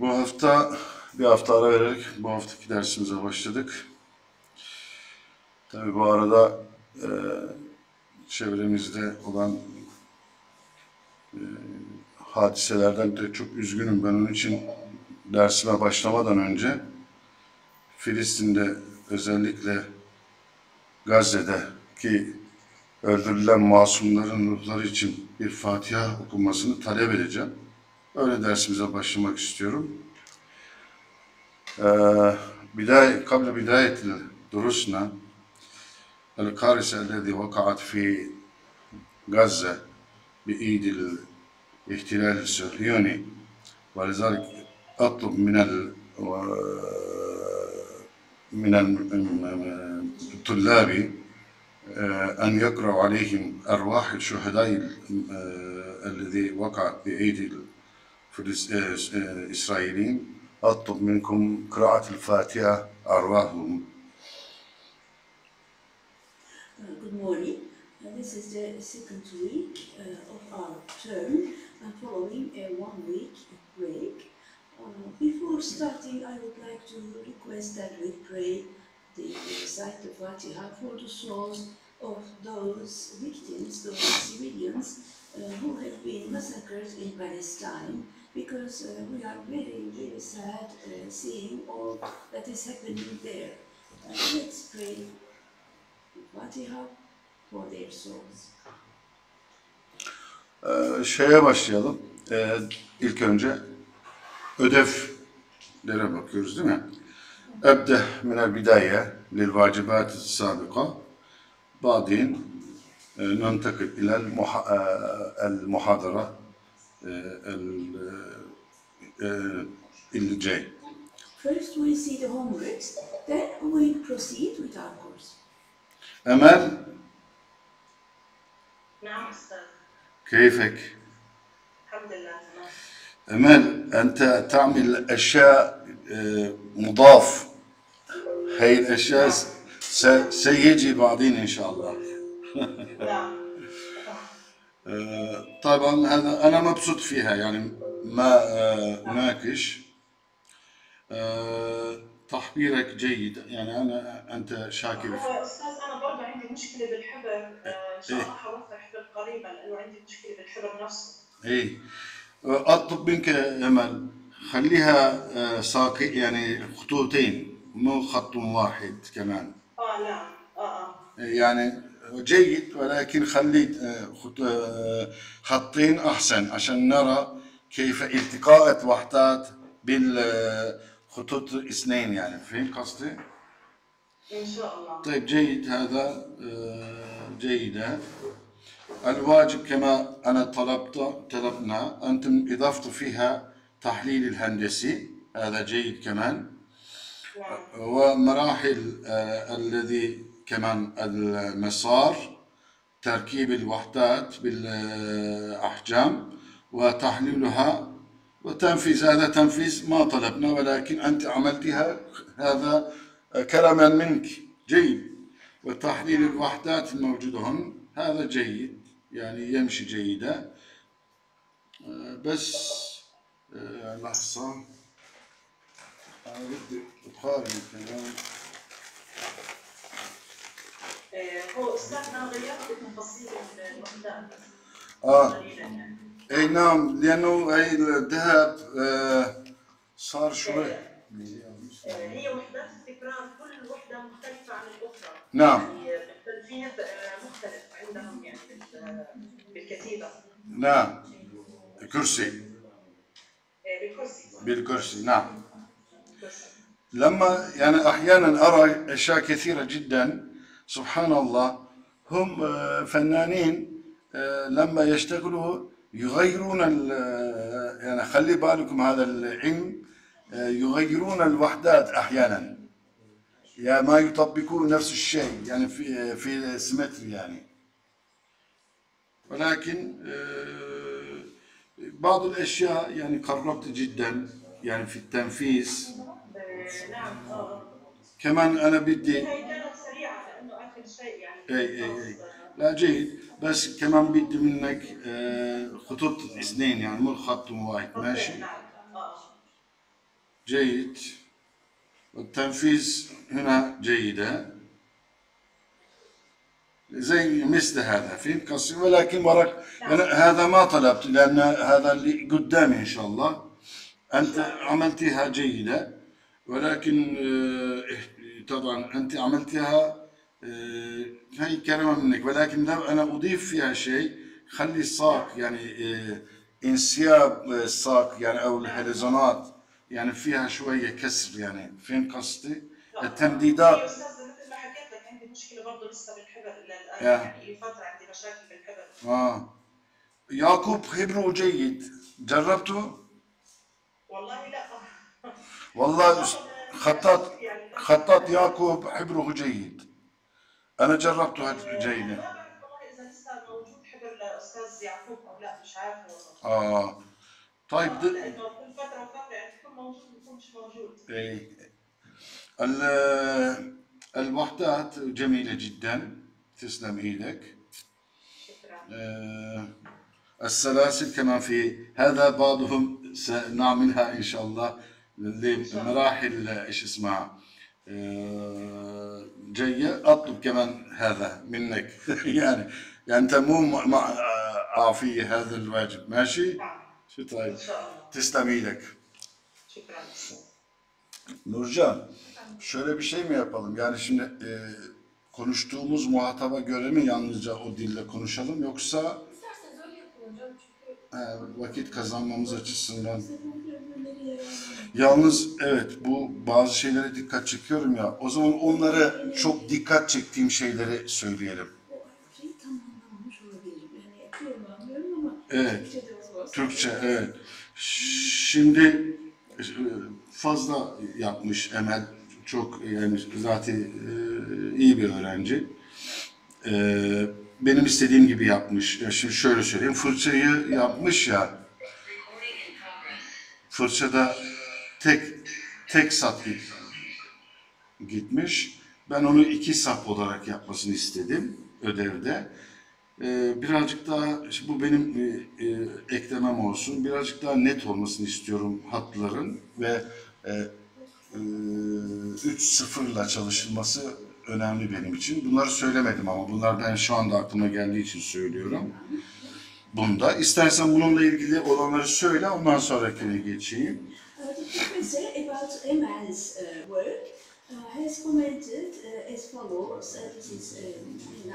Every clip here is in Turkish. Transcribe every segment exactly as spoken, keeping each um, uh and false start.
Bu hafta bir hafta ara vererek bu haftaki dersimize başladık. Tabii bu arada e, çevremizde olan e, hadiselerden de çok üzgünüm. Ben onun için dersime başlamadan önce Filistin'de, özellikle Gazze'deki öldürülen masumların ruhları için bir Fatiha okunmasını talep edeceğim. Öyle dersimize başlamak istiyorum. بداية قبل بداية دروسنا الكارثة التي وقعت في غزة بإيد الاحتلال الصهيوني، ولذلك أطلب من ال من الطلاب أن يقرأوا عليهم أرواح الشهداء الذي وقعت بأيدي الإسرائيليين. أطلب منكم قراءة الفاتحة أرواحهم. Good morning. Uh, this is the second week uh, of our term and following a one-week break. Uh, before starting, I would like to request that we pray the recite the Fatiha for the souls of those victims, those civilians uh, who have been massacred in Palestine, because uh, we are very, very sad uh, seeing all that is happening there. Uh, let's pray Fatiha for their souls. Ee, şeye başlayalım. Ee, ilk önce ödevlere bakıyoruz, değil mi? Ebde minel bidaye lil vacibat sabika. بعدين ننتقل إلى المحاضرة اللي جاي. First we see the homeworks, then we proceed with our course. أمل نعم أستاذ. كيفك؟ الحمد لله تمام. أمل أنت تعمل أشياء مضاف، هاي الأشياء سيجي بعدين إن شاء الله. نعم. طبعا هذا أنا مبسوط فيها، يعني ما ناقش. تحضيرك جيد، يعني أنا أنت شاكر. هو أستاذ أنا برضه عندي مشكلة بالحبر، إن شاء الله حوفر حبر قريبا لأنه عندي مشكلة بالحبر نفسه. إيه. أطلب منك أمل خليها ساقي، يعني خطوتين مو خط واحد كمان. آه نعم. آه آه. يعني جيد، ولكن خليت خطين أحسن عشان نرى كيف التقاء الوحدات بالخطوط الاثنين، يعني فين قصدي؟ إن شاء الله. طيب جيد، هذا جيدة. الواجب كما أنا طلبت طلبنا أنتم إضفتوا فيها تحليل الهندسي، هذا جيد كمان. نعم. ومراحل الذي كمان المسار، تركيب الوحدات بالأحجام وتحليلها وتنفيذ. هذا تنفيذ ما طلبنا، ولكن أنت عملتها، هذا كرما منك، جيد. وتحليل الوحدات الموجودة هنا هذا جيد، يعني يمشي جيدا. بس لحظة أنا بدي أقارن كمان. هو أستاذ أنا غيرت تفاصيل الوحدات. آه. أي نعم، لأنه هي الذهب آه صار شوي. هي وحدات التكرار، كل وحدة مختلفة عن الأخرى. نعم. يعني التنفيذ مختلف عندهم يعني بالكتيبة. نعم. الكرسي. بالكرسي. بالكرسي، نعم. لما يعني أحيانا أرى أشياء كثيرة جدا، سبحان الله، هم فنانين لما يشتغلوا يغيرون، يعني خلي بالكم هذا العلم، يغيرون الوحدات أحيانا، يعني ما يطبقون نفس الشيء، يعني في في سيمتري يعني. ولكن بعض الأشياء يعني قربت جدا، يعني في التنفيذ. نعم. كمان أنا بدي. هي كانت سريعة لأنه آخر شيء يعني. أي أي أي. لا جيد، بس كمان بدي منك خطوط اثنين، يعني مو خط واحد، ماشي؟ نعم. جيد والتنفيذ هنا جيدة زي مثل هذا في قصير ولكن ورق أنا هذا ما طلبت لأن هذا اللي قدامي إن شاء الله أنت عملتها جيدة ولكن طبعا أنت عملتها هي كلمة منك ولكن لو أنا أضيف فيها شيء خلي الساق يعني انسياب الساق يعني أو الحلزونات يعني فيها شوية كسر يعني فين قصدي؟ التمديدات. يا استاذ مثل ما حكيت لك عندي مشكله برضه لسه بالحبر الى الان يعني لي فتره عندي مشاكل بالحبر. اه يعقوب حبره جيد جربته؟ والله لا. والله خطاط خطاط يعقوب حبره جيد. أنا جربته جيدا. والله إذا لسه موجود حبر لأستاذ يعقوب أو لا مش عارفة والله. آه طيب آه لأنه كل فترة وفترة يعني بيكون موجود بيكون مش موجود. إيه الوحدات جميلة جدا تسلم إيدك. شكرا. آه السلاسل كمان في هذا بعضهم سنعملها إن شاء الله لمراحل إيش اسمها جاية أطلب كمان هذا منك يعني يعني أنت مو مع أعفي هذا الواجب ماشي؟ شو طيب؟ تسلم إيدك. شكرا. Nurcan, şöyle bir şey mi yapalım? Yani şimdi e, konuştuğumuz muhataba göre mi yalnızca o dille konuşalım yoksa İsterseniz öyle yapın hocam çünkü e, vakit kazanmamız açısından. Yalnız evet bu bazı şeylere dikkat çekiyorum ya. O zaman onları çok dikkat çektiğim şeyleri söyleyelim. Evet. Türkçe evet. Şimdi fazla yapmış Emel. Çok yani zaten iyi bir öğrenci. Benim istediğim gibi yapmış. Ya şimdi şöyle söyleyeyim. Fırçayı yapmış ya. Fırçada tek tek sap gitmiş. Ben onu iki sap olarak yapmasını istedim ödevde. Ee, birazcık daha, bu benim e, e, eklemem olsun, birazcık daha net olmasını istiyorum hatların ve e, e, üç sıfırla çalışılması önemli benim için. Bunları söylemedim ama bunlar ben şu anda aklıma geldiği için söylüyorum. Bunda. İstersen bununla ilgili olanları söyle, ondan sonrakine geçeyim. The professor about Emel's uh, work uh, has commented uh, as follows. Uh, this is um,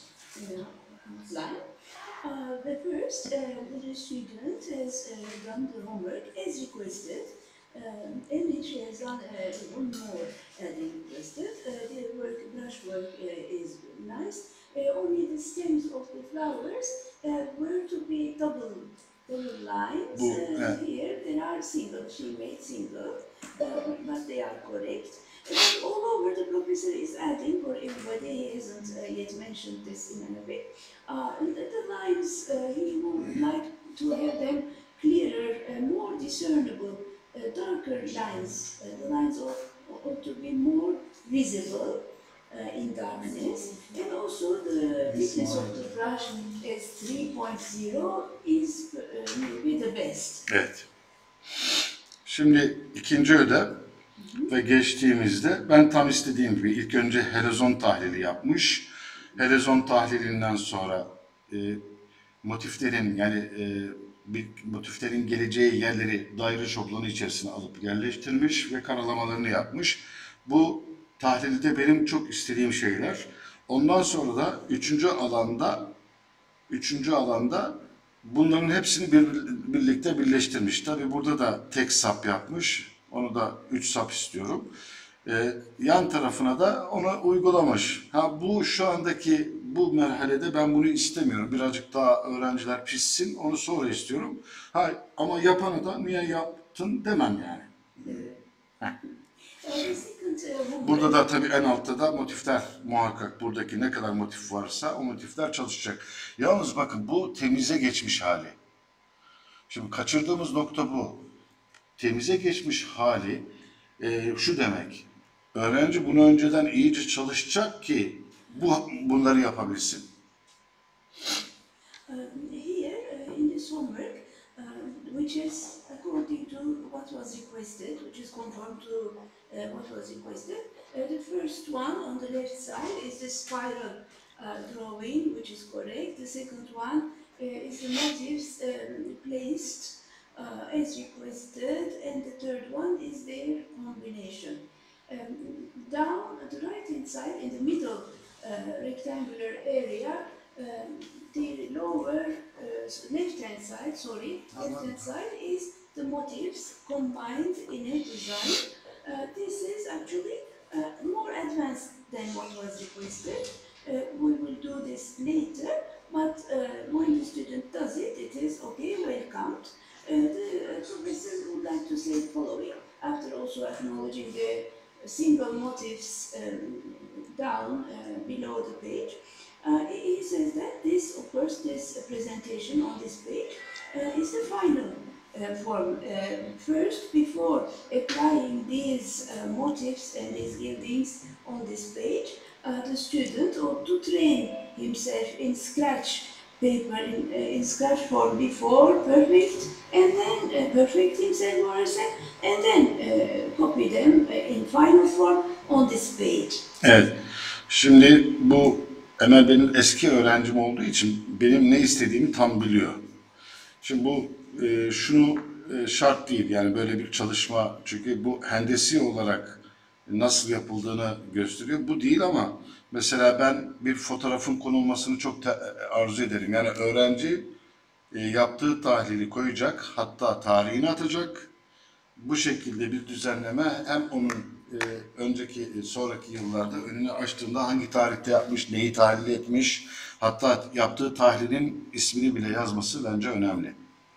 line. Uh, the first, uh, the student has uh, done the homework as requested, um, and she has done uh, one more uh, than requested. Uh, the work, brush work uh, is nice. Uh, only the stems of the flowers uh, were to be double, double lines. Bu, uh, evet. Here they are single. She made single, uh, but they are correct. And all over the professor is adding for everybody. He hasn't uh, yet mentioned this in Arabic. Uh, the, the lines uh, he would like to have them clearer, uh, more discernible, uh, darker lines. Uh, the lines ought, ought to be more visible uh, in darkness, and also the thickness of the brush as three point zero is uh, maybe the best. Evet. Şimdi ikinci ödev ve geçtiğimizde ben tam istediğim gibi ilk önce helezon tahlili yapmış. Helezon tahlilinden sonra e, motiflerin yani e, bir motiflerin geleceği yerleri daire şablonu içerisine alıp yerleştirmiş ve karalamalarını yapmış. Bu tahlilde benim çok istediğim şeyler. Ondan sonra da üçüncü alanda üçüncü alanda bunların hepsini bir, birlikte birleştirmiş. Tabi burada da tek sap yapmış. Onu da üç sap istiyorum. Ee, yan tarafına da onu uygulamış. Ha bu şu andaki bu merhalede ben bunu istemiyorum. Birazcık daha öğrenciler pişsin. Onu sonra istiyorum. Ha ama yapanı da niye yaptın demem yani. Heh. Burada da tabii en altta da motifler muhakkak buradaki ne kadar motif varsa o motifler çalışacak. Yalnız bakın bu temize geçmiş hali. Şimdi kaçırdığımız nokta bu. Temize geçmiş hali e, şu demek. Öğrenci bunu önceden iyice çalışacak ki bu bunları yapabilsin. Um, here uh, in this homework, uh, which is according to what what was requested, which is conform to uh, what was requested. Uh, the first one on the left side is the spiral uh, drawing, which is correct. The second one uh, is the motifs um, placed uh, as requested, and the third one is their combination. Um, down at the right hand side, in the middle uh, rectangular area, um, the lower uh, left hand side, sorry, left hand side is the motifs combined in a design. Uh, this is actually uh, more advanced than what was requested. Uh, we will do this later, but uh, when the student does it, it is okay, welcomed. Uh, the uh, professor would like to say the following, after also acknowledging the single motifs um, down uh, below the page. Uh, he says that this, of course, this presentation on this page uh, is the final uh, form. Uh, first, before applying these uh, motifs and these gildings on this page, uh, the student ought to train himself in scratch paper, in, uh, in scratch form before, perfect, and then uh, perfect himself more or less, and then uh, copy them uh, in final form on this page. Evet. Şimdi bu Emel benim eski öğrencim olduğu için benim ne istediğimi tam biliyor. Şimdi bu e, şunu e, şart değil, yani böyle bir çalışma, çünkü bu hendesi olarak nasıl yapıldığını gösteriyor. Bu değil ama mesela ben bir fotoğrafın konulmasını çok arzu ederim. Yani öğrenci e, yaptığı tahlili koyacak, hatta tarihini atacak. Bu şekilde bir düzenleme hem onun e, önceki, e, sonraki yıllarda önünü açtığında hangi tarihte yapmış, neyi tahlil etmiş, hatta yaptığı tahlilin ismini bile yazması bence önemli.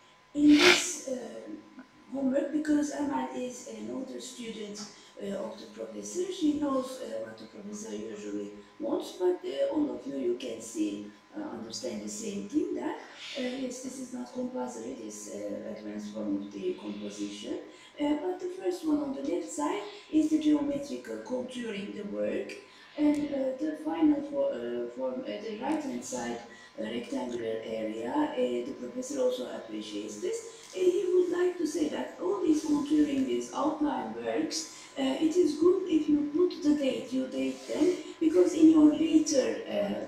In this uh, homework, because Emel is an older student uh, of the professor, she knows uh, what the professor usually wants, but uh, all of you, you can see, uh, understand the same thing, that uh, yes, this is not compulsory, this uh, advanced form of the composition, uh, but the first one on the left side is the geometrical contouring the work, and uh, the final for, uh, form at the right hand side, uh, rectangular area, uh, the professor also appreciates this. Uh, he would like to say that all these contouring, these outline works, uh, it is good if you put the date, you date them, because in your later,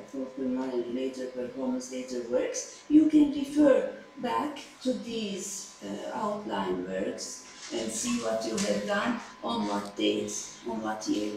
uh, later performance, later works, you can refer back to these uh, outline works and see what you have done on what date, on what year.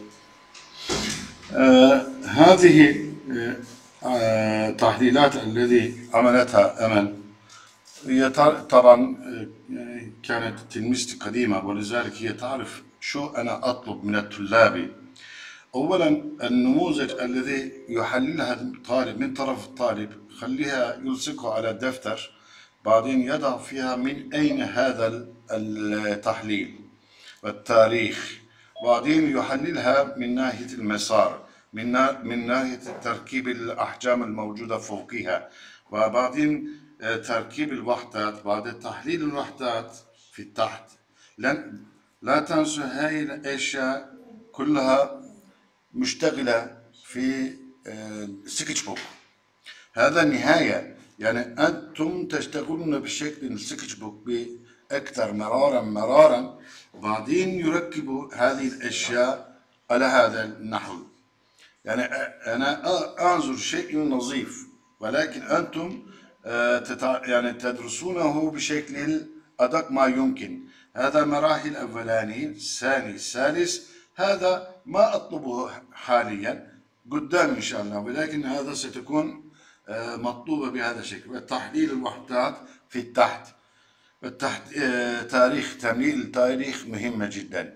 آه هذه آه تحليلات الذي عملتها أمل هي طبعا آه كانت تلميذتي قديمة، ولذلك هي تعرف شو أنا أطلب من الطلاب. أولا النموذج الذي يحللها الطالب من طرف الطالب خليها يلصقه على الدفتر، بعدين يضع فيها من أين هذا التحليل والتاريخ، بعدين يحللها من ناحية المسار، من من ناحية تركيب الأحجام الموجودة فوقها، وبعدين تركيب الوحدات، بعد تحليل الوحدات في تحت. لن لا تنسوا هاي الأشياء كلها مشتغلة في سكتش بوك. هذا النهاية، يعني أنتم تشتغلون بشكل السكتش بوك بأكثر مرارا مرارا، بعدين يركبوا هذه الأشياء على هذا النحو. يعني أنا أنظر شيء نظيف، ولكن أنتم يعني تدرسونه بشكل أدق ما يمكن. هذا مراحل أولاني، ثاني، ثالث، هذا ما أطلبه حاليا، قدام إن شاء الله، ولكن هذا ستكون مطلوبة بهذا الشكل. تحليل الوحدات في التحت، والتحت تاريخ، تمليل التاريخ مهمة جدا.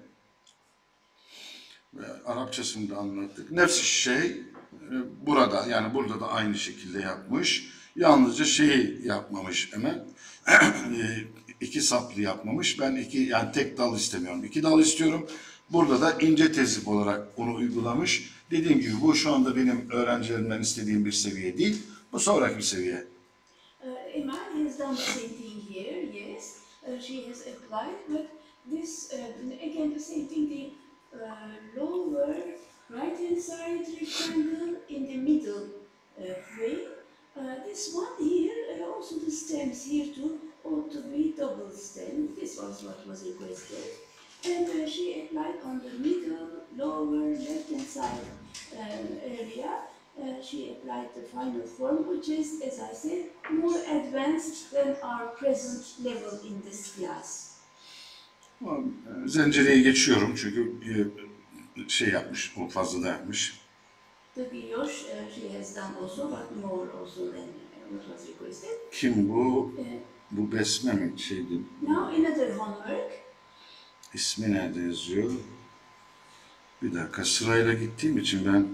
Arapçasını da anlattık. Nefs şey burada, yani burada da aynı şekilde yapmış. Yalnızca şeyi yapmamış Emel. iki saplı yapmamış. Ben iki, yani tek dal istemiyorum. İki dal istiyorum. Burada da ince tezip olarak onu uygulamış. Dediğim gibi bu şu anda benim öğrencilerimden istediğim bir seviye değil. Bu sonraki bir seviye. Uh, Emel has done the same thing here, yes. Uh, she has applied, but this, uh, again, the same thing, the uh, lower right-hand side rectangle in the middle uh, frame. Uh, this one here, uh, also the stems here too, ought to be double stem. This was what was requested. And uh, she applied on the middle, lower, left-hand side uh, area. Uh, she applied the final form, which is, as I said, more advanced than our present level in this class. Zenceliğe geçiyorum çünkü şey yapmış, o fazla da yapmış. The guilloche uh, she has done also, but more also than uh, what was requested. Kim bu? Uh, Bu Besme mi? Şeydi. now another homework. İsmi nerede yazıyor? Bir dakika, sırayla gittiğim için ben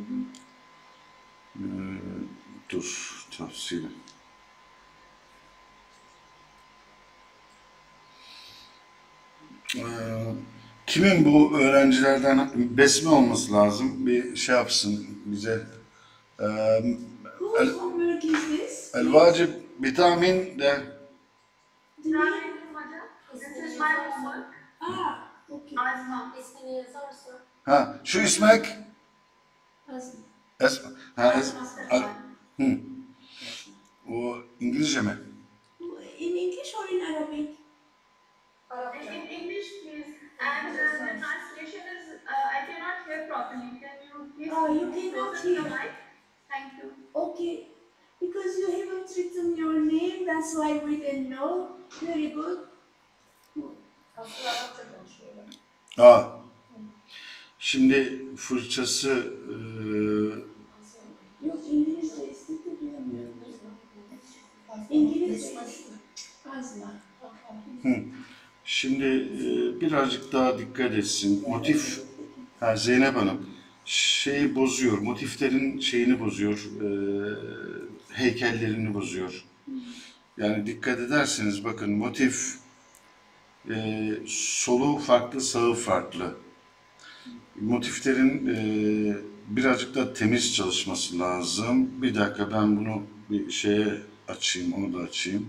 e, dur tavsiye. E, kimin bu öğrencilerden Besme olması lazım? Bir şey yapsın bize. E, Whose homework is this? El vacib vitamin de. The name? This is my homework. Ah, okay. Azma. İsmini yazarsa. Ha, şu ismek. Azmi. Esma. Ha, es, Azma. hı. O İngilizce mi? In English or in Arabic? In, Arapça. in English, please. And uh, the translation is, uh, I cannot hear properly. Can you please Oh, you move cannot closer to the hear. mic? Thank you. Okay. Because you haven't written your name, that's why we didn't know. Very good. Aslında Arapça konuşuyor. Aa. Şimdi fırçası e, Yok, İngilizce istedi duyamıyorum. İngilizce Azma. şimdi e, birazcık daha dikkat etsin. Motif, ha, Zeynep Hanım şeyi bozuyor, motiflerin şeyini bozuyor, e, heykellerini bozuyor. Yani dikkat ederseniz bakın motif e, solu farklı, sağı farklı. Motiflerin e, birazcık da temiz çalışması lazım. Bir dakika ben bunu bir şeye açayım, onu da açayım.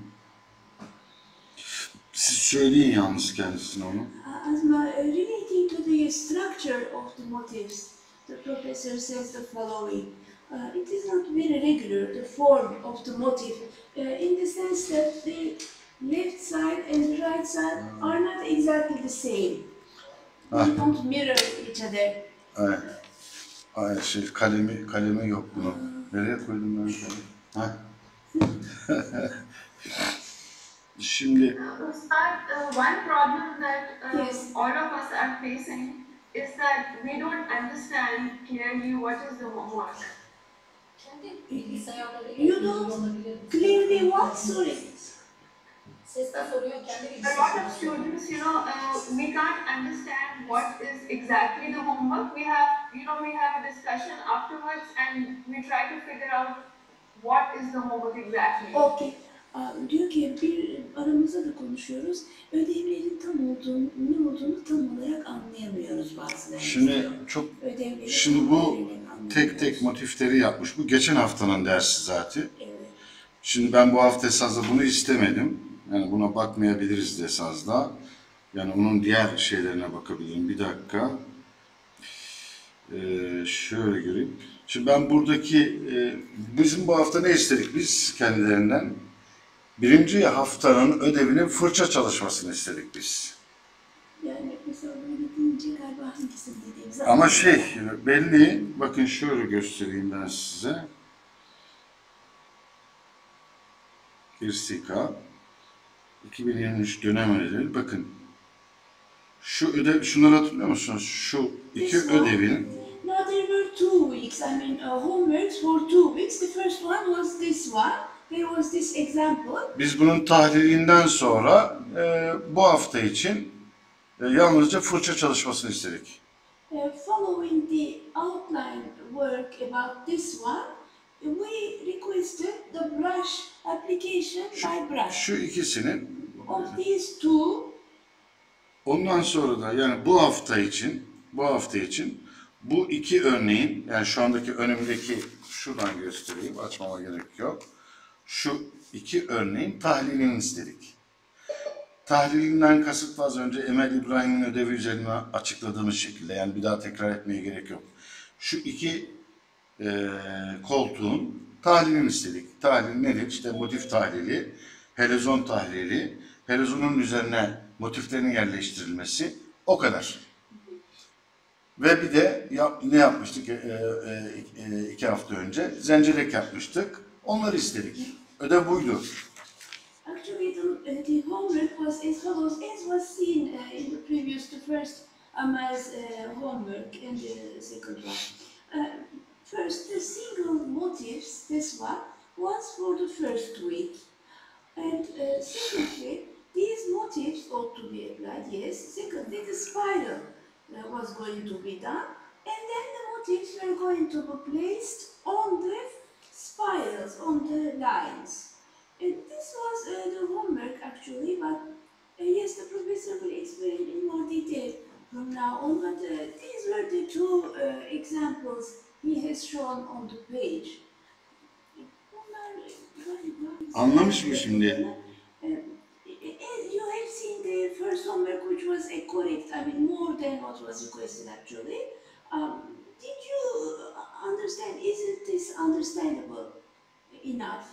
Siz söyleyin yalnız kendisine onu. Azma, uh, relating to the structure of the motifs, the professor says the following. Uh, it is not very regular, the form of the motif, uh, in the sense that the left side and the right side are not exactly the same. They don't mirror each other. Ay, ay şey kalemi kalemi yok bunun. Nereye koydum ben kalemi? Ha? Şimdi Ustad, uh, one problem that uh, Yes. all of us are facing is that we don't understand clearly what is the homework. Kendi bilgisayarları You don't clearly what? Sorry. Sesle soruyor kendi A lot of bilgisayarları. students, you know, uh, we can't understand what is exactly the homework. We have, you know, we have a discussion afterwards and we try to figure out what is the homework exactly. Okay. Aa, diyor ki bir aramızda da konuşuyoruz. Ödevlerin tam olduğunu, ne olduğunu tam olarak anlayamıyoruz bazılarında. şimdi çok Ödevleri şimdi tam bu olarak anlayamıyoruz. tek tek motifleri yapmış. Bu geçen haftanın dersi zaten. Evet. Şimdi ben bu hafta esasında bunu istemedim. Yani buna bakmayabiliriz de esasında. Yani onun diğer şeylerine bakabilirim. Bir dakika. Ee, şöyle göreyim. Şimdi ben buradaki e, bizim bu hafta ne istedik biz kendilerinden? Birinci haftanın ödevinin fırça çalışmasını istedik biz. Yani mesela böyle deyince galiba hangisini dediğimiz Ama şey belli, bakın şöyle göstereyim ben size. İrstika iki bin yirmi üç dönem ödevi. Bakın şu ödev, şunları hatırlıyor musunuz? Şu iki This one. ödevin Now there were two weeks, I mean uh, homeworks for two weeks. The first one was this one. There was this example. biz bunun tahlilinden sonra e, bu hafta için e, yalnızca fırça çalışmasını istedik. Uh, following the outline work about this one, we requested the brush application by brush. Şu ikisinin Of these two, ondan sonra da yani bu hafta için bu hafta için bu iki örneğin yani şu andaki önümdeki şuradan göstereyim açmama gerek yok. Şu iki örneğin tahlilini istedik. Tahlilinden kasıt az önce Emel İbrahim'in ödevi üzerine açıkladığımız şekilde yani bir daha tekrar etmeye gerek yok. Şu iki e, koltuğun tahlilini istedik. Tahlil nedir? İşte motif tahlili. helezon tahlili, helezonun üzerine motiflerin yerleştirilmesi, o kadar. Ve bir de yap, ne yapmıştık e, e, e, iki hafta önce? Zencilek yapmıştık. Onları istedik. Ödev buydu. Actually, the, the homework was as follows, as was seen uh, in the previous, the first Amal's uh, homework and the second one. Uh, first, the single motifs, this one, was for the first week. And uh, secondly, these motifs ought to be applied, yes. Secondly, the spiral uh, was going to be done. And then the motifs were going to be placed on the spirals, on the lines. And this was uh, the homework actually, but uh, yes, the professor will explain in more detail from now on, but uh, these were the two uh, examples he has shown on the page. Anlamış mı şimdi? You have seen the first homework, which was a correct, I mean more than what was requested actually. Um, did you understand, isn't this understandable enough?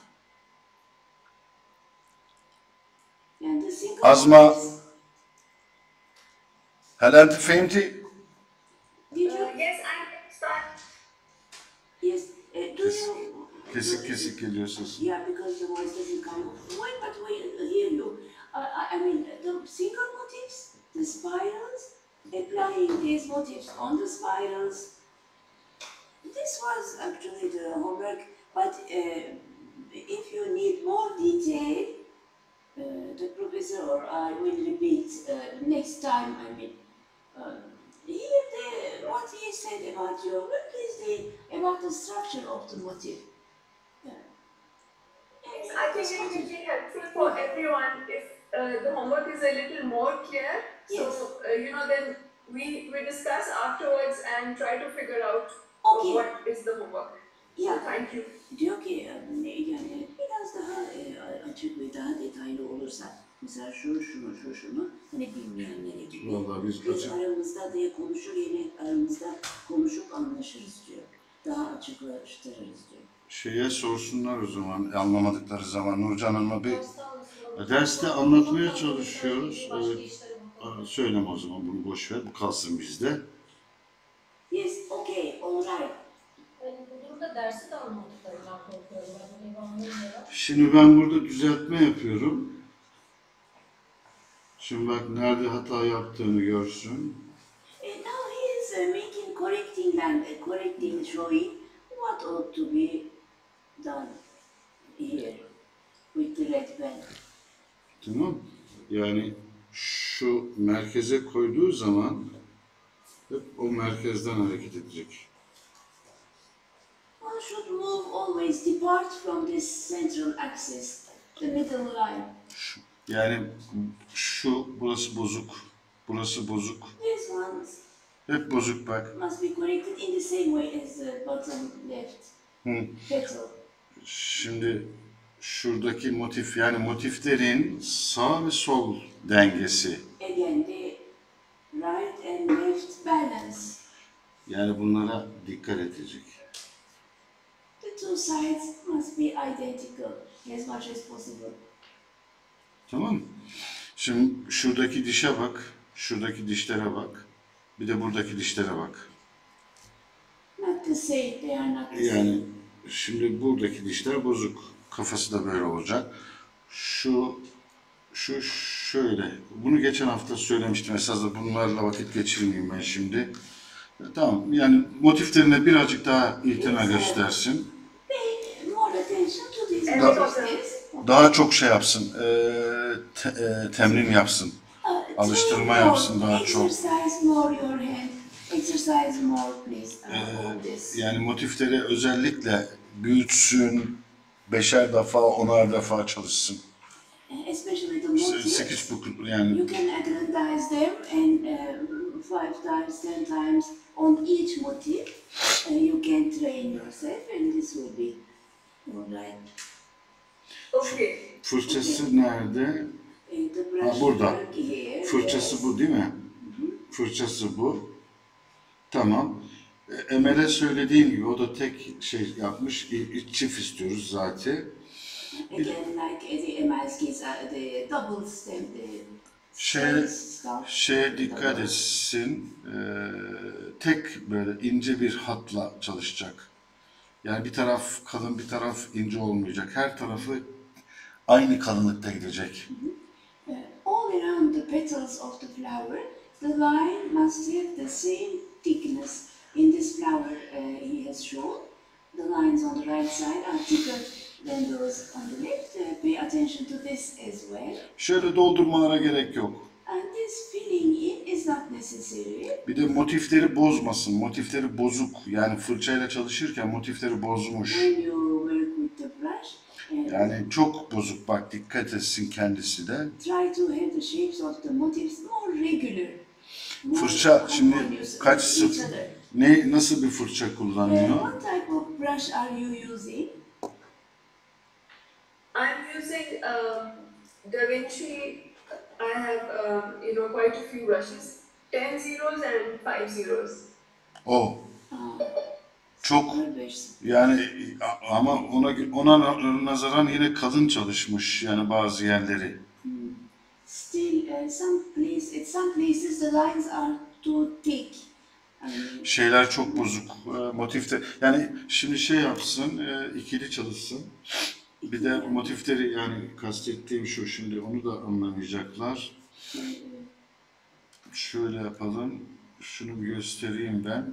And the single Azma, motifs, هل أنت فهمتي؟ did you, Uh, yes, I understand. yes, uh, do Kes- you, Kesik kesik geliyor sesin. yeah, because the voice doesn't come. Why, but we hear you. Uh, I I mean, the single motifs, the spirals, applying these motifs on the spirals. This was actually the homework, but uh, if you need more detail, uh, the professor or I will repeat uh, next time. I mean, uh, here the, what he said about your work is the about the structure of the motif. Yeah. Yes, I think it will be helpful for everyone if uh, the homework is a little more clear. Yes. So, uh, you know, then we, we discuss afterwards and try to figure out Okay. what is the homework. So, Yeah. thank you. Diyor ki yani, yani biraz daha e, açık ve daha detaylı olursa, mesela şu şunu şu şunu hani bilmeyenlere gibi Vallahi biz biz açık- aramızda diye konuşur, yine aramızda konuşup anlaşırız diyor. Daha açıklaştırırız diyor. Şeye sorsunlar o zaman, anlamadıkları zaman Nurcan Hanım'a bir Derste anlatılıyor. derste anlatmaya çalışıyoruz. Başka Evet. işlere bakalım. Aa, söyleme o zaman, bunu boş ver, bu kalsın bizde. Yes, okay, all right. Yani bu durumda dersi de anlattıklarından korkuyorum. Ben bunu anlamıyorum. Şimdi ben burada düzeltme yapıyorum. Şimdi bak nerede hata yaptığını görsün. And now he is uh, making, correcting and uh, correcting, showing what ought to be done here with the red pen. Tamam. Yani şu merkeze koyduğu zaman hep o merkezden hareket edecek. One should move always depart from this central axis, the middle line. Şu- Yani şu, burası bozuk, burası bozuk. These ones Hep bozuk bak. must be corrected in the same way as the bottom left Hı. petal. Şimdi şuradaki motif, yani motiflerin sağ ve sol dengesi. Again, the right and left balance. Yani bunlara dikkat edecek. The two sides must be identical as much as possible. Tamam mı? Şimdi şuradaki dişe bak, şuradaki dişlere bak. Bir de buradaki dişlere bak. Not the same, they are not the same. Yani şimdi buradaki dişler bozuk. Kafası da böyle olacak. Şu şu şöyle. Bunu geçen hafta söylemiştim. Esasında bunlarla vakit geçirmeyeyim ben şimdi. E, Tamam. Yani motiflerine birazcık daha itina göstersin. Pay more attention to these Evet, motifs. Daha çok şey yapsın. E, te- e, temrin yapsın. Uh, Alıştırma train yapsın more, daha çok. Exercise more your hand. Exercise more please uh, Ee, on this. Yani motifleri özellikle büyütsün. Beşer defa, onar defa çalışsın. Especially the Se- motifs. Sekiz bu yani. You can aggrandize them and um, five times, ten times on each motif. Uh, you can train yourself and this will be alright. Okay. Fırçası nerede? Uh, the brush Ha, burada. work here. Fırçası yes. bu değil mi? Fırçası bu. Tamam. E, Emel'e söylediğim gibi o da tek şey yapmış. İ- iç çift istiyoruz zaten. Again, like uh, the Emalskis are the double stem, the Şey, straight stuff. şeye dikkat etsin, e, tek böyle ince bir hatla çalışacak. Yani bir taraf kalın, bir taraf ince olmayacak. Her tarafı aynı kalınlıkta gidecek. Uh, all around the petals of the flower, the line must have the same thickness. In this flower uh, he has shown, the lines on the right side are thicker than those on the left. Uh, pay attention to this as well. Şöyle doldurmalara gerek yok. And this filling in is not necessary. Bir de motifleri bozmasın. Motifleri bozuk. Yani fırçayla çalışırken motifleri bozmuş. When you work with the brush, uh, Yani çok bozuk. Bak dikkat etsin kendisi de. try to have the shapes of the motifs more regular. More Fırça şimdi harmonious kaç with each sıf other. ne nasıl bir fırça Uh, kullanıyor? what type of brush are you using? I'm using um, Da Vinci. I have um, you know quite a few brushes, ten zeros and five zeros. O Uh, çok Super yani a- ama ona ona na- nazaran yine kalın çalışmış yani bazı yerleri. Still, uh, some place, at some places the lines are too thick. I mean, Şeyler çok bozuk. E, motifte yani şimdi şey yapsın, e, ikili çalışsın. Bir de motifleri yani kastettiğim şu şimdi onu da anlamayacaklar. Şöyle yapalım. Şunu bir göstereyim ben.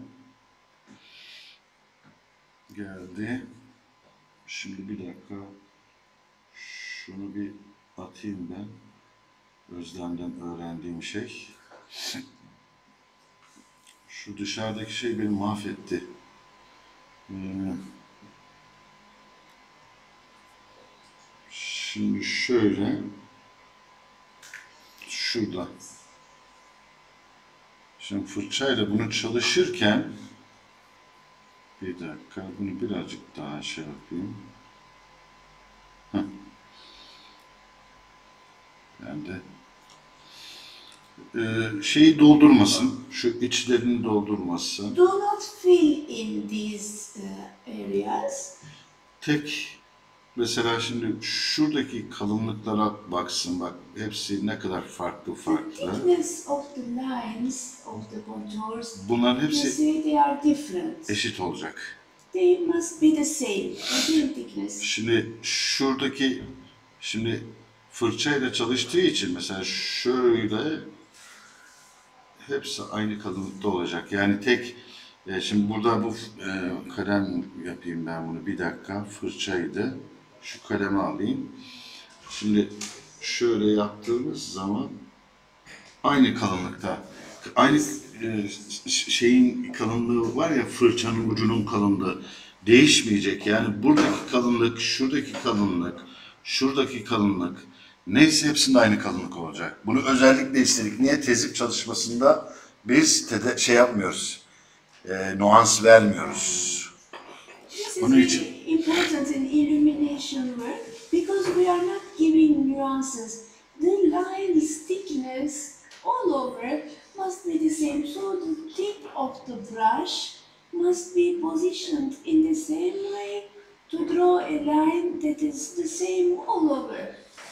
Geldi. Şimdi bir dakika. Şunu bir atayım ben. Özlem'den öğrendiğim şey. Şu dışarıdaki şey beni mahvetti. Ee, Şimdi şöyle, şurada. Şimdi fırçayla bunu çalışırken, bir dakika, bunu birazcık daha şey yapayım. Heh. Ben de ee, şeyi doldurmasın, şu içlerini doldurmasın. do not fill in these uh, areas. Tek mesela şimdi şuradaki kalınlıklara baksın bak hepsi ne kadar farklı The farklı. thickness of the lines of the contours, Bunların you hepsi see they are different. eşit olacak. They must be the same, the same thickness. Şimdi şuradaki şimdi fırçayla çalıştığı için mesela şöyle hepsi aynı kalınlıkta olacak. Yani tek e, şimdi burada bu e, kalem yapayım ben bunu bir dakika fırçaydı. Şu kalemi alayım. Şimdi şöyle yaptığımız zaman aynı kalınlıkta. Aynı e, şeyin kalınlığı var ya fırçanın ucunun kalınlığı değişmeyecek. Yani buradaki kalınlık, şuradaki kalınlık, şuradaki kalınlık neyse hepsinde aynı kalınlık olacak. Bunu özellikle istedik. Niye? Tezip çalışmasında biz tede, şey yapmıyoruz. E, nuans vermiyoruz. This is Onun için very important in illumination work because we are not giving nuances. The line's thickness all over must be the same. So the tip of the brush must be positioned in the same way to draw a line that is the same all over.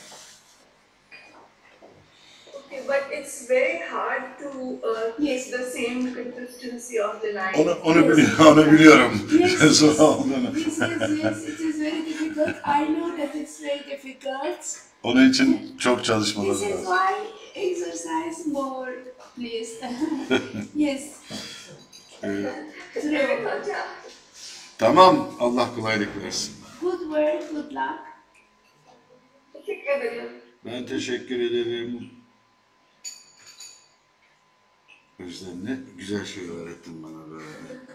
Okay, but it's very hard to uh, Yes. keep the same consistency of the line. onu onu, bili- onu biliyorum. Yes. Zor olduğunu. This is, yes, it is very difficult. I know that it's very difficult. Onun için çok çalışmaları This is lazım. why exercise more, please. Yes, Ee, true. Evet hocam. tamam. Allah kolaylık versin. Good work, good luck. Teşekkür ederim. Ben teşekkür ederim. Özlem ne güzel şey öğrettin bana böyle.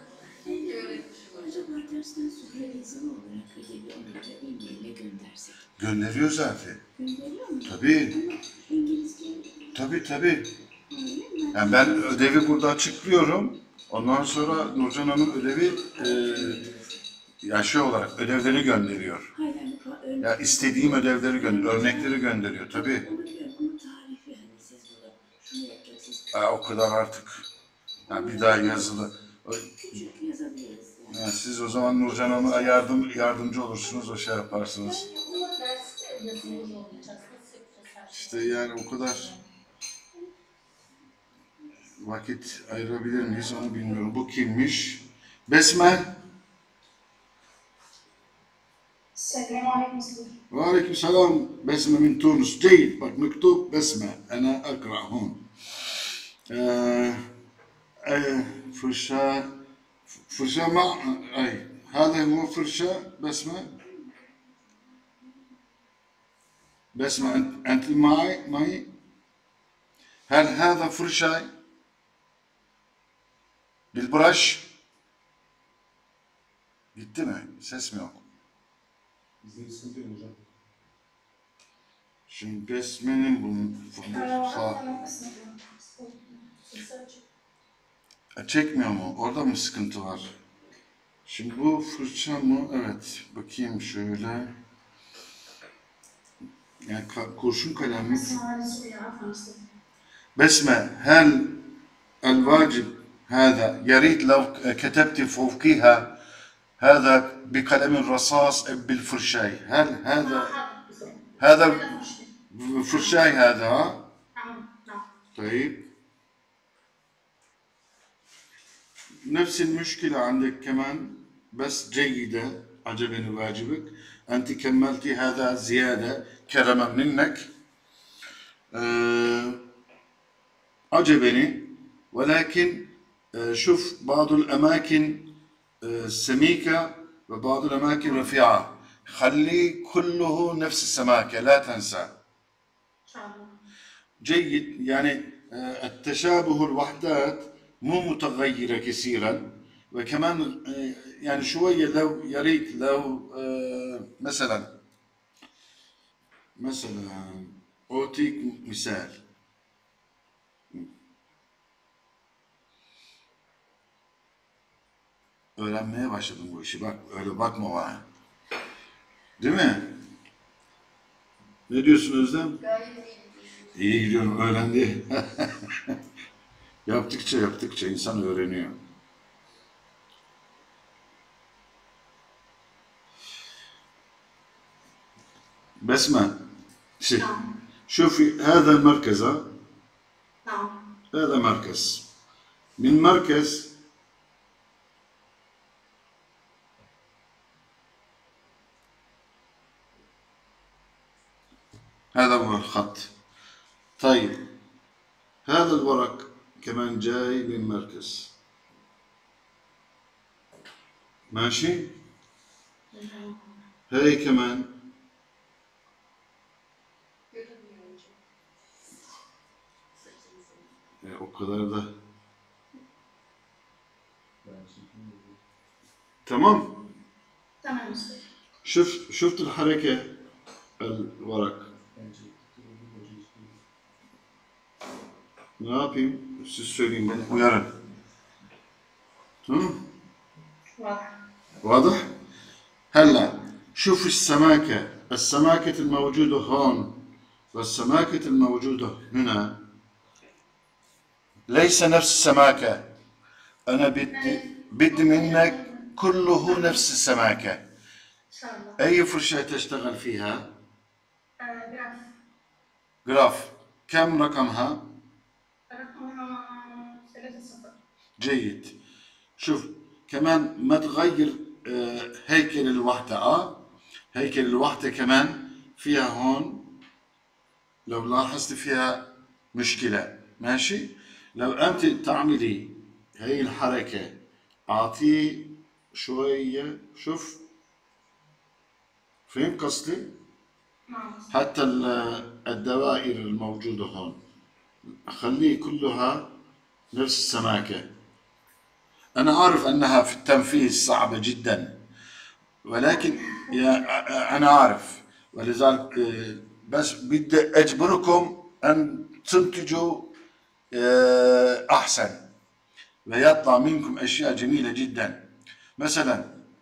Acaba dersten sonra yazılı olarak ödevi onlara e-mail'e göndersek. Gönderiyor zaten. Gönderiyor mu? Tabii. Ama İngilizce Tabii tabii. öyle mi? Yani ben ödevi burada açıklıyorum. Ondan sonra Nurcan Hanım ödevi e, ya şey olarak ödevleri gönderiyor. Hayır, yani fa- örnek- Ya istediğim ödevleri gönderiyor, örnekleri gönderiyor tabii. Onu biliyorum, bunun tarifi hani siz burada şunu yapacaksınız. Ha, o kadar artık. Ya bir daha yazılı. O- Küçük yazabiliriz yani. Ya siz o zaman Nurcan Hanım'a yardım, yardımcı olursunuz, o şey yaparsınız. Yani yazılmış olacak. İşte yani o kadar vakit ayırabilir miyiz onu bilmiyorum. Bu kimmiş? Besme. Selamünaleyküm. وعليكم السلام. بسمة من تونس. جيد. بك مكتوب بسمة. أنا أقرأ هون. آه آه فرشاة فرشاة مع أي هذا هو فرشاة بسمة. بسمة أنت أنت معي معي. هل هذا فرشاة بالبرش؟ Gitti mi? Ses mi yok? Bizde sıkıntı yok hocam. Şimdi besmenin bunun çekmiyor mu? Orada mı sıkıntı var? Şimdi bu fırça mı? Evet. Bakayım şöyle. Yani kurşun kalem mi? بسمة هل الواجب هذا يريد لو كتبت فوقها هذا بقلم الرصاص بالفرشاي هل هذا هذا فرشاي هذا طيب نفس المشكلة عندك كمان بس جيدة عجبني واجبك أنت كملتي هذا زيادة كرما منك أه عجبني ولكن شوف بعض الأماكن سميكة وبعض الأماكن رفيعة خلي كله نفس السماكة لا تنسى جيد يعني التشابه الوحدات مو متغيرة كثيرا وكمان يعني شوية لو يريد لو مثلا مثلا أعطيك مثال öğrenmeye başladım bu işi. Bak öyle bakma bana. Değil mi? Ne diyorsun Özlem? Gayet iyi. İyi gidiyorum. Öğrendi. Yaptıkça yaptıkça insan öğreniyor. بسمة شوف شوفي هذا المركز نعم. هذا مركز من مركز هذا هو الخط طيب هذا الورق كمان جاي من مركز ماشي هاي كمان ya, o kadar da tamam تمام. شوف شفت الحركة الورق ne yapayım siz söyleyin beni uyarın tamam واضح. واضح هلا شوف السماكة السماكة الموجودة هون والسماكة الموجودة هنا ليس نفس السماكة أنا بدي بدي منك كله نفس السماكة إن شاء الله. أي فرشاة تشتغل فيها جراف. جراف كم رقمها رقمها ثلاثة صفر. جيد شوف كمان ما تغير آه، هيكل الوحدة اه هيكل الوحدة كمان فيها هون لو لاحظت فيها مشكلة ماشي لو أنت تعملي هي الحركة أعطيه شوية شوف فهم قصدي نعم. حتى الدوائر الموجودة هون خليه كلها نفس السماكة أنا عارف أنها في التنفيذ صعبة جدا ولكن يا أنا عارف ولذلك بس بدي أجبركم أن تنتجوا أحسن ويطلع منكم أشياء جميلة جدا مثلا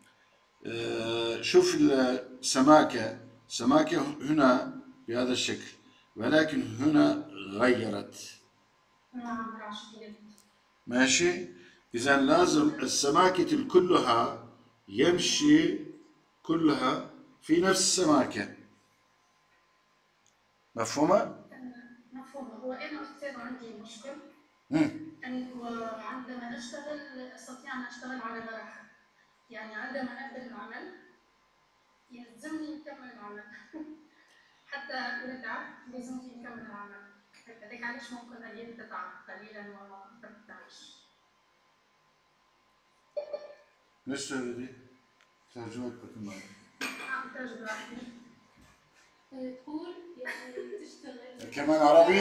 شوف السماكة سماكة هنا بهذا الشكل ولكن هنا غيرت نعم. راشد. ماشي إذا لازم السماكة كلها يمشي كلها في نفس السماكة مفهومة؟ مفهوم. هو أنا أستاذ عندي مشكل أنه عندما أشتغل أستطيع أن أشتغل على مراحل، يعني عندما أبدأ العمل يلزمني أكمل العمل حتى نتعب لازمني نكمل العمل، هذاك علاش ممكن أيام تتعب قليلا وما تبدأش. ليش هذه؟ ترجمة بتمام. نعم ترجمة. تقول يعني تشتغل كمان عربي؟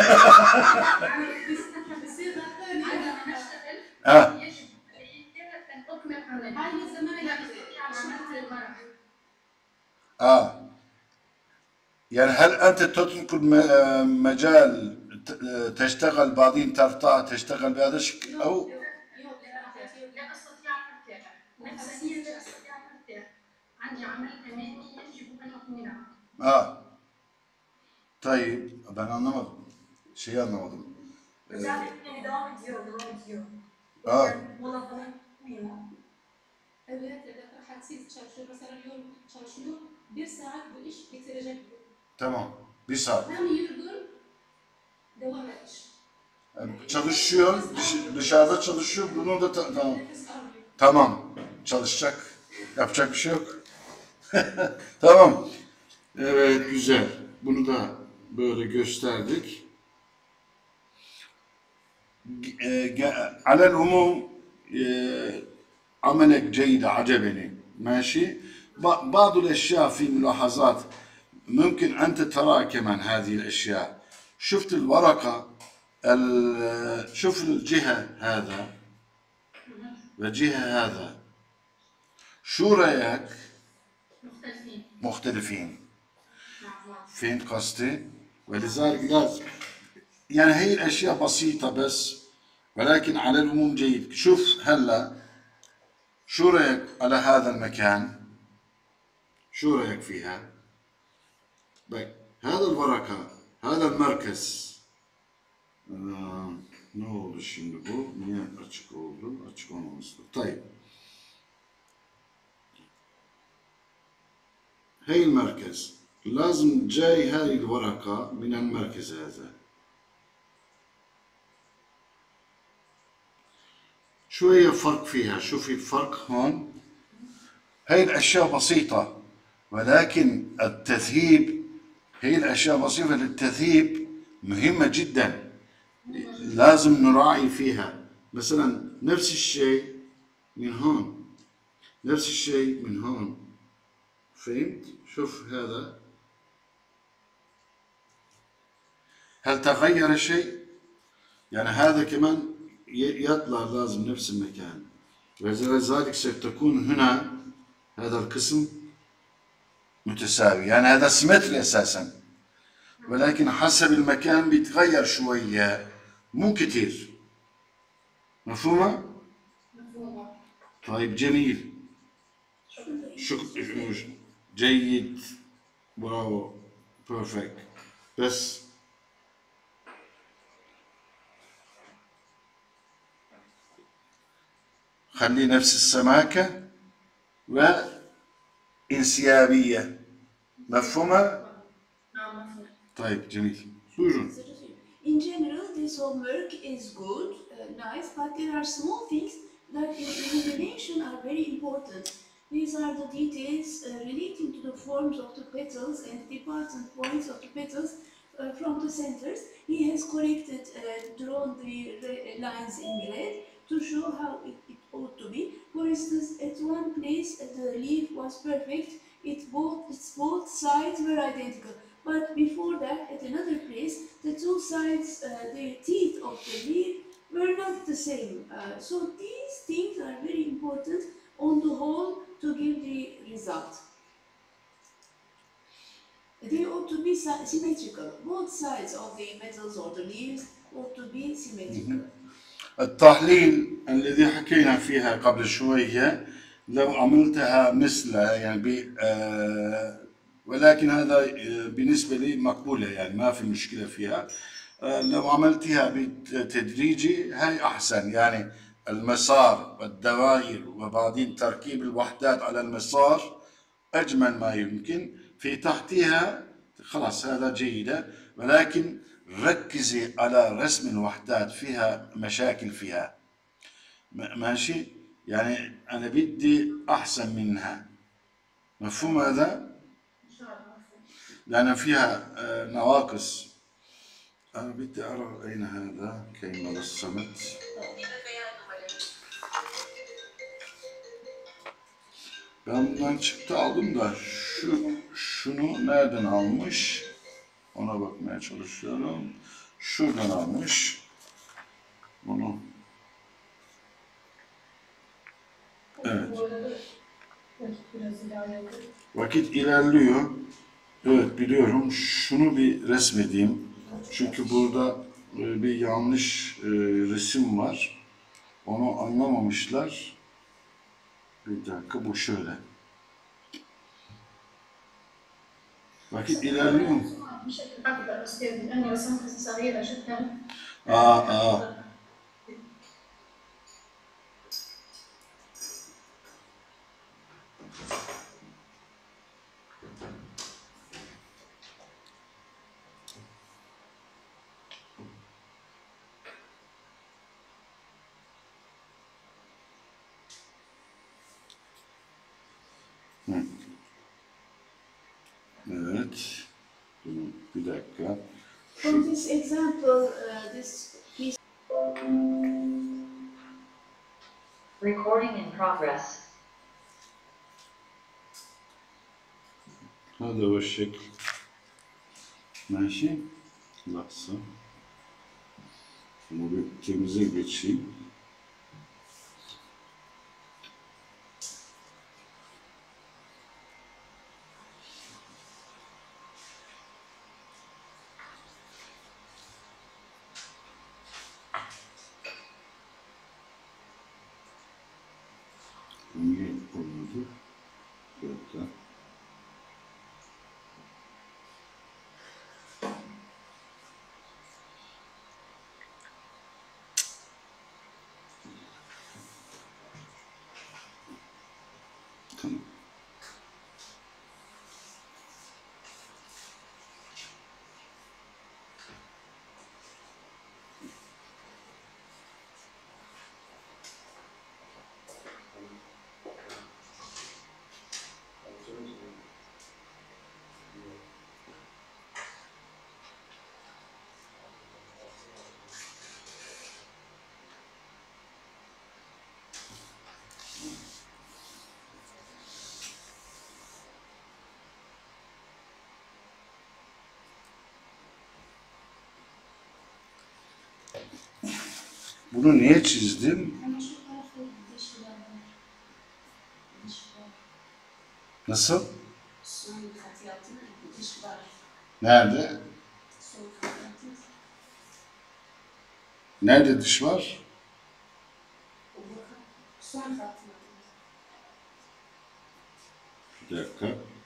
بصيغة ثانية. عندما نشتغل اه يجب أن أكمل عملي. هاي الزمان لا أستطيع العمل المراحل. اه يعني هل أنت تترك المجال تشتغل بعدين ترتاح تشتغل بهذا الشكل أو؟ لا أستطيع أن أرتاح، نفسيا لا أستطيع أن أرتاح، عندي عمل أمامي يجب أن أكمله. آه طيب ben anlamadım. Şeyi anlamadım. Hocam yine devam ediyor, devam ediyor. Aa. Yani mola falan yapmıyor. Evet, evet. Hadsiz çalışıyor. Mesela yol çalışıyor. Bir saat bu iş bitirecek. Tamam. Bir saat. Hem yürgün devam ediş. Yani çalışıyor, dış, dışarıda çalışıyor. Bunu da ta tamam. Nefes alıyor. Tamam. Çalışacak. Yapacak bir şey yok. Tamam. Evet, güzel. Bunu da böyle gösterdik. على العموم عملك جيد عجبني ماشي بعض الأشياء في ملاحظات ممكن أنت ترى كمان هذه الأشياء شفت الورقة شوف الجهة هذا والجهة هذا شو رأيك مختلفين. مختلفين فين قصدي ولذلك لازم يعني هي الأشياء بسيطة بس ولكن على العموم جيد. شوف هلا شو رأيك على هذا المكان؟ شو رأيك فيها؟ بك هذا الورقة هذا المركز آه ne oldu şimdi bu? Niye açık oldu? Açık olmamıştı. طيب هي المركز لازم جاي هذه الورقة من المركز هذا. شوية فرق فيها. شوفي الفرق هون. هي الأشياء بسيطة ولكن التذهيب هي الأشياء بسيطة للتذهيب مهمة جدا لازم نراعي فيها. مثلا نفس الشيء من هون نفس الشيء من هون فهمت؟ شوف هذا هل تغير شيء؟ يعني هذا كمان يطلع لازم نفس المكان ولذلك ستكون هنا هذا القسم متساوي يعني هذا سيمتري أساسا ولكن حسب المكان بيتغير شوية مو كتير. مفهومة؟ مفهومة. طيب جميل شكرا جيد براو بيرفكت بس خلي نفس السماكة وانسيابية. مفهومة؟ نعم مفهوم. طيب جميل. buyurun. In general, this homework is good, uh, nice, but there are small things that in illumination are very important. These are the details uh, relating to the forms of the petals and departing points of the petals uh, from the centers. He has corrected, uh, drawn the lines in red to show how it, it ought to be. For instance, at one place uh, the leaf was perfect, it both, its both sides were identical. But before that, at another place, the two sides, uh, the teeth of the leaf were not the same. Uh, so these things are very important on the whole to give the result. They ought to be symmetrical. Both sides of the petals or the leaves ought to be symmetrical. التحليل الذي حكينا فيها قبل شوية لو عملتها مثلها يعني بي آه ولكن هذا بالنسبة لي مقبولة يعني ما في مشكلة فيها. آه لو عملتها بتدريجي هاي أحسن يعني المسار والدوائر وبعدين تركيب الوحدات على المسار أجمل ما يمكن. في تحتها خلاص هذا جيدة ولكن ركزي على رسم الوحدات فيها مشاكل فيها ماشي يعني أنا بدي أحسن منها مفهوم هذا؟ لأن فيها نواقص أنا بدي أرى أين هذا كيما رسمت Ben bundan çıktı aldım da şu şunu nereden almış? Ona bakmaya çalışıyorum. Şuradan almış. Bunu. Evet. Vakit ilerliyor. Evet biliyorum. Şunu bir resmedeyim. Çünkü burada bir yanlış resim var. Onu anlamamışlar. Bir dakika bu şöyle. Vakit ilerliyor mu? Aa, aa. Hı. Evet. Bir dakika. From this example, uh, this piece. Recording in progress. هذا هو الشكل. ماشي. لحظة. Bunu bir temize geçeyim. Niye olmadı? Burada. Tamam. Bunu niye çizdim? Nasıl? Nerede? Nerede diş var? Bir dakika.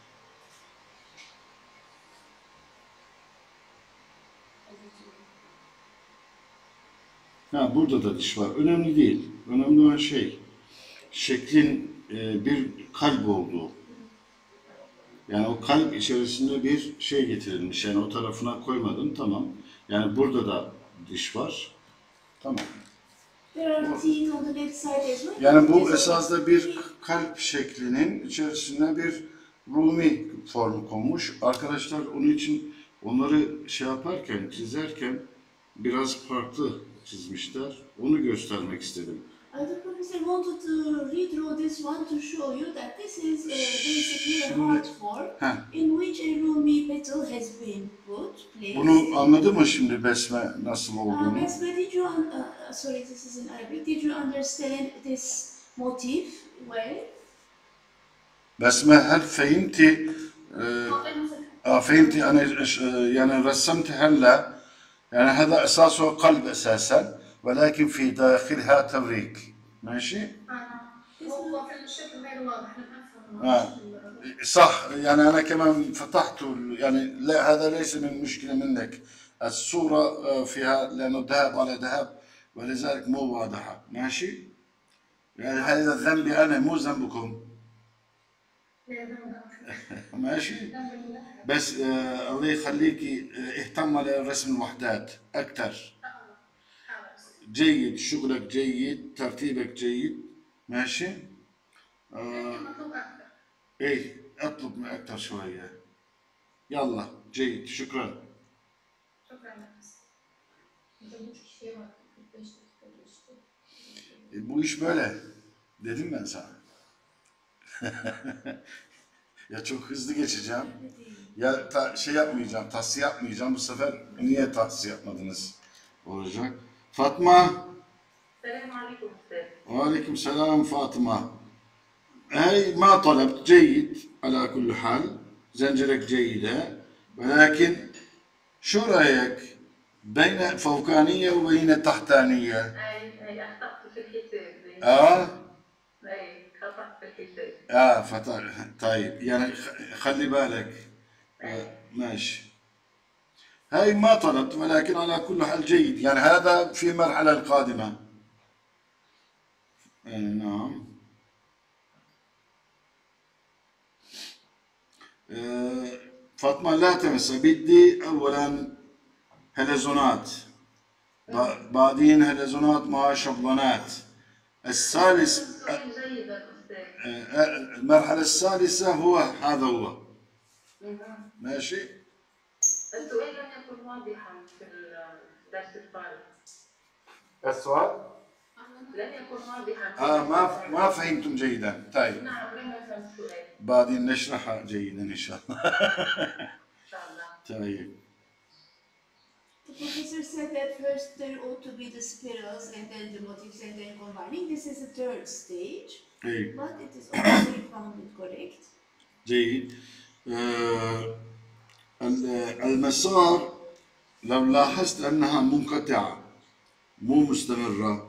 Ha, burada da diş var. Önemli değil. Önemli olan şey, şeklin e, bir kalp olduğu. Yani o kalp içerisinde bir şey getirilmiş. Yani o tarafına koymadım, tamam. Yani burada da diş var. Tamam. Yani bu esasında bir kalp şeklinin içerisine bir Rumi formu konmuş. Arkadaşlar onun için onları şey yaparken, çizerken biraz farklı çizmişler. Onu göstermek istedim. The professor wanted to redraw this one to show you that this is uh, basically a hard form in which a Rumi petal has been put, placed. Bunu anladı mı şimdi Besme nasıl olduğunu? Uh, Besme, did you, un uh, sorry, this is in Arabic. Did you understand this motif well? Besme, هل فهمتي اه فهمتي انا يعني رسمت هلا يعني هذا اساسه قلب اساسا ولكن في داخلها توريك ماشي؟ هو في الشكل غير واضح نفهم. آه. صح يعني انا كمان فتحته يعني لا هذا ليس من مشكله منك الصوره فيها لانه ذهب على ذهب ولذلك مو واضحه ماشي؟ يعني هذا ذنبي انا مو ذنبكم. ماشي. بس آه الله يخليكي آه اهتم على رسم الوحدات أكثر. جيد، شغلك جيد، ترتيبك جيد، ماشي. آه ايه اطلب من أكثر شوية. يلا جيد، شكرا. Bu iş böyle. Dedim ben sana. Ya çok hızlı geçeceğim. Ya ta, şey yapmayacağım, tahsiye yapmayacağım. Bu sefer niye tahsiye yapmadınız olacak. Fatma. Selamünaleyküm. وعليكم السلام فاطمة. هاي ما طلبت جيد على كل حال. زنجرك جيدة. ولكن شو رأيك بين فوقانية وبين تحتانية؟ أي أي أخطأت في الحساب. آه. أي خطأت في الحساب. آه فط... طيب يعني خلي بالك. آه ماشي. هاي ما طلبت ولكن على كل حال جيد، يعني هذا في المرحلة القادمة. آه نعم. آه فاطمة لا تنسى، بدي أولا هلزونات، بعدين هلزونات مع شبلونات. الثالث المرحلة الثالثة هو هذا هو. ماشي. السؤال لم يكن واضحا في الدرس الفارغ. السؤال؟ لم يكن واضحا. آه ما ما فهمتم جيدا. طيب. نعم لم نفهم السؤال. بعدين نشرحها جيدا إن شاء الله. إن شاء الله. طيب. The professor said that first there ought to be the spirals and then the motifs and then combining. This is the third stage. إيه. But it is also found correct. جيد. آه المسار لو لاحظت أنها منقطعة مو مستمرة،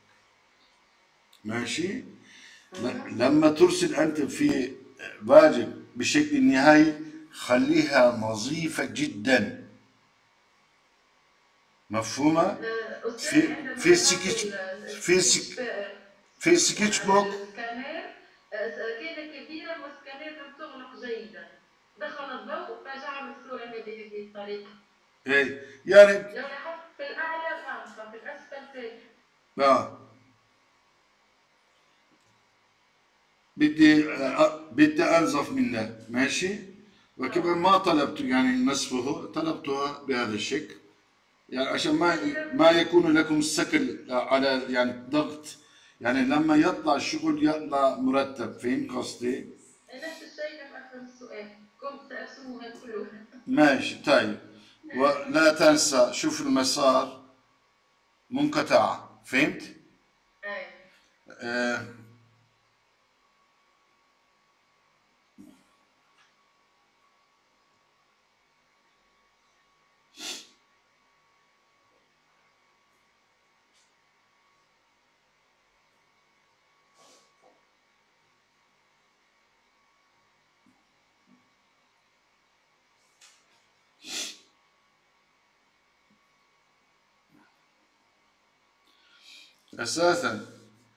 ماشي. لما ترسل أنت في واجب بشكل نهائي خليها نظيفة جدا. مفهومة؟ في في سكتش في سك في سكتش بوك. السكانير كانت كبيرة والسكانير لم تغلق جيدا. دخل الضوء فجعل الصورة بهذه الطريقة. إيه يعني. لو لاحظت في الأعلى نعم في الأسفل فاتح. آه. بدي أه بدي أنظف منه، ماشي. وكمان ما طلبت يعني نصفه، طلبته بهذا الشكل، يعني عشان ما ما يكون لكم سكل على يعني ضغط، يعني لما يطلع الشغل يطلع مرتب. فين قصدي؟ نفس الشيء لم أفهم السؤال، كنت سأرسمها كلها. ماشي طيب. ولا تنسى شوف المسار منقطعة، فهمت؟ أي. آه. أساسا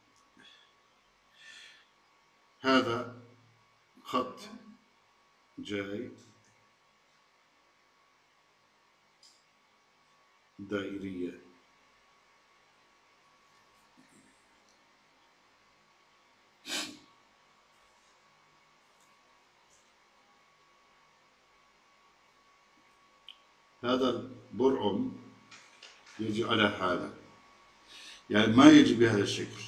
هذا خط جاي دائرية، هذا البرعم يجي على حاله، يعني ما يجي بهذا الشكل.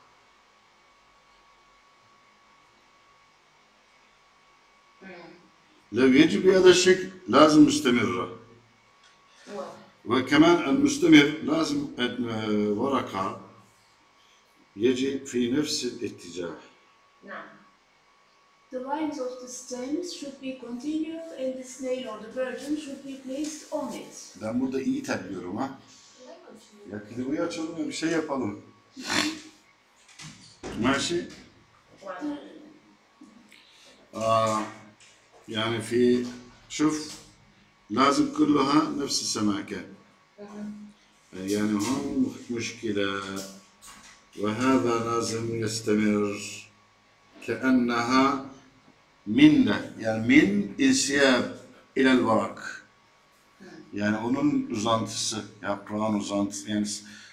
لو يجي بهذا الشكل لازم مستمرة. وكمان المستمر لازم ورقة يجي في نفس الاتجاه. نعم. The lines of the stems should be continuous and the snail or the virgin should be placed on it. Ben burada iyi terliyorum ha. Ya klibayı açalım ya bir şey yapalım. ماشي. آه يعني في شوف لازم كلها نفس السماكة. يعني هون مشكلة وهذا لازم يستمر كأنها min de yani min insiyab ilel varak. Yani onun uzantısı, yaprağın uzantısı. Yani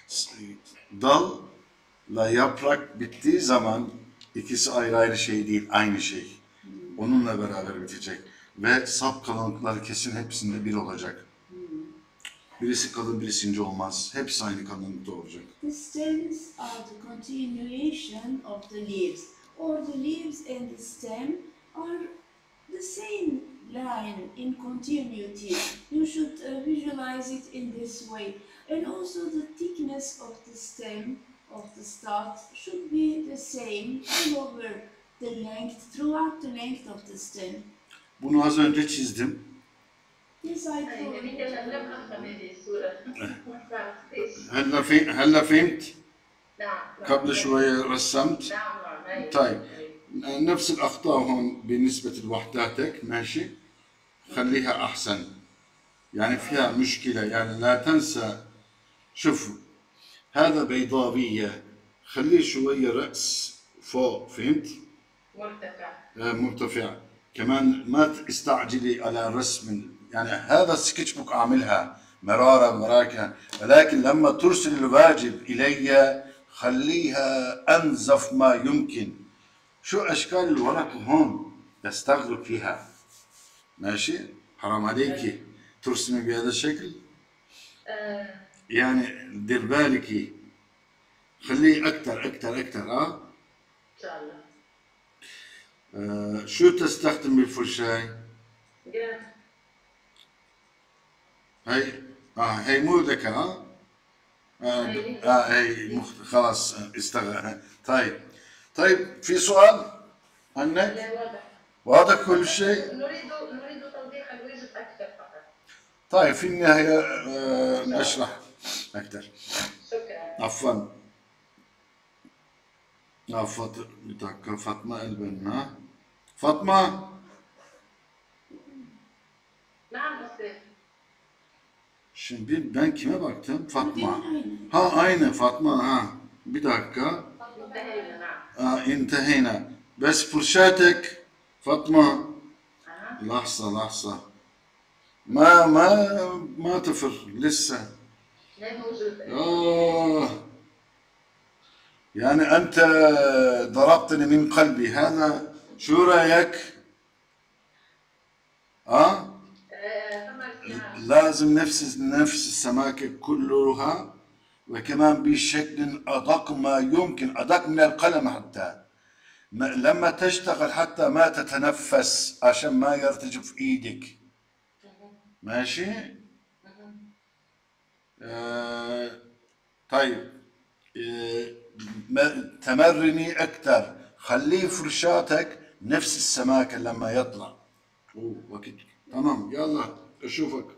dalla yaprak bittiği zaman ikisi ayrı ayrı şey değil, aynı şey. Onunla beraber bitecek. Ve sap kalınlıkları kesin hepsinde bir olacak. Birisi kalın, birisi ince olmaz. Hepsi aynı kalınlıkta olacak. The stems are the continuation of the leaves, or the leaves and the stem are the same line in continuity. You should uh, visualize it in this way. And also the thickness of the stem, of the start, should be the same all over the length, throughout the length of the stem. Bunu az önce çizdim. Yes, I يعني do. نتكلم أفهم هذه الصورة. ما عرفتش. هلا في هلا فهمت؟ نعم. قبل شوية رسمت. نعم نعم. أيوة. طيب نفس الأخطاء هون بالنسبة لوحداتك ماشي؟ خليها أحسن. يعني فيها مشكلة يعني لا تنسى. شوف هذا بيضاوية خليه شوية رأس فوق فهمت؟ مرتفع. آه مرتفع. كمان ما تستعجلي على رسم يعني هذا السكتش بوك أعملها مرارا مراكا ولكن لما ترسل الواجب إلي خليها أنظف ما يمكن. شو أشكال الورق هون تستغرق فيها ماشي حرام عليكي ترسمي بهذا الشكل آه. يعني دير بالكي خليه أكتر أكتر أكتر آه إن شاء الله. آه شو تستخدم بالفرشاي؟ جرام. هاي اه هي مو ذكاء اه اه, آه هي مخ... خلاص استغل طيب طيب في سؤال عنك؟ لا واضح. واضح كل شيء؟ نريد نريد توضيح الواجب أكثر فقط. طيب في النهاية آه نشرح أكثر. شكرا. عفوا. آه فاطمة فاطمة البنا فاطمة. نعم أستاذ. Şimdi ben kime baktım? Fatma. Aynı. Ha aynı Fatma ha. Bir dakika. انتهينا نعم. آه انتهينا بس فرشاتك فاطمة لحظة لحظة ما ما ما تفر لسه لا موجود. آه يعني أنت ضربتني من قلبي هذا شو رأيك؟ آه لازم نفس نفس السماكة كلها وكمان بشكل أدق ما يمكن أدق من القلم حتى لما تشتغل حتى ما تتنفس عشان ما يرتجف في إيدك ماشي؟ آه طيب آه تمرني أكثر خليه فرشاتك نفس السماكة لما يطلع أوه وقت تمام يلا أشوفك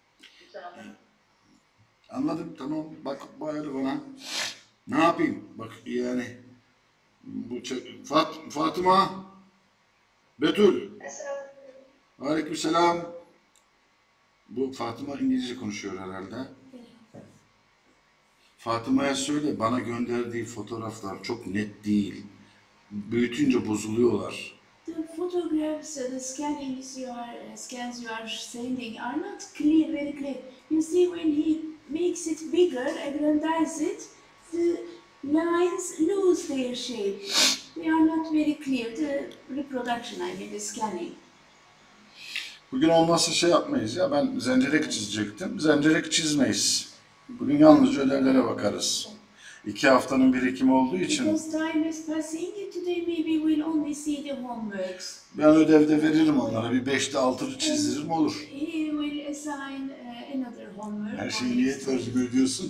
anladım tamam bak böyle bana ne yapayım bak yani bu Fat Fatıma Betül aleykümselam bu Fatıma İngilizce konuşuyor herhalde. Fatıma'ya söyle bana gönderdiği fotoğraflar çok net değil büyütünce bozuluyorlar. The photographs, uh, the scannings you are, uh, scans you are sending are not clear, very clear. You see, when he makes it bigger, agrandize it, the lines lose their shape. They are not very clear. The reproduction, I mean, the scanning. Bugün olmazsa şey yapmayız ya, ben zencerek çizecektim. Zencerek çizmeyiz. Bugün yalnızca ödevlere bakarız. İki haftanın birikimi olduğu için. Because time is passing, today maybe we'll only see the homeworks. Ben ödevde veririm onlara, bir beşte altılı çizdiririm olur. He will assign uh, another homework. Her şeyi niye tercüme ediyorsun?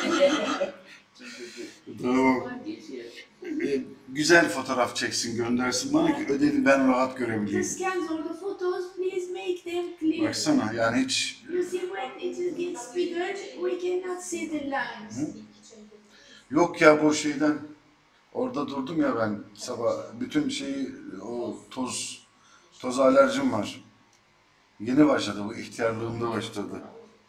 Tamam. Ee, güzel fotoğraf çeksin, göndersin bana ki ödevi ben rahat The görebileyim. scans or the photos, please make them clear. Baksana yani hiç... You see, when it gets bigger, we cannot see the lines. Hı? Yok ya bu şeyden, orada durdum ya ben sabah, bütün şeyi, o toz, toz alerjim var. Yeni başladı, bu ihtiyarlığımda başladı.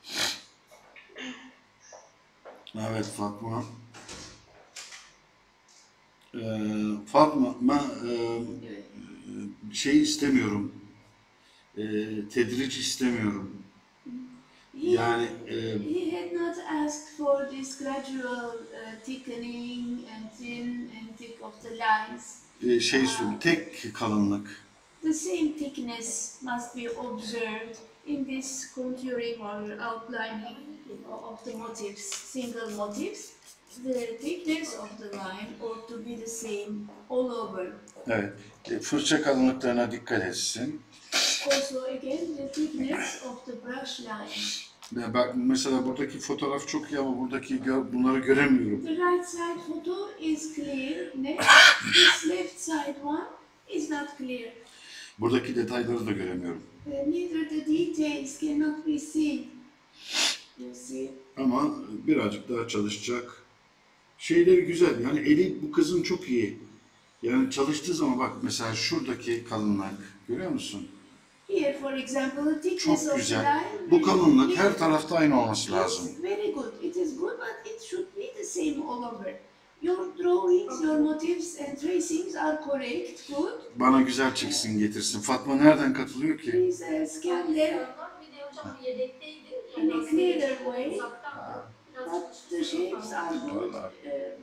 Evet Fatma. Ee, Fatma, ma, e, şey istemiyorum. E, tedric istemiyorum. He, Yani e, he had not asked for this gradual uh, thickening and thin and thick of the lines. e, şey söyleyeyim, tek kalınlık. The same thickness must be observed in this contouring or outlining of the motifs, single motifs. The thickness of the line ought to be the same all over. Evet. E, fırça kalınlıklarına dikkat etsin. Also again the thickness of the brush line. Ya bak mesela buradaki fotoğraf çok iyi ama buradaki gö bunları göremiyorum. The right side photo is clear. Next, this left side one is not clear. Buradaki detayları da göremiyorum. Uh, neither the details cannot be seen. You see? Ama birazcık daha çalışacak. Şeyleri güzel. Yani eli bu kızın çok iyi. Yani çalıştığı zaman bak mesela şuradaki kalınlık görüyor musun? Here, for example, the thickness Çok of the güzel. line. Bu kalınlık her tarafta aynı olması lazım. It's very good. It is good, but it should be the same all over. Your drawings, your motifs and tracings are correct, good. Bana güzel çeksin getirsin. Fatma nereden katılıyor ki? Please uh, scan them Bir de hocam yedekteydi. in a Yani clearer way. uzaktan biraz But the shapes are good. Uh,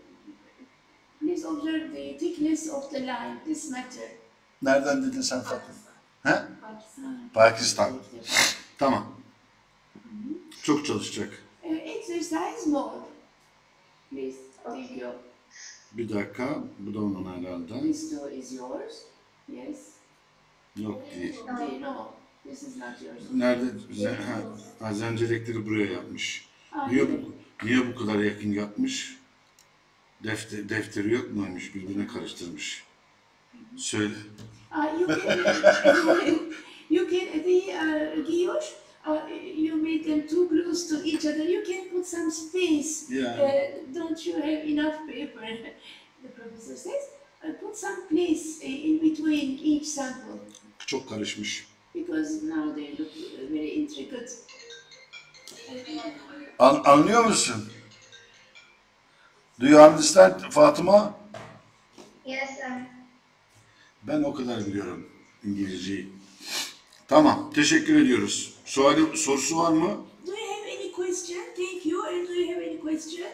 please observe the thickness of the line, this matter. Nereden dedin sen Fatma? He? Pakistan. Pakistan. Tamam. Çok çalışacak. Uh, exercise more. Please, take your. Bir dakika. Bu da onun herhalde. This two is yours. Yes. Yok değil. Okay, no, this is not yours. Nerede? Zen ha, ha, zencirekleri buraya yapmış. Ah, Niye bu, niye bu kadar yakın yapmış? Defter, defteri yok muymuş? Birbirine karıştırmış. Söyle. Uh, you can, you can, the uh, guillotine, uh, you make them too close to each other. You can put some space. Yeah. Uh, don't you have enough paper? The professor says, uh, put some place uh, in between each sample Çok karışmış. because now they look uh, very intricate. An, anlıyor musun? Do you understand Fatıma? Yes, sir. Ben o kadar biliyorum İngilizceyi. Tamam, teşekkür ediyoruz. Suali, sorusu var mı? Do you have any question? Thank you. And do you have any question?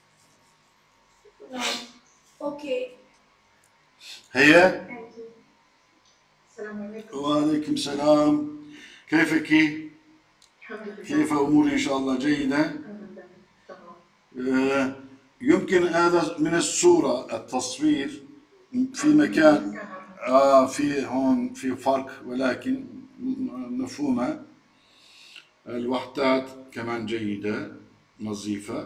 No. Okay. Heye? Thank you. السلام عليكم. وعليكم السلام. كيفك؟ الحمد لله. كيف أمور إن شاء الله جيدة؟ تمام. آه، يمكن هذا من الصورة التصوير في مكان آه في هون في فرق ولكن مفهومة. الوحدات كمان جيدة نظيفة.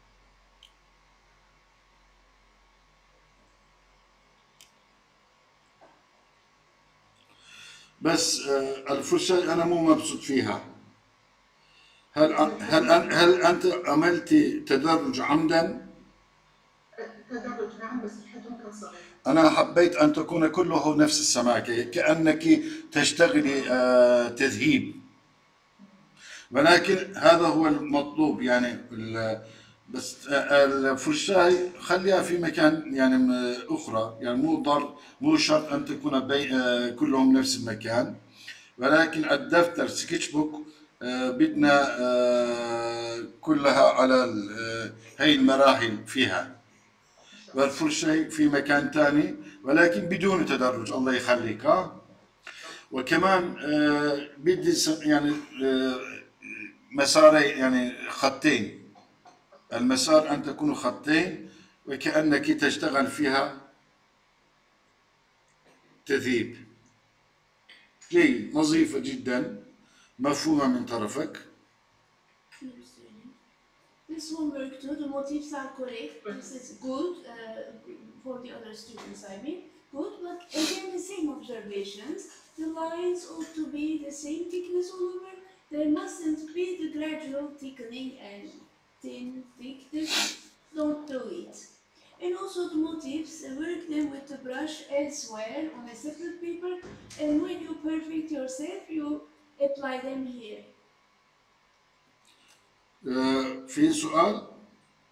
بس آه، الفرشة أنا مو مبسوط فيها. هل هل هل أنت عملت تدرج عمدا؟ تدرج نعم بس الحجم كان صغير. أنا حبيت أن تكون كله نفس السماكة كأنك تشتغلي آه، تذهيب، ولكن هذا هو المطلوب يعني ال- بس آه، الفرشاة خليها في مكان يعني م- أخرى، يعني مو ضر مو شرط أن تكون بي آه، كلهم نفس المكان، ولكن الدفتر سكتش بوك آه، بدنا آه، كلها على ال- آه، هي المراحل فيها، والفرشة في مكان ثاني ولكن بدون تدرج الله يخليك. ها وكمان آه، بدي س- يعني آه، مساري يعني خطين، المسار أن تكون خطين وكأنك تشتغل فيها تذيب. جيد، نظيفة جدا، مفهومة من طرفك. This homework too, the motifs are correct. This is good uh, for the other students, I mean. Good, but again the same observations. The lines ought to be the same thickness all over. There mustn't be the gradual thickening and thin, thick. This, don't do it. And also the motifs, uh, work them with the brush elsewhere on a separate paper. And when you perfect yourself, you apply them here. آه، في سؤال؟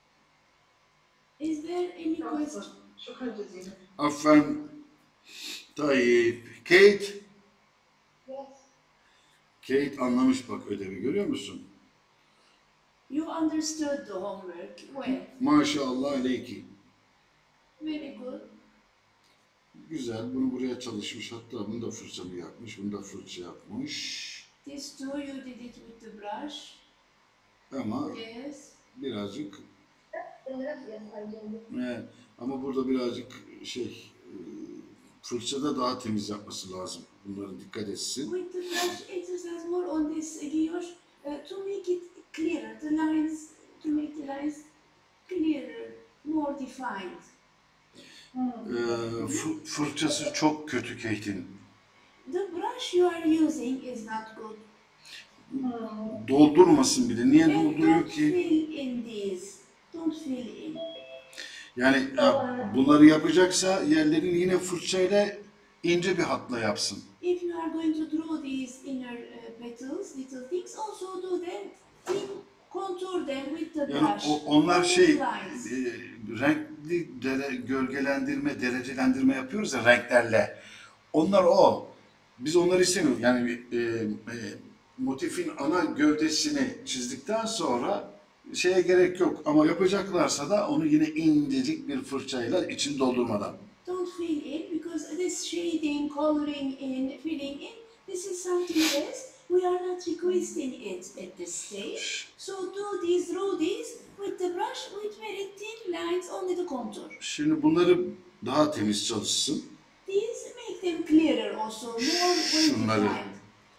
Is there any question? شكرا جزيلا. عفوا. طيب Kate. Yes. Kate anlamış bak ödevi, görüyor musun? You understood the homework well. Maşallah aleyki. Very good. Güzel, bunu buraya çalışmış. Hatta bunu da fırçalı yapmış, bunu da fırça yapmış. This too you did it with the brush. Ama Yes. birazcık, In the rest, yes, I did. e, ama burada birazcık şey, e, fırçada daha temiz yapması lazım. Bunlara dikkat etsin. With the brush, exercise more on this, Giyosh, uh, to make it clearer. The lines, to make the lines clearer, more defined. E, fı- fırçası çok kötü Kate'in. The brush you are using is not good. Doldurmasın bile. Niye And dolduruyor don't ki? fill in these. Don't fill in. Yani ya, bunları yapacaksa yerlerini yine fırçayla ince bir hatla yapsın. If you are going to draw these inner uh, petals, little things, also do them, thin, contour them with the Yani brush. o, onlar Follow şey, the lines. e, renkli dere, gölgelendirme, derecelendirme yapıyoruz ya renklerle. Onlar o. Biz onları istemiyoruz. Yani e, e, motifin ana gövdesini çizdikten sonra şeye gerek yok. Ama yapacaklarsa da onu yine incecik bir fırçayla için doldurmadan. Don't fill in because this shading, coloring in, filling in, this is something else. We are not requesting it at this stage. So do these, draw these with the brush with very thin lines, only the contour. Şimdi bunları daha temiz çalışsın. These make them clearer also, more well Şunları. defined.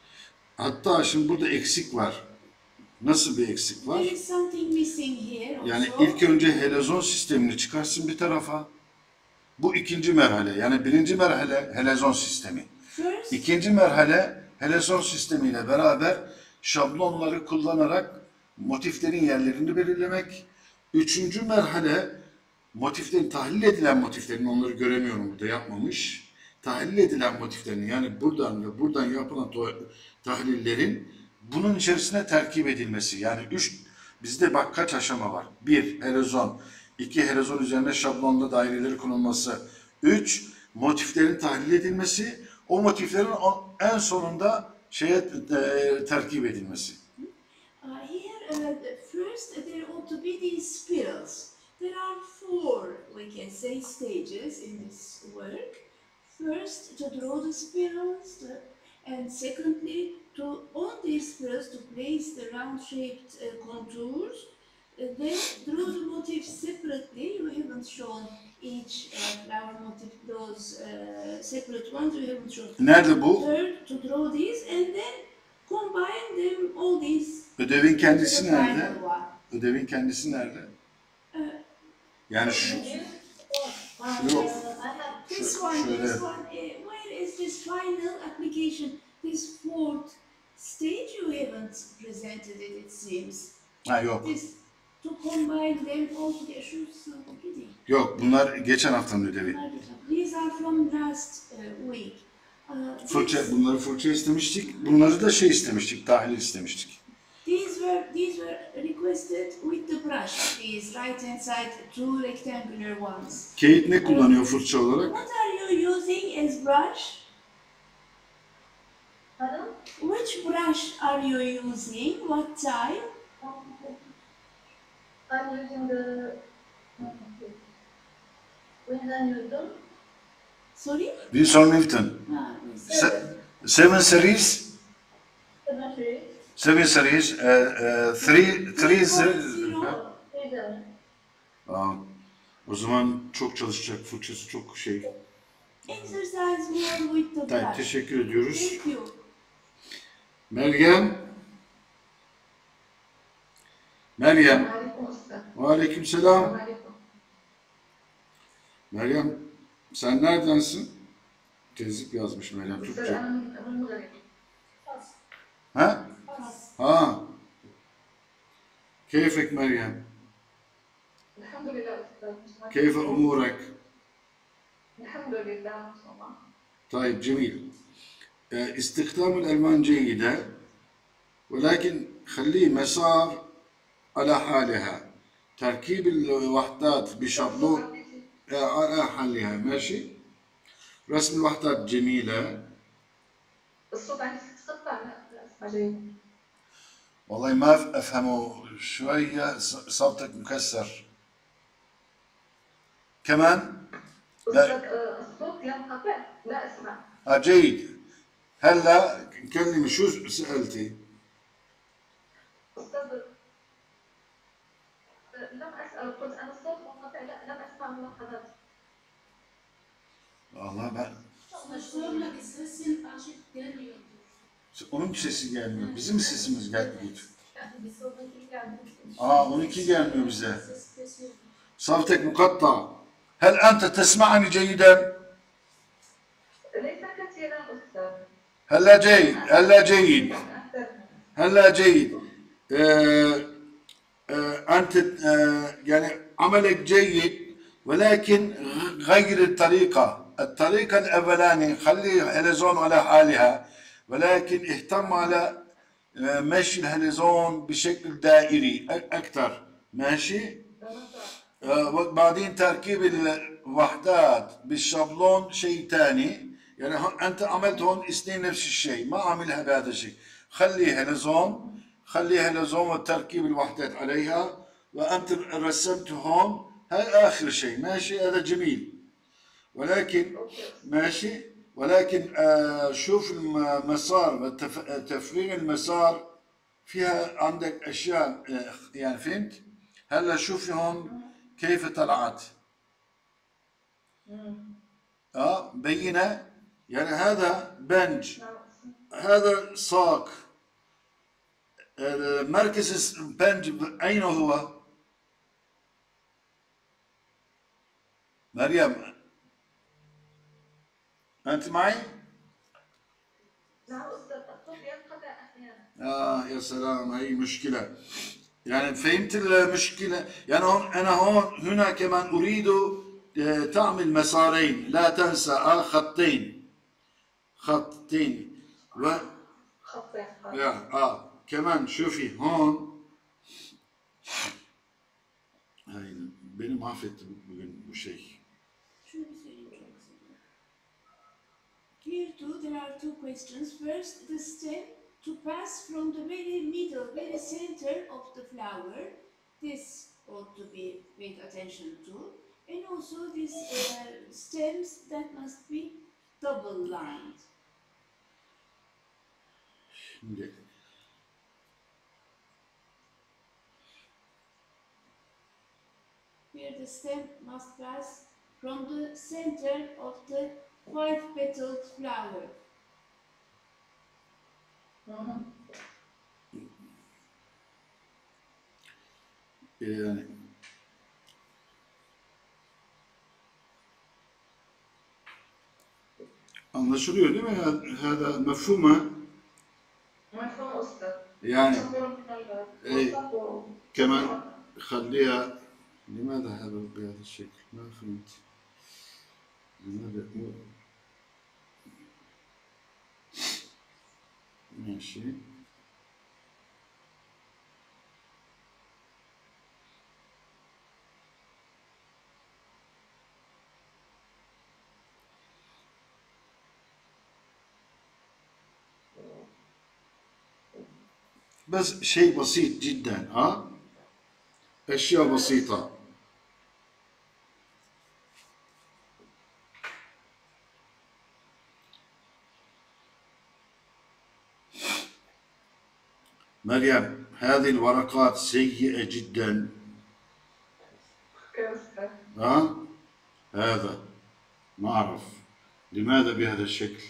Hatta şimdi burada eksik var. Nasıl bir eksik var? There is something missing here also. Yani ilk önce helezon sistemini çıkarsın bir tarafa. Bu ikinci merhale. Yani birinci merhale helezon sistemi. First, İkinci merhale helezon sistemiyle beraber şablonları kullanarak motiflerin yerlerini belirlemek. Üçüncü merhale motiflerin, tahlil edilen motiflerin, onları göremiyorum burada, yapmamış. Tahlil edilen motiflerin, yani buradan ve buradan yapılan tahlillerin bunun içerisine terkip edilmesi. Yani üç, bizde bak kaç aşama var. Bir, helezon. İki, helezon üzerine şablonlu daireleri konulması. Üç, motiflerin tahlil edilmesi. O motiflerin en sonunda şeye e, terkip edilmesi. uh, here, uh, first there ought to be these spirals. There are four, we can say, stages in this work. First, to draw the spirals, the, and secondly, to on these spirals to place the round-shaped uh, contours. Uh, then draw the motifs separately. You haven't shown each uh, flower motif, those uh, separate ones. You haven't shown. Nerede bu? Third, to draw these and then combine them all these. Ödevin kendisi the nerede? final one. Ödevin kendisi nerede? Uh, Yani şu, Uh, Yok. this, this Şu- one, şöyle. this one, uh, where is this final application? This fourth stage you haven't presented it, it seems. ha yok. This, to combine them all together, şu sıvı değil. Yok, bunlar geçen haftanın ödevi. These are from last uh, week. Uh, Fırça, these, bunları fırça istemiştik. Bunları da şey istemiştik, tahlil istemiştik. these were these were requested with the brush. These right hand side two rectangular ones. Kate ne kullanıyor fırça olarak? What are you using as brush? Pardon? Which brush are you using? What type? I'm using the Winsor Newton. Sorry? Winsor Newton. Ah, yes. Se seven series, Seven series. seven series, uh, uh, three, three series. Zero. Laser. Aa, o zaman çok çalışacak, fırçası çok şey. Exercise more with the Tamam, brush. teşekkür ediyoruz. Thank you. Meryem. Meryem. Aleyküm selam. Ve aleykümselam. Aleyküm. Meryem, sen neredensin? Tezlik yazmış Meryem Türkçe. Selam, من المغرب. Ha? Ha. Keyfek Meryem. الحمد لله أستاذ. كيف أمورك؟ الحمد لله ما شاء الله. طيب جميل. آه، استخدام الألوان جيدة ولكن خليه مسار على حالها. تركيب الوحدات بشابلون آه، على حالها ماشي؟ رسم الوحدات جميلة. الصوت عندي تقطع، لا لا اسمع جيد. والله ما أفهمه شوية، صوتك مكسر. كمان؟ أستاذ الصوت ينقطع، لا أسمع. آه جيد. هلا كلمي، شو سألتي؟ أستاذ لم أسأل، قلت أنا الصوت منقطع، لا لم أسمع ملاحظات. Allah ben Sormak istersin açık gelmiyor. onun sesi gelmiyor. Bizim sesimiz gelmiyor. Aa onunki gelmiyor bize. صوتك مقطع. هل أنت تسمعني جيدا؟ ليس كثيرا أستاذ. هلا جيد، هلا جيد. هلا جيد. آه آه أنت آه يعني عملك جيد، ولكن غير الطريقة. الطريقة الأولانية خلي الهلزون على حالها، ولكن اهتم على مشي الهلزون بشكل دائري أكثر. ماشي؟ وبعدين تركيب الوحدات بالشابلون شيء ثاني. يعني أنت عملت هون اثنين نفس الشيء، ما عملها بهذا الشيء. خلي هلزون، خلي هلزون وتركيب الوحدات عليها، وأنت رسمت هون، هاي آخر شيء. ماشي؟ هذا جميل. ولكن ماشي، ولكن آه شوف المسار وتفريغ المسار فيها عندك أشياء آه يعني فهمت؟ هلا شوفي هون كيف طلعت. اه بينة، يعني هذا بنج، هذا ساق. مركز البنج أين هو؟ مريم أنت معي؟ نعم أستاذ، الصوت ينقطع أحيانا. آه يا سلام، هي مشكلة. يعني فهمت المشكلة؟ يعني هون أنا هون هنا كمان أريد تعمل مسارين، لا تنسى آه خطين، خطين و خطين. يا آه كمان شوفي هون. هاي بيني ما فيت بشيء. Here too there are two questions. First, the stem to pass from the very middle, very center of the flower. This ought to be paid attention to. And also these uh, stems that must be double lined. Şimdi here the stem must pass from the center of the five-petaled flower. Mm-hmm. Yani anlaşılıyor değil mi? هذا مفهومة. مفهوم أستاذ. يعني إيه كمان خليها. لماذا هذا بهذا الشكل؟ ما فهمت. لماذا؟ ماشي. بس شيء بسيط جدا. ها أشياء بسيطة. مريم هذه الورقات سيئة جدا. ها هذا ما أعرف لماذا بهذا الشكل.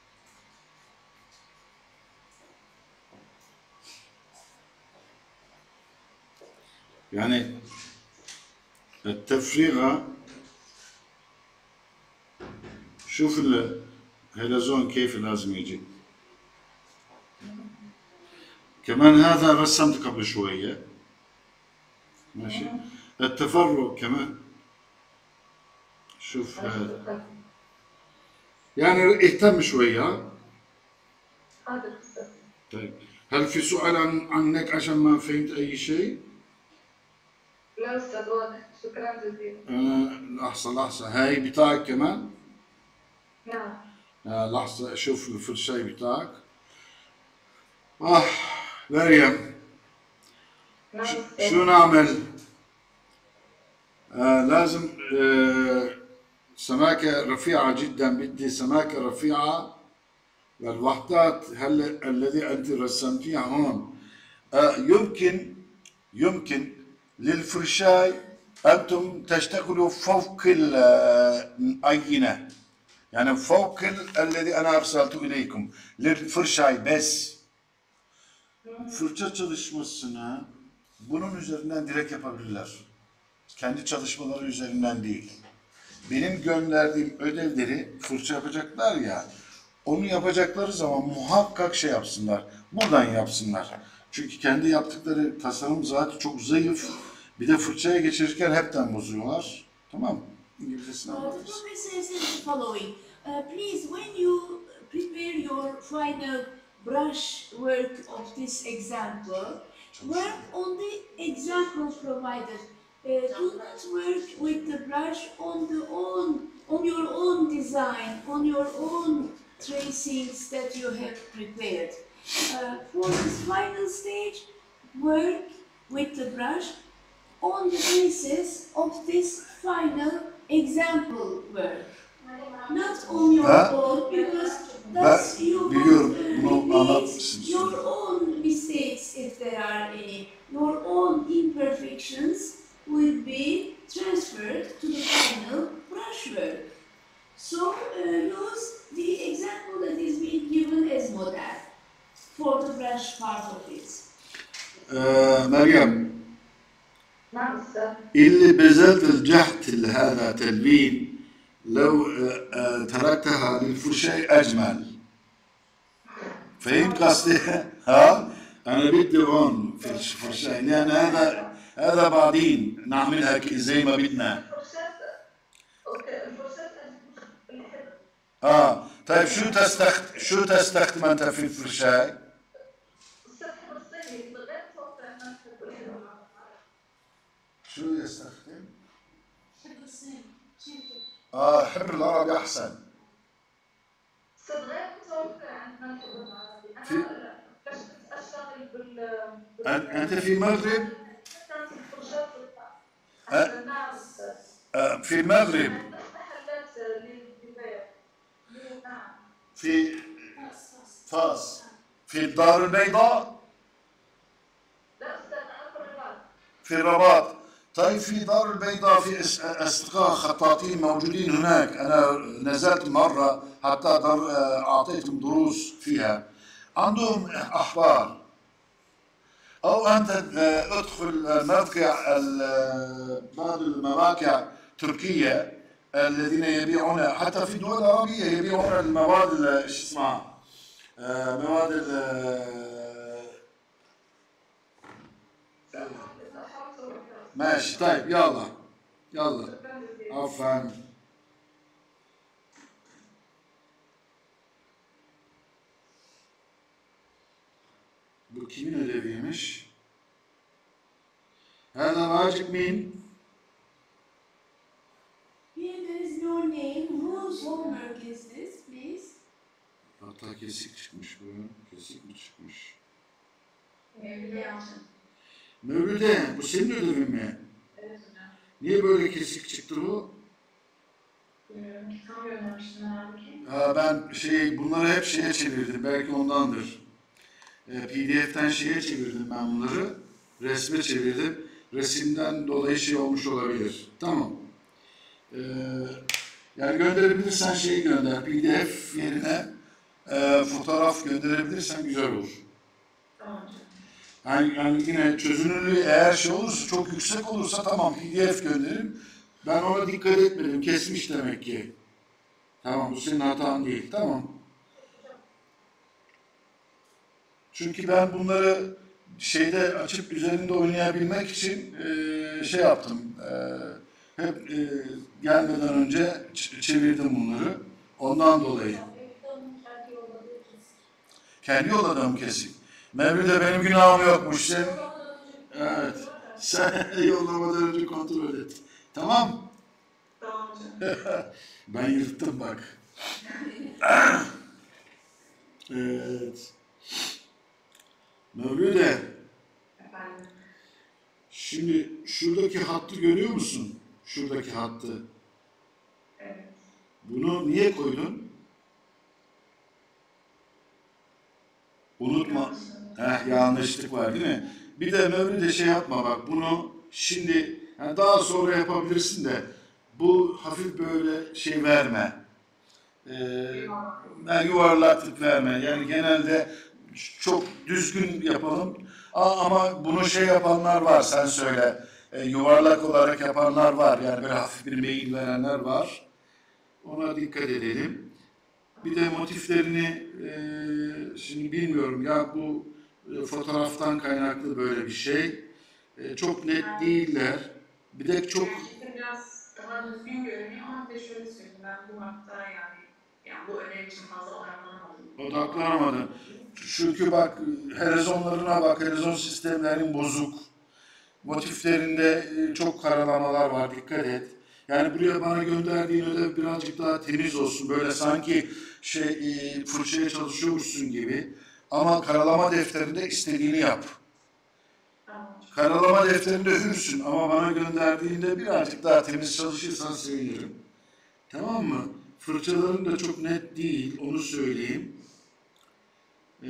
يعني التفريغة، شوف الهلزون كيف لازم يجي. كمان هذا رسمت قبل شوية. ماشي. التفرغ كمان شوف هذا، يعني اهتم شوية. طيب هل في سؤال عن عنك عشان ما فهمت أي شيء؟ لا أستاذ واضح، شكرا جزيلا. آه لحظة لحظة، هاي بتاعك كمان؟ نعم. آه لحظة أشوف الفرشاي بتاعك. آه مريم شو نعمل؟ آه لازم آه سماكة رفيعة جدا، بدي سماكة رفيعة للوحدات هلا الذي أنت رسمتيها هون. آه يمكن يمكن للفرشاي أنتم تشتغلوا فوق العينة، يعني فوق الذي أنا أرسلته إليكم للفرشاي بس. Fırça çalışmasını bunun üzerinden direkt yapabilirler. Kendi çalışmaları üzerinden değil. Benim gönderdiğim ödevleri fırça yapacaklar ya, onu yapacakları zaman muhakkak şey yapsınlar, buradan yapsınlar. Çünkü kendi yaptıkları tasarım zaten çok zayıf. Bir de fırçaya geçirirken hepten bozuyorlar. Tamam. İngilizcesine Uh, the bakarız. professor says the following. Uh, please, when you prepare your final brush work of this example, work on the example provided. Uh, do not work with the brush on the own, on your own design, on your own tracings that you have prepared. Uh, for this final stage, work with the brush on the basis of this final example work, not on your Ha? own, because Ben thus you biliyorum, won't bunu uh, repeat anlatmışsınız. your own mistakes if there are any. Your own imperfections will be transferred to the final brushwork. So uh, use the example that is being given as model for the brush part of it. آه مريم نعم أستاذ. اللي بذلت الجهد هذا تلوين لو آه آه تركتها للفرشاي أجمل. فهمت قصدي؟ ها؟ أنا بدي هون في الفرشاي لأن هذا هذا بعدين نعملها زي ما بدنا. الفرشاة أوكي الفرشاة الحبر. آه طيب شو تستخدم شو تستخدم أنت في الفرشاي؟ السطح الصيني من غير صوت أنا أحب الحبر. شو يستخدم؟ حب الصين شيء آه حبر العربي أحسن. صوت غير صوت عندنا الحبر العربي. في- أنا بس أشتغل بال أنت أنت في المغرب؟ كانت الفرشاة أه؟ أه؟ نعم أستاذ. آه في المغرب محلات للبيع. نعم. في فاس فاس فاس في الدار البيضاء لا أستاذ أنا في الرباط. في الرباط. طيب في دار البيضاء في أس- أصدقاء خطاطين موجودين هناك. أنا نزلت مرة حتى در أعطيتهم دروس فيها. عندهم أحبار. أو أنت ادخل موقع ال- بعض المواقع تركية الذين يبيعون حتى في الدول العربية يبيعون المواد ال- شو اسمها آه، مواد ال- ماشي طيب يلا يلا عفوا. Bu kimin ödeviymiş? هذا واجب مين؟ Here there is no name. Whose homework is this, please? Hatta kesik çıkmış bu. Kesik mi çıkmış? Biliyorsun. Mevlüde, bu senin ödevin mi? Evet hocam. Niye böyle kesik çıktı bu? Bilmiyorum. Tam göndermiştim halbuki. Ha, ben şey, bunları hep şeye çevirdim. Belki ondandır. E, P D F'den şeye çevirdim ben bunları. Resme çevirdim. Resimden dolayı şey olmuş olabilir. Tamam. Ee, yani gönderebilirsen şeyi gönder. P D F yerine e, fotoğraf gönderebilirsen güzel olur. Tamam hocam. Yani, yani yine çözünürlüğü eğer şey olursa, çok yüksek olursa tamam P D F gönderirim. Ben ona dikkat etmedim. Kesmiş demek ki. Tamam, bu senin hatan değil. Tamam. Çünkü ben bunları şeyde açıp üzerinde oynayabilmek için e, şey yaptım. E, hep e, gelmeden önce ç- çevirdim bunları. Ondan dolayı. Kendi yolladığım kesik. Mevlüt'e benim günahım yokmuş. Sen, evet. Sen yollamadan önce kontrol et. Tamam. Tamam hocam. Ben yırttım bak. Evet. Mevlüde. Efendim. Şimdi şuradaki hattı görüyor musun? Şuradaki hattı. Evet. Bunu niye koydun? Unutma. Heh, yanlışlık var değil mi? Bir de Mevlüde şey yapma bak, bunu şimdi yani daha sonra yapabilirsin de bu hafif böyle şey verme. Ee, yani yuvarlaklık verme. Yani genelde çok düzgün yapalım. Aa, ama bunu şey yapanlar var, sen söyle. Ee, yuvarlak olarak yapanlar var. Yani böyle hafif bir meyil verenler var. Ona dikkat edelim. Bir de motiflerini e, şimdi bilmiyorum ya, bu e, fotoğraftan kaynaklı böyle bir şey. E, çok net değiller. Bir de çok... Gerçekten biraz daha düzgün görünüyor ama bir de şöyle söyleyeyim, ben bu hatta yani, yani bu önev için fazla odaklanamadım. Odaklanamadın. Çünkü bak, helezonlarına bak, helezon sistemlerinin bozuk. Motiflerinde e, çok karalamalar var, dikkat et. Yani buraya bana gönderdiğin ödev birazcık daha temiz olsun. Böyle sanki şey e, fırçaya çalışıyormuşsun gibi. Ama karalama defterinde istediğini yap. Karalama defterinde hürsün ama bana gönderdiğinde birazcık daha temiz çalışırsan sevinirim. Tamam mı? Fırçaların da çok net değil, onu söyleyeyim. Ee,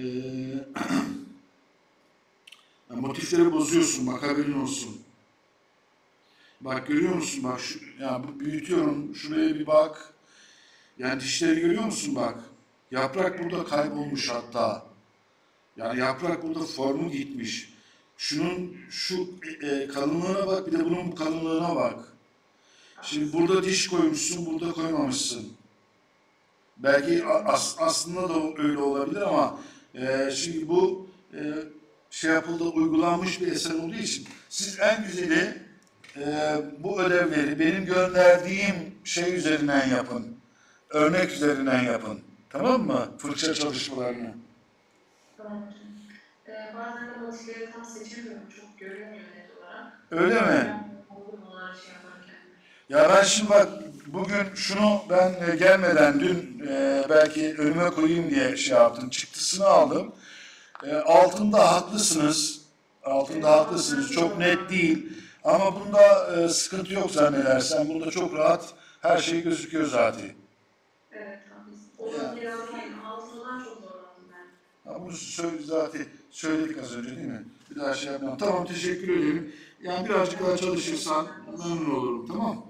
motifleri bozuyorsun, bak haberin olsun. Bak görüyor musun? Bak şu, ya büyütüyorum. Şuraya bir bak. Yani dişleri görüyor musun bak? Yaprak burada kaybolmuş hatta. Yani yaprak burada formu gitmiş. Şunun şu e, kalınlığına bak, bir de bunun kalınlığına bak. Şimdi burada diş koymuşsun, burada koymamışsın. Belki as, aslında da öyle olabilir ama e, şimdi bu e, şey yapıldı, uygulanmış bir eser olduğu için siz en güzeli e, bu ödevleri benim gönderdiğim şey üzerinden yapın. Örnek üzerinden yapın. Tamam mı? Fırça çalışmalarını. Tamam. Ee, bazen de motifleri tam seçemiyorum. Çok görünmüyor net olarak. Öyle mi? Olur mu onlar şey yaparken? Ya ben şimdi bak, bugün şunu ben e, gelmeden dün e, belki önüme koyayım diye şey yaptım. Çıktısını aldım. E, altında haklısınız. Altında haklısınız. Çok net değil. Ama bunda e, sıkıntı yok zannedersen. Bunda çok rahat her şey gözüküyor zaten. Evet, haklısın. Onun biraz altından çok zorlandım ben. Ha, bunu söyle, zaten söyledik az önce değil mi? Bir daha şey yapmam. Tamam, teşekkür ederim. Yani birazcık daha çalışırsan memnun olurum, tamam?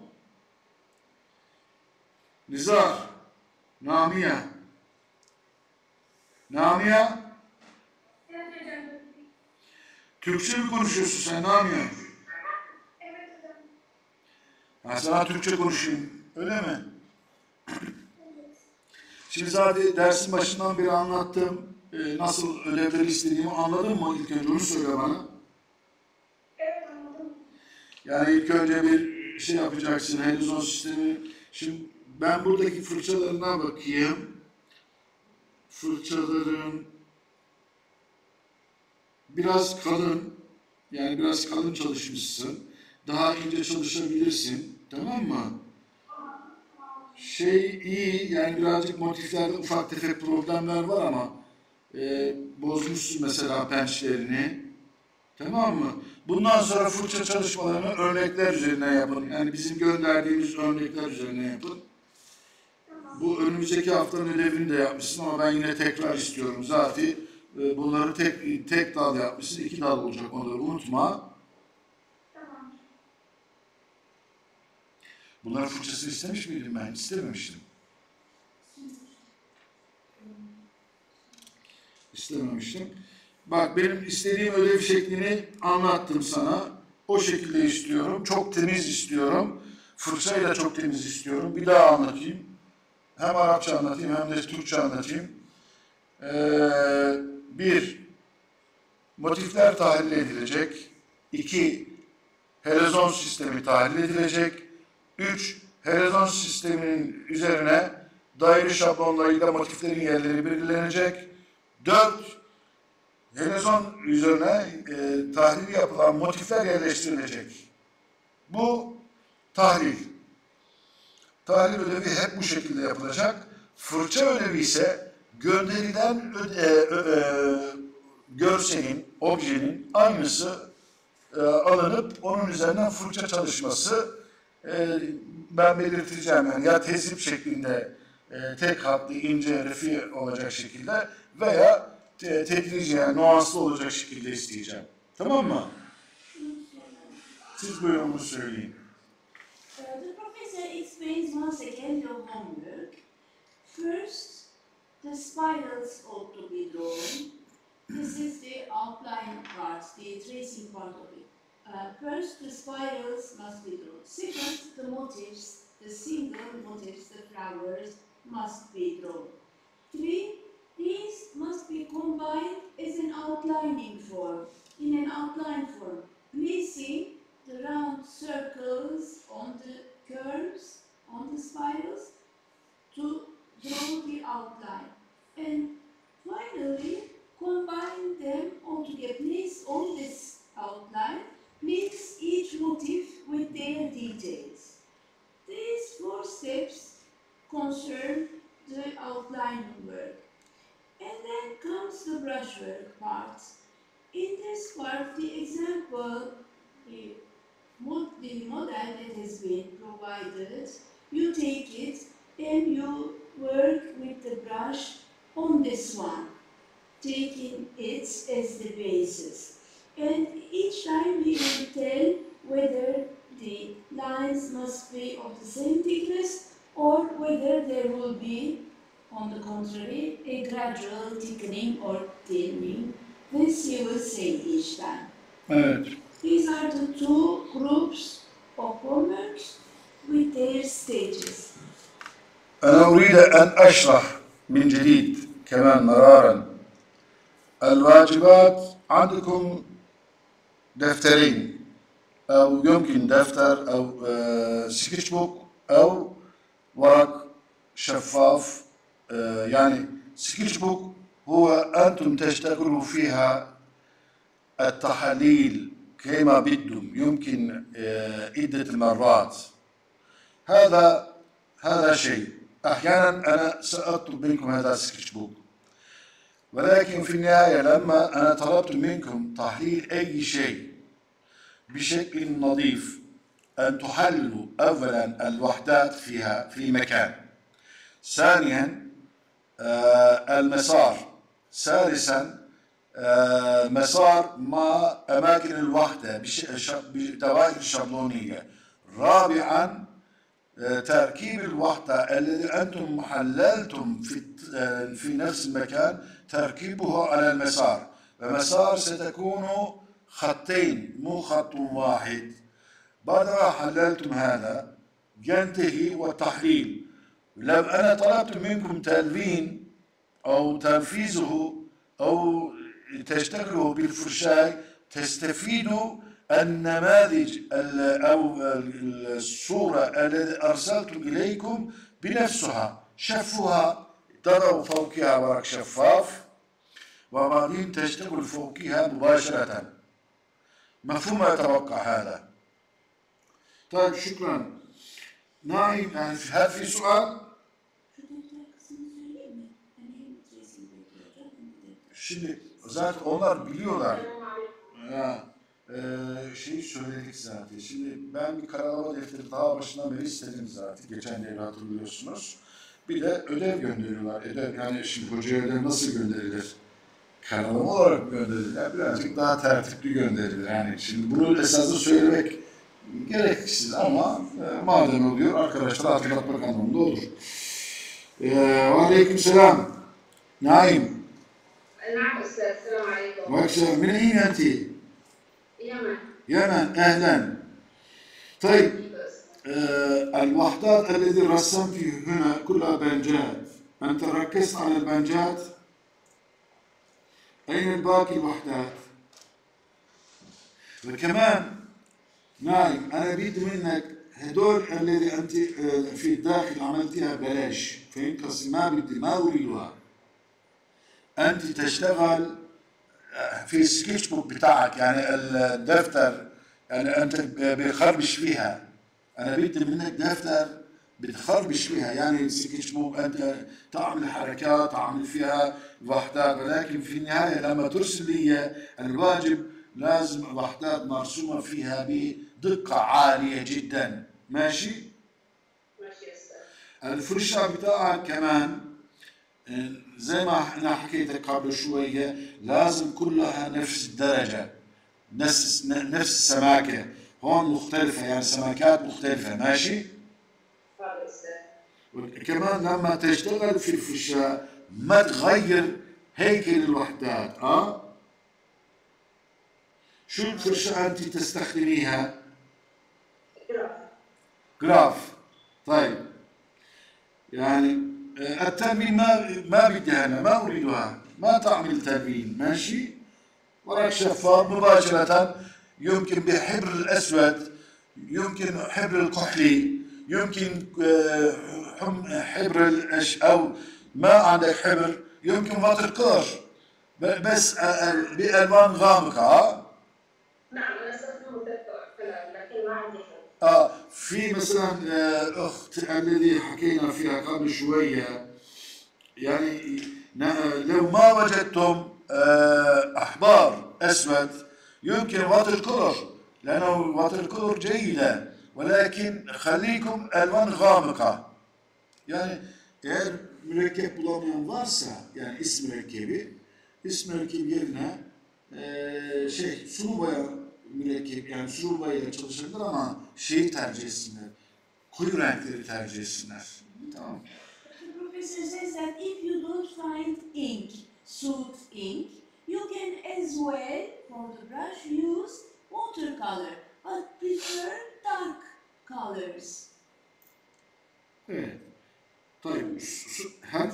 Nizar, Namia. Namia, Evet hocam. Türkçe mi konuşuyorsun sen Namia? Evet hocam. Ha, sana Türkçe konuşayım, öyle mi? Şimdi zaten dersin başından beri anlattım. Ee, nasıl ödevleri istediğimi anladın mı? İlk önce onu söyle bana. Evet anladım. Yani ilk önce bir şey yapacaksın, helizon sistemi. Şimdi ben buradaki fırçalarına bakayım. Fırçaların biraz kalın, yani biraz kalın çalışmışsın. Daha ince çalışabilirsin, tamam mı? Şey iyi, yani birazcık motiflerde ufak tefek problemler var ama e, bozmuşsun mesela pençlerini. Tamam mı? Bundan sonra fırça çalışmalarını örnekler üzerinden yapın. Yani bizim gönderdiğimiz örnekler üzerinden yapın. Bu önümüzdeki haftanın ödevini de yapmışsın ama ben yine tekrar istiyorum. Zaten e, bunları tek tek dal yapmışsın. İki dal olacak, onları unutma. Tamam. Bunların fırçasını istemiş miydim ben? İstememiştim. İstememiştim. Bak benim istediğim ödev şeklini anlattım sana. O şekilde istiyorum. Çok temiz istiyorum. Fırçayla çok temiz istiyorum. Bir daha anlatayım. Hem Arapça anlatayım hem de Türkçe anlatayım. Ee, bir, motifler tahlil edilecek. İki, helezon sistemi tahlil edilecek. Üç, helezon sisteminin üzerine daire şablonlarıyla motiflerin yerleri belirlenecek. Dört, helezon üzerine e, tahlil yapılan motifler yerleştirilecek. Bu tahlil. Tahlil ödevi hep bu şekilde yapılacak. Fırça ödevi ise gönderilen öde, e, e, görselin, objenin aynısı e, alınıp onun üzerinden fırça çalışması e, ben belirteceğim. Yani ya tezip şeklinde e, tek hatlı, ince, refi olacak şekilde veya te, tedrici yani nuanslı olacak şekilde isteyeceğim. Tamam mı? Siz buyurun bunu söyleyin. Uh, the professor explains once again your homework. First, the spirals ought to be drawn. This is the outline part, the tracing part of it. Uh, first, the spirals must be drawn. Second, the motifs, the single motifs, the flowers must be drawn. Three, these must be combined as an outlining form, in an outline form. Please see the round circles on the curves, on the spirals, to draw the outline. And finally, combine them all together. Place on this outline, mix each motif with their details. These four steps concern the outlining work. And then comes the brushwork part. In this part, the example, the, mod the model that has been provided, you take it and you work with the brush on this one, taking it as the basis. And each time we will tell whether the lines must be of the same thickness or whether there will be, on the contrary, a gradual thickening or thinning. This you will say each time. Evet. These are the two groups of homeworks with their stages. أنا أريد أن أشرح من جديد كمان مرارا. الواجبات عندكم دفترين أو يمكن دفتر أو سكتش بوك أو ورق شفاف. يعني سكتش بوك هو أنتم تشتغلوا فيها التحاليل كما بدهم يمكن عدة مرات. هذا هذا شيء. أحيانا أنا سأطلب منكم هذا السكتش بوك، ولكن في النهاية لما أنا طلبت منكم تحليل أي شيء بشكل نظيف، أن تحللوا أولا الوحدات فيها في مكان، ثانيا آه المسار، ثالثا آه مسار مع أماكن الوحدة بدوائر شابلونية، رابعا آه تركيب الوحدة الذي أنتم حللتم في في نفس المكان تركيبه على المسار، ومسار ستكون خطين مو خط واحد. بعدما حللتم هذا ينتهي والتحليل. لو أنا طلبت منكم تلوين أو تنفيذه أو تشتغلوا بالفرشاة تستفيدوا النماذج أو الصورة التي أرسلت إليكم بنفسها، شفوها، تضعوا فوقها ورق شفاف وبعدين تشتغل فوقها مباشرة. مفهوم أتوقع هذا؟ طيب شكرا. نعم، هل في سؤال؟ Şimdi zaten onlar biliyorlar. Ya, e, şeyi söyledik zaten. Şimdi ben bir karalama defteri daha başından beri istedim zaten. Geçen devre hatırlıyorsunuz. Bir de ödev gönderiyorlar. Ödev, yani şimdi hocaya ödev nasıl gönderilir? Karalama olarak gönderilir. Birazcık daha tertipli gönderilir. Yani şimdi bunu esasında söylemek gereksiz ama e, madem oluyor arkadaşlar hatırlatmak anlamında olur. E, Aleyküm selam. Naim. نعم أستاذ السلام عليكم. وعليكم. من أين أنت؟ يمن. يمن، أهلا. طيب آه الوحدات التي رسمت هنا كلها بنجات. أنت ركزت على البنجات؟ أين الباقي الوحدات؟ وكمان نايم أنا بدي منك هدول الذي أنت في الداخل عملتها بلاش، فهمت قصدي؟ ما بدي، ما أريدها. أنت تشتغل في السكتش بوك بتاعك، يعني الدفتر، يعني أنت بخربش فيها. أنا بدي منك دفتر بتخربش فيها، يعني سكتش بوك انت تعمل حركات تعمل فيها وحدات، ولكن في النهايه لما ترسل لي الواجب لازم وحدات مرسومه فيها بدقه عاليه جدا. ماشي؟ ماشي أستاذ. الفرشه بتاعها كمان زي ما انا حكيت قبل شويه لازم كلها نفس الدرجه، نفس نفس السماكه، هون مختلفه يعني سماكات مختلفه. ماشي؟ كمان لما تشتغل في الفرشة ما تغير هيكل الوحدات. اه شو الفرشة انت تستخدميها؟ جراف. طيب يعني التلوين ما ما بدي انا ما اريدها، ما تعمل تلوين. ماشي؟ ورق شفاف مباشرة، يمكن بحبر الاسود، يمكن حبر الكحلي، يمكن حبر الأش أو ما عندك حبر، يمكن واتر كولر بس بألوان غامقة. نعم أنا استخدم واتر كولر لكن ما عندي حبر. اه في مثلا الأخت الذي حكينا فيها قبل شوية، يعني لو ما وجدتم أحبار أسود يمكن واتر كولر، لأنه واتر كولر جيدة، ولكن خليكم ألوان غامقة. Yani eğer mürekkep bulamayan varsa, yani is mürekkebi, is mürekkebi yerine e, şey sulu boya mürekkep, yani sulu boya ile çalışabilir ama şeyi tercih etsinler, koyu renkleri tercih etsinler. Tamam. The professor says that if you don't find ink, suit ink, you can as well for the brush use watercolor, but prefer dark colors. Evet. طيب هل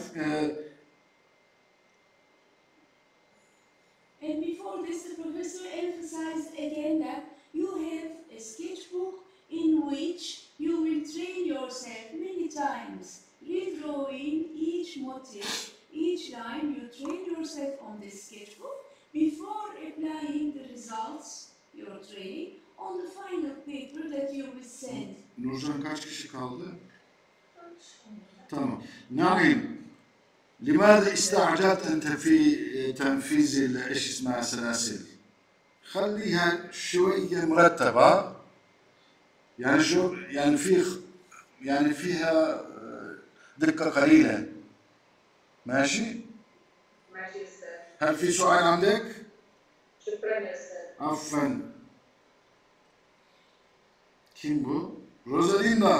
And before this, the professor emphasized again that you have a sketchbook in which you will train yourself many times, redrawing each motif, each line. You train yourself on this sketchbook before applying the results you're training on the final paper that you will send. Nurcan kaç kişi kaldı? تمام. نعيم، لماذا استعجلت أنت في تنفيذ إيش اسمها سلاسل؟ خليها شوية مرتبة، يعني شو يعني في يعني فيها دقة قليلة. ماشي؟ ماشي أستاذ. هل في سؤال عندك؟ شكرا يا أستاذ. عفوا. كيم بو؟ روزاليندا.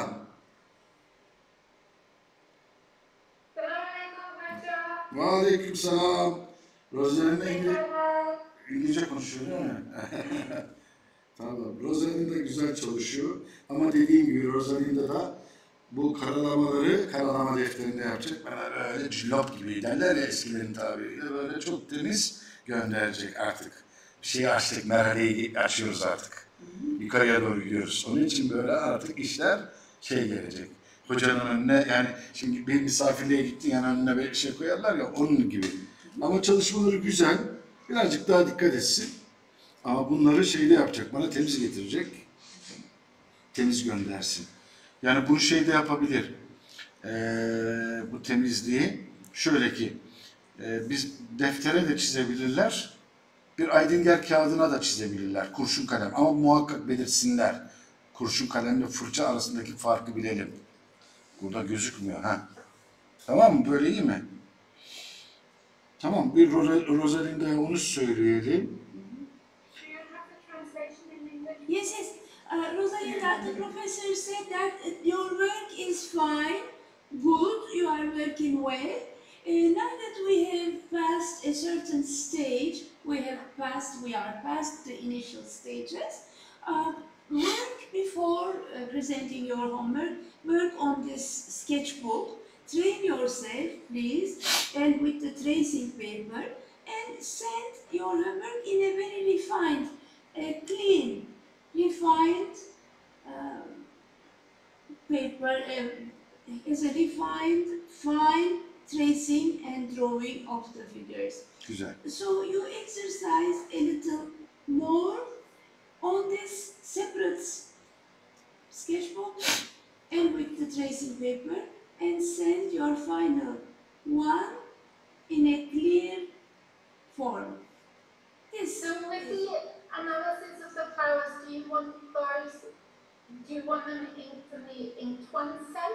Aleyküm selam. Rosalinda İngiliz... İngilizce konuşuyor değil mi? Tamam. Rosalinda güzel çalışıyor. Ama dediğim gibi Rosalinda da bu karalamaları karalama defterinde yapacak. Bana öyle cillop gibi derler ya eskilerin tabiriyle. Böyle çok temiz gönderecek artık. Bir şeyi açtık, merhaleyi açıyoruz artık. Yukarıya doğru gidiyoruz. Onun için böyle artık işler şey gelecek. Hocanın önüne, yani şimdi bir misafirliğe gittin yani önüne bir şey koyarlar ya, onun gibi. Ama çalışmaları güzel, birazcık daha dikkat etsin. Ama bunları şeyde yapacak, bana temiz getirecek, temiz göndersin. Yani bunu şeyde yapabilir, ee, bu temizliği şöyle ki, e, biz deftere de çizebilirler, bir Aydinger kağıdına da çizebilirler, kurşun kalem. Ama muhakkak belirtsinler, kurşun kalemle fırça arasındaki farkı bilelim. Burada gözükmüyor ha. Tamam mı? Böyle iyi mi? Tamam. Bir Rosalinda'ya onu söyleyelim. Yes, yes. Uh, Rosalinda, the professor said that your work is fine, good, you are working well. Uh, now that we have passed a certain stage, we have passed, we are past the initial stages. Uh, work before uh, presenting your homework, work on this sketchbook, train yourself please, and with the tracing paper, and send your homework in a very refined, uh, clean, refined uh, paper, uh, is a refined, fine tracing and drawing of the figures. Güzel. So you exercise a little more on this separate sketchbook, and with the tracing paper and send your final one in a clear form. This. So with the analysis of the flowers, do you want those, do you want them into the inked one set?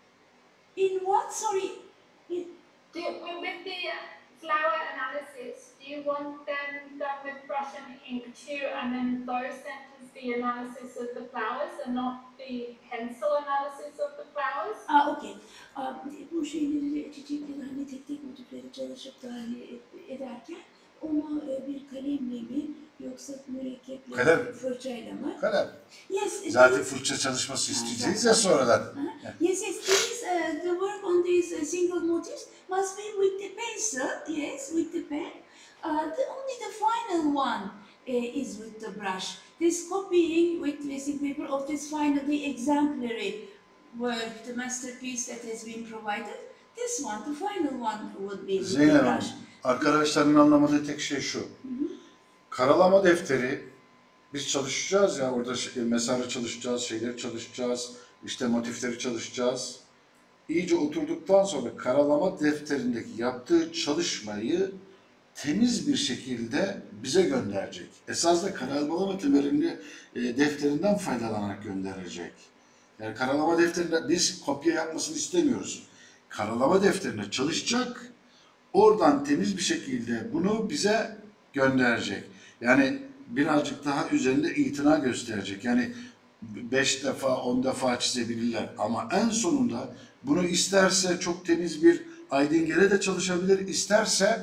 In what? Sorry. In, do you, with the flower analysis, do you want them done with brush and ink too, and then those sent as the analysis of the flowers and not the pencil analysis of the flowers? Ah, okay. Ah, bu şeyleri, çiçekleri hani tek tek motifleri çalışıp da hani ederken onu bir kalemle mi yoksa mürekkeple Kalem. fırçayla mı? Kalem. Yes. Zaten fırça çalışması isteyeceğiz ya sonradan. Yes, yes. This, uh, the work on these uh, single motifs must be with the pencil. Yes, with the pen. Uh, the, only the final one uh, is with the brush. This copying with tracing paper of this final, the exemplary work, the masterpiece that has been provided. This one, the final one, would be with Zeynep the Hanım, brush. arkadaşların anlamadığı tek şey şu. Hı hı. Karalama defteri, biz çalışacağız ya orada şey, mesajı çalışacağız, şeyleri çalışacağız, işte motifleri çalışacağız. İyice oturduktan sonra karalama defterindeki yaptığı çalışmayı temiz bir şekilde bize gönderecek. Esasında karalama temelinde e, defterinden faydalanarak gönderecek. Yani karalama defterinde biz kopya yapmasını istemiyoruz. Karalama defterine çalışacak, oradan temiz bir şekilde bunu bize gönderecek. Yani birazcık daha üzerinde itina gösterecek. Yani beş defa, on defa çizebilirler. Ama en sonunda bunu isterse çok temiz bir Aydingere de çalışabilir, isterse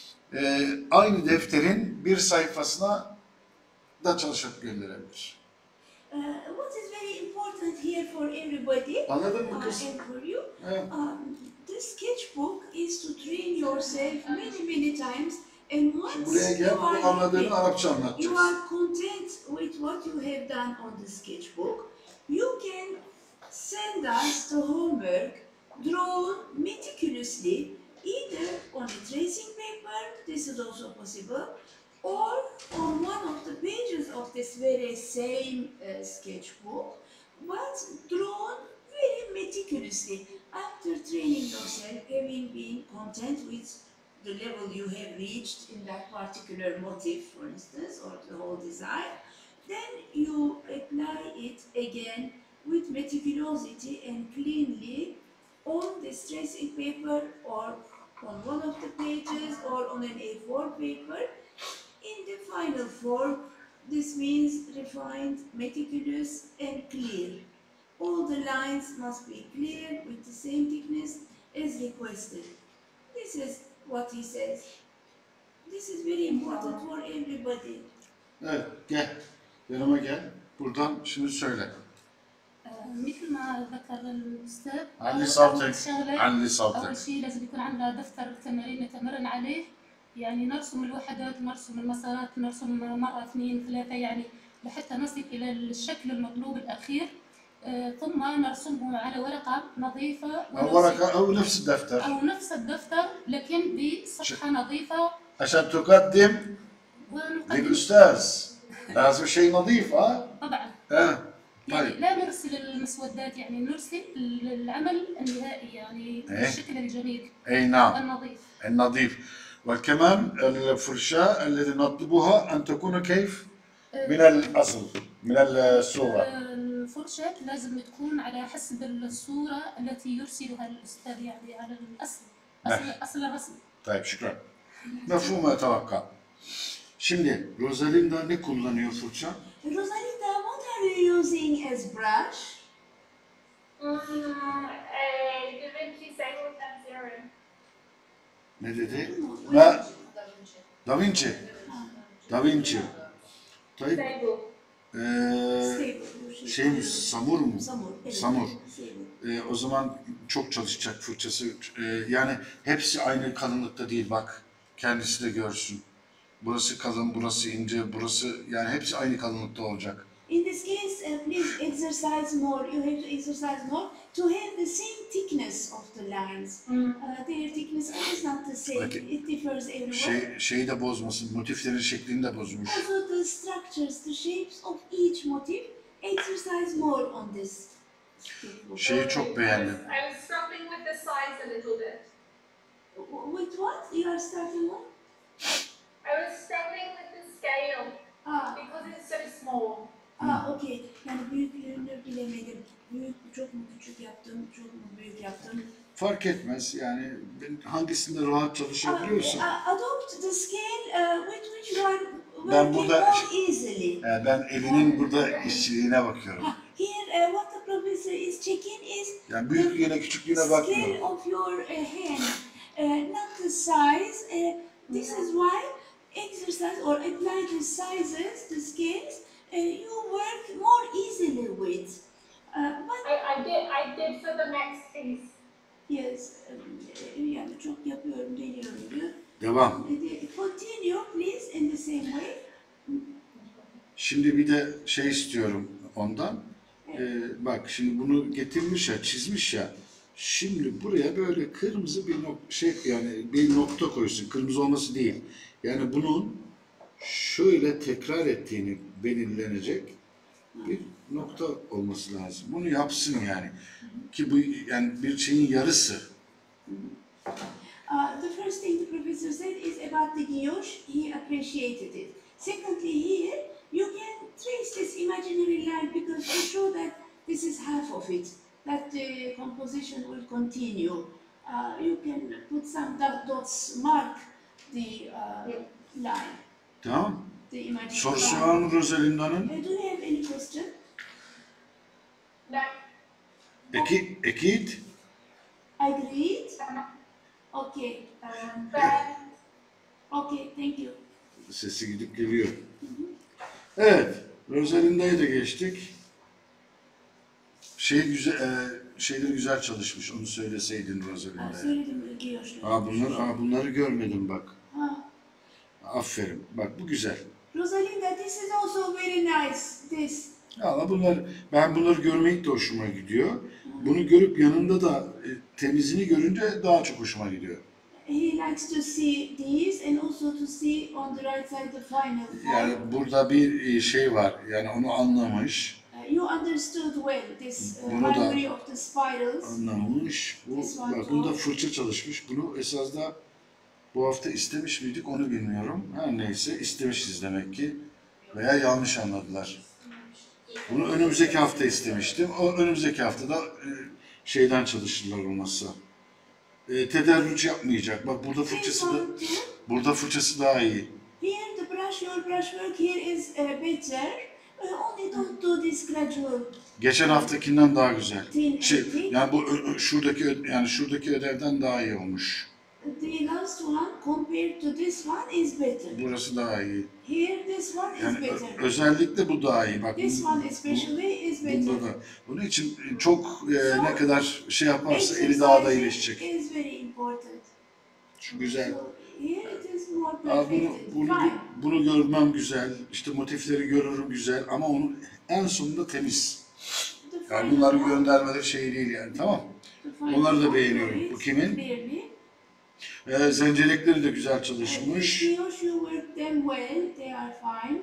e, aynı defterin bir sayfasına da çalışıp gönderebilir. Uh, what is very important here for everybody Anladın mı uh, kız? and for you, Evet. um, the sketchbook is to train yourself many many times, and Şimdi buraya once gel, you are bu anladığını happy, Arapça you anlatacağız. are content with what you have done on the sketchbook, you can send us the homework drawn meticulously either on a tracing paper, this is also possible, or on one of the pages of this very same uh, sketchbook, but drawn very meticulously. After training yourself, having been content with the level you have reached in that particular motif, for instance, or the whole design, then you apply it again with meticulosity and cleanly on this tracing paper or on one of the pages or on an A four paper. In the final form, this means refined, meticulous and clear. All the lines must be clear with the same thickness as requested. This is what he says. This is very important for everybody. Evet, gel. Yanıma gel. Buradan şimdi söyle. مثل ما ذكر الأستاذ علي أول صوتك شغلة علي صوتك أول شيء لازم يكون عندنا دفتر تمارين نتمرن عليه، يعني نرسم الوحدات، نرسم المسارات، نرسم مرة اثنين ثلاثة يعني لحتى نصل إلى الشكل المطلوب الأخير. آه ثم نرسمه على ورقة نظيفة أو ورقة أو نفس الدفتر أو نفس الدفتر لكن بصفحة نظيفة عشان تقدم ونقدم للأستاذ. لازم شيء نظيف ها؟ طبعا. آه. يعني طيب. لا نرسل المسودات، يعني نرسل العمل النهائي يعني إيه؟ الشكل الجميل أي نعم النظيف. النظيف. وكمان الفرشاة الذي نطلبها أن تكون كيف؟ من الأصل من الصورة. الفرشاة لازم تكون على حسب الصورة التي يرسلها الأستاذ يعني على الأصل أصل, أصل الرسم. طيب şükran. Mefhum etavakka. Şimdi Rosalinda ne kullanıyor fırça? Rosalinda, what are you using as brush? Mm, a Da Vinci Sable Pencil. Ne dedi? Ne? Da Vinci. Da Vinci. Tayyip. Sable. Ee, şey mi? Samur mu? Samur. Evet. Samur. Samur. Ee, o zaman çok çalışacak fırçası. Ee, yani hepsi aynı kalınlıkta değil bak. Kendisi de görsün. Burası kalın, burası ince, burası yani hepsi aynı kalınlıkta olacak. In this case, uh, please exercise more. You have to exercise more to have the same thickness of the lines. Mm. Uh, their thickness is not the same. Okay. It differs everywhere. Şey, şeyi de bozmasın, motiflerin şeklini de bozmuş. Also, the structures, the shapes of each motif, exercise more on this. Şeyi çok beğendim. I was struggling with the size a little bit. With what? You are starting what? I was struggling with the scale Ah, because it's so small. ah, okay. Yani büyüklüğünü bilemedim. Büyük, çok mu küçük yaptım, çok mu büyük yaptım? Fark etmez yani ben hangisinde rahat Ah, çalışabiliyorsan. ah, adopt the scale uh, with which you are Ben working burada more easily. e, ben elinin burada işçiliğine bakıyorum. Ah, here, uh, what the professor is checking is Yani büyüklüğüne küçüklüğüne scale bakmıyorum. of your uh, hand, uh, not the size. Uh, this is why exercise or apply the sizes, the scales, uh, you work more easily with. Uh, but I, I did I did for the next piece. yes, um, yani çok yapıyorum, deniyorum diyor. Devam. Continue please in the same way. Şimdi bir de şey istiyorum ondan. Ee, bak şimdi bunu getirmiş ya, çizmiş ya. Şimdi buraya böyle kırmızı bir nok şey yani bir nokta koysun. Kırmızı olması değil. Yani bunun şöyle tekrar ettiğini belirlenecek bir nokta olması lazım. Bunu yapsın yani. Ki bu yani bir şeyin yarısı. Uh, the first thing the professor said is about the guillotine. He appreciated it. Secondly, here you can trace this imaginary line because to show that this is half of it, that the composition will continue. Uh, you can put some dot dots, mark the uh, line, Tamam. the imaginary Sorusu line. var mı Rosalinda'nın? Uh, do you have any question? No. Eki, ekit. Agreed? Um, Okay. um, then Okay, thank you. Sesi gidip geliyor. Evet. Rosalinda'yı da geçtik. Şey güzel, e, şeyleri güzel çalışmış. Onu söyleseydin Uh, Rosalinda'ya. söyledim guillotine. Aa bunlar, aa bunları görmedim bak. Ha. Aferin. Bak bu güzel. Rosalinda, this is also very nice. This. Valla bunlar, ben bunları görmek de hoşuma gidiyor. Bunu görüp yanında da e, temizini görünce daha çok hoşuma gidiyor. He likes to see these and also to see on the right side the final form. Yani burada bir e, şey var. Yani onu anlamış. Uh, you understood well this uh, Bunu da- harmony of the spirals. Anlamış. Bu, bak bunda fırça çalışmış. Bunu esas da bu hafta istemiş miydik onu bilmiyorum. Her neyse istemişiz demek ki. Veya yanlış anladılar. Bunu önümüzdeki hafta istemiştim. O önümüzdeki hafta da e, şeyden çalışırlar olmazsa. E, tedarruç yapmayacak. Bak burada This fırçası da one too. burada fırçası daha iyi. Here the brush, your brushwork here is uh, better. Uh, only don't do this gradual. Geçen haftakinden daha güzel. Thin Şey, editing. yani bu ö- ö- şuradaki ö- yani şuradaki ödevden daha iyi olmuş. The last one compared to this one is better. Burası daha iyi. Here this one is Yani ö- better. özellikle bu daha iyi. Bak This bu- one bu- especially is better. bunda da. Bunun için çok e, ne kadar şey yaparsa eli daha da iyileşecek. Exercising is very important. Şu güzel. So here it is more Aa, bunu, perfected. bunu, Fine. bunu görmem güzel. İşte motifleri görürüm güzel ama onun en sonunda temiz. The Yani final bunları one, göndermeleri şey değil yani. Tamam. the final Onları da one beğeniyorum. is Bu kimin? clearly. Ee, zencilekleri de güzel And çalışmış. if you should work them well, they are fine.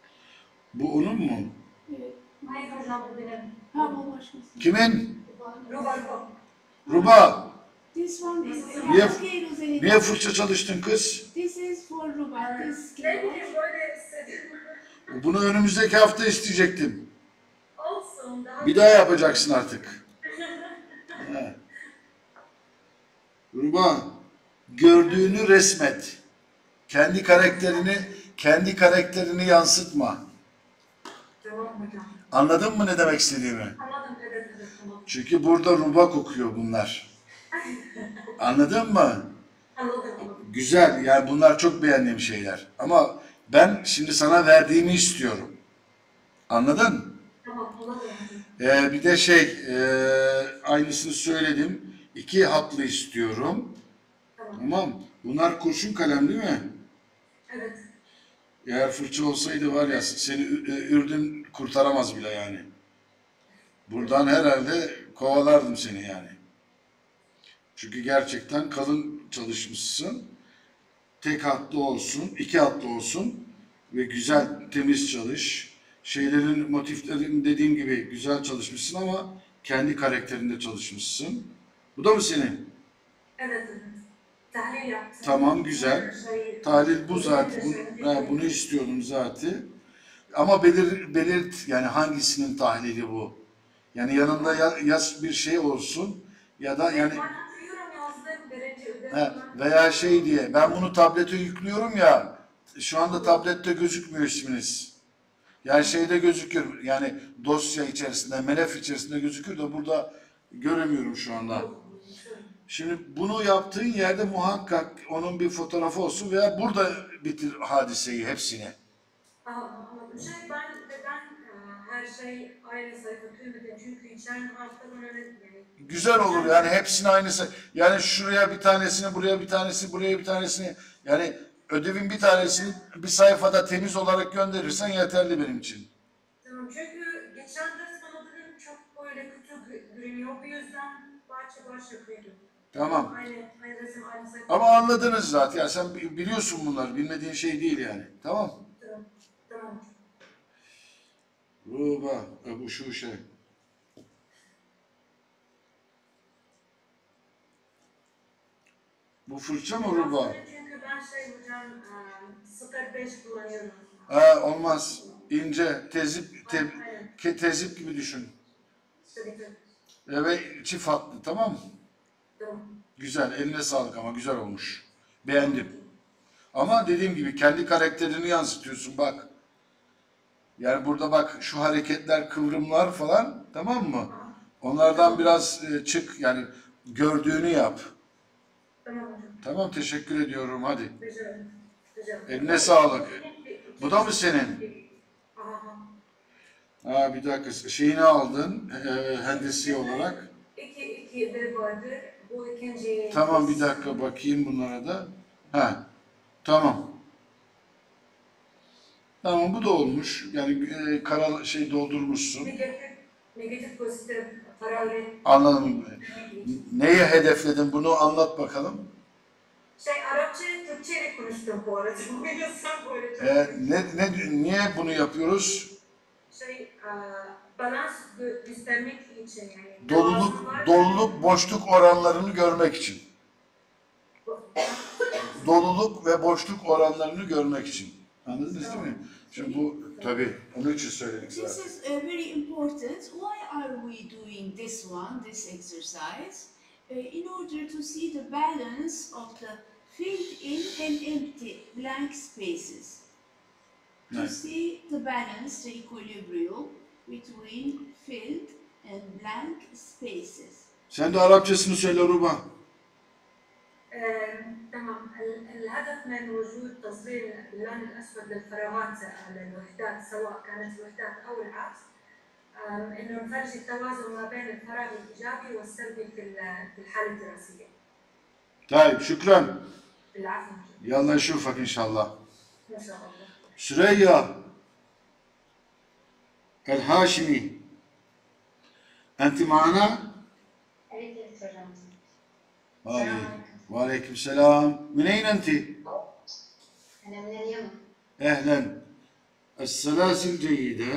Bu onun mu? Evet. hayır hocam bu benim. Ha bu başkası. Kimin? Rubato. Ruba. This one is Niye- okay, Rosalie. Niye fırça çalıştın kız? This is for Ruba. This Ne keyboard. bileyim böyle istedim. Bunu önümüzdeki hafta isteyecektim. Olsun daha. Bir daha yapacaksın artık. He. Ruba, gördüğünü resmet. Kendi karakterini, kendi karakterini yansıtma. Tamam hocam. Anladın mı ne demek istediğimi? Anladım evet evet tamam. Çünkü burada ruba kokuyor bunlar. Anladın mı? Anladım. Güzel, yani bunlar çok beğendiğim şeyler. Ama ben şimdi sana verdiğimi istiyorum. Anladın? Tamam anladım hocam. Ee, bir de şey, e, aynısını söyledim. İki hatlı istiyorum. Tamam. Tamam. Bunlar kurşun kalem değil mi? Evet. Eğer fırça olsaydı var ya seni Ü- Ü- Ürdün kurtaramaz bile yani. Buradan herhalde kovalardım seni yani. Çünkü gerçekten kalın çalışmışsın. Tek hatlı olsun, iki hatlı olsun ve güzel temiz çalış. Şeylerin, motiflerin dediğim gibi güzel çalışmışsın ama Kendi karakterinde çalışmışsın. Bu da mı senin? Evet, evet. Tahlil yaptım. Tamam, güzel. Şey, Tahlil bu zaten. Bunu, ha, bunu istiyordum zaten. Ama belir, belirt yani hangisinin tahlili bu? Yani yanında ya, yaz bir şey olsun ya da yani Ben hatırlıyorum yazdım birinci ödev. he, veya şey diye ben bunu tablete yüklüyorum ya şu anda tablette gözükmüyor isminiz. Yani şeyde gözükür yani dosya içerisinde, melef içerisinde gözükür de burada göremiyorum şu anda. Şimdi bunu yaptığın yerde muhakkak onun bir fotoğrafı olsun veya burada bitir hadiseyi hepsini. Anladım. Şey ben neden e, her şey aynı sayfa tümüde çünkü geçen hafta bana yani Güzel olur yani hepsini aynısı. Yani şuraya bir tanesini, buraya bir tanesi, buraya bir tanesini. Yani ödevin bir tanesini bir sayfada temiz olarak gönderirsen yeterli benim için. tamam çünkü geçen ders bana dedim çok böyle kötü görünüyor bu yüzden parça parça yapıyordum. Tamam. Aynı, aynı resim aynı sayfa. Ama anladınız zaten. Yani sen biliyorsun bunları. Bilmediğin şey değil yani. Tamam. Tamam. Tamam. Ruba, Ebu Şuşe. Bu fırça mı Ruba? Çünkü ben şey hocam sıfır beş kullanıyorum. Ha, olmaz. İnce, tezip, te, ke, tezip gibi düşün. Ve çift hatlı, tamam mı? Tamam. Güzel, eline sağlık ama güzel olmuş. Beğendim. Ama dediğim gibi kendi karakterini yansıtıyorsun bak. Yani burada bak şu hareketler, kıvrımlar falan, tamam mı? Onlardan biraz e, çık, yani gördüğünü yap. Tamam hocam. Tamam, teşekkür ediyorum, hadi. Güzel. Güzel. Eline sağlık. Bu da mı senin? Aha. Ha, bir dakika, şeyini aldın, e, hendesi olarak. İki, iki ödev vardı. Bu ikinci... Tamam, bir dakika bakayım bunlara da. Ha, tamam. Tamam, bu da olmuş. Yani e, kara şey doldurmuşsun. Negatif, negatif pozitif, paralel. Anladım. Neyi hedefledin? Bunu anlat bakalım. Şey, Arapça, Türkçe ile konuştum bu arada. Biliyorsan böyle çok... E, ne, ne, niye bunu yapıyoruz? Şey, balans gö göstermek için yani. Doluluk, doluluk, boşluk oranlarını görmek için. Doluluk ve boşluk oranlarını görmek için. Anladınız değil mi? Şimdi bu tabii onun için söyledik This zaten. is uh, very important. Why are we doing this one, this exercise? Uh, in order to see the balance of the filled in and empty blank spaces. To Nice. see the balance, the equilibrium between filled and blank spaces. Sen de Arapçasını söyle Ruba. تمام الهدف من وجود تصغير اللون الاسود للفراغات على الوحدات سواء كانت الوحدات او العكس انه نفرج التوازن ما بين الفراغ الايجابي والسلبي في الحاله الدراسيه. طيب شكرا. العفو. يلا نشوفك ان شاء الله. ان شاء الله. سريا الهاشمي انت معنا؟ علي. وعليكم السلام. من أين أنت؟ أنا من اليمن. أهلا. السلاسل جيدة.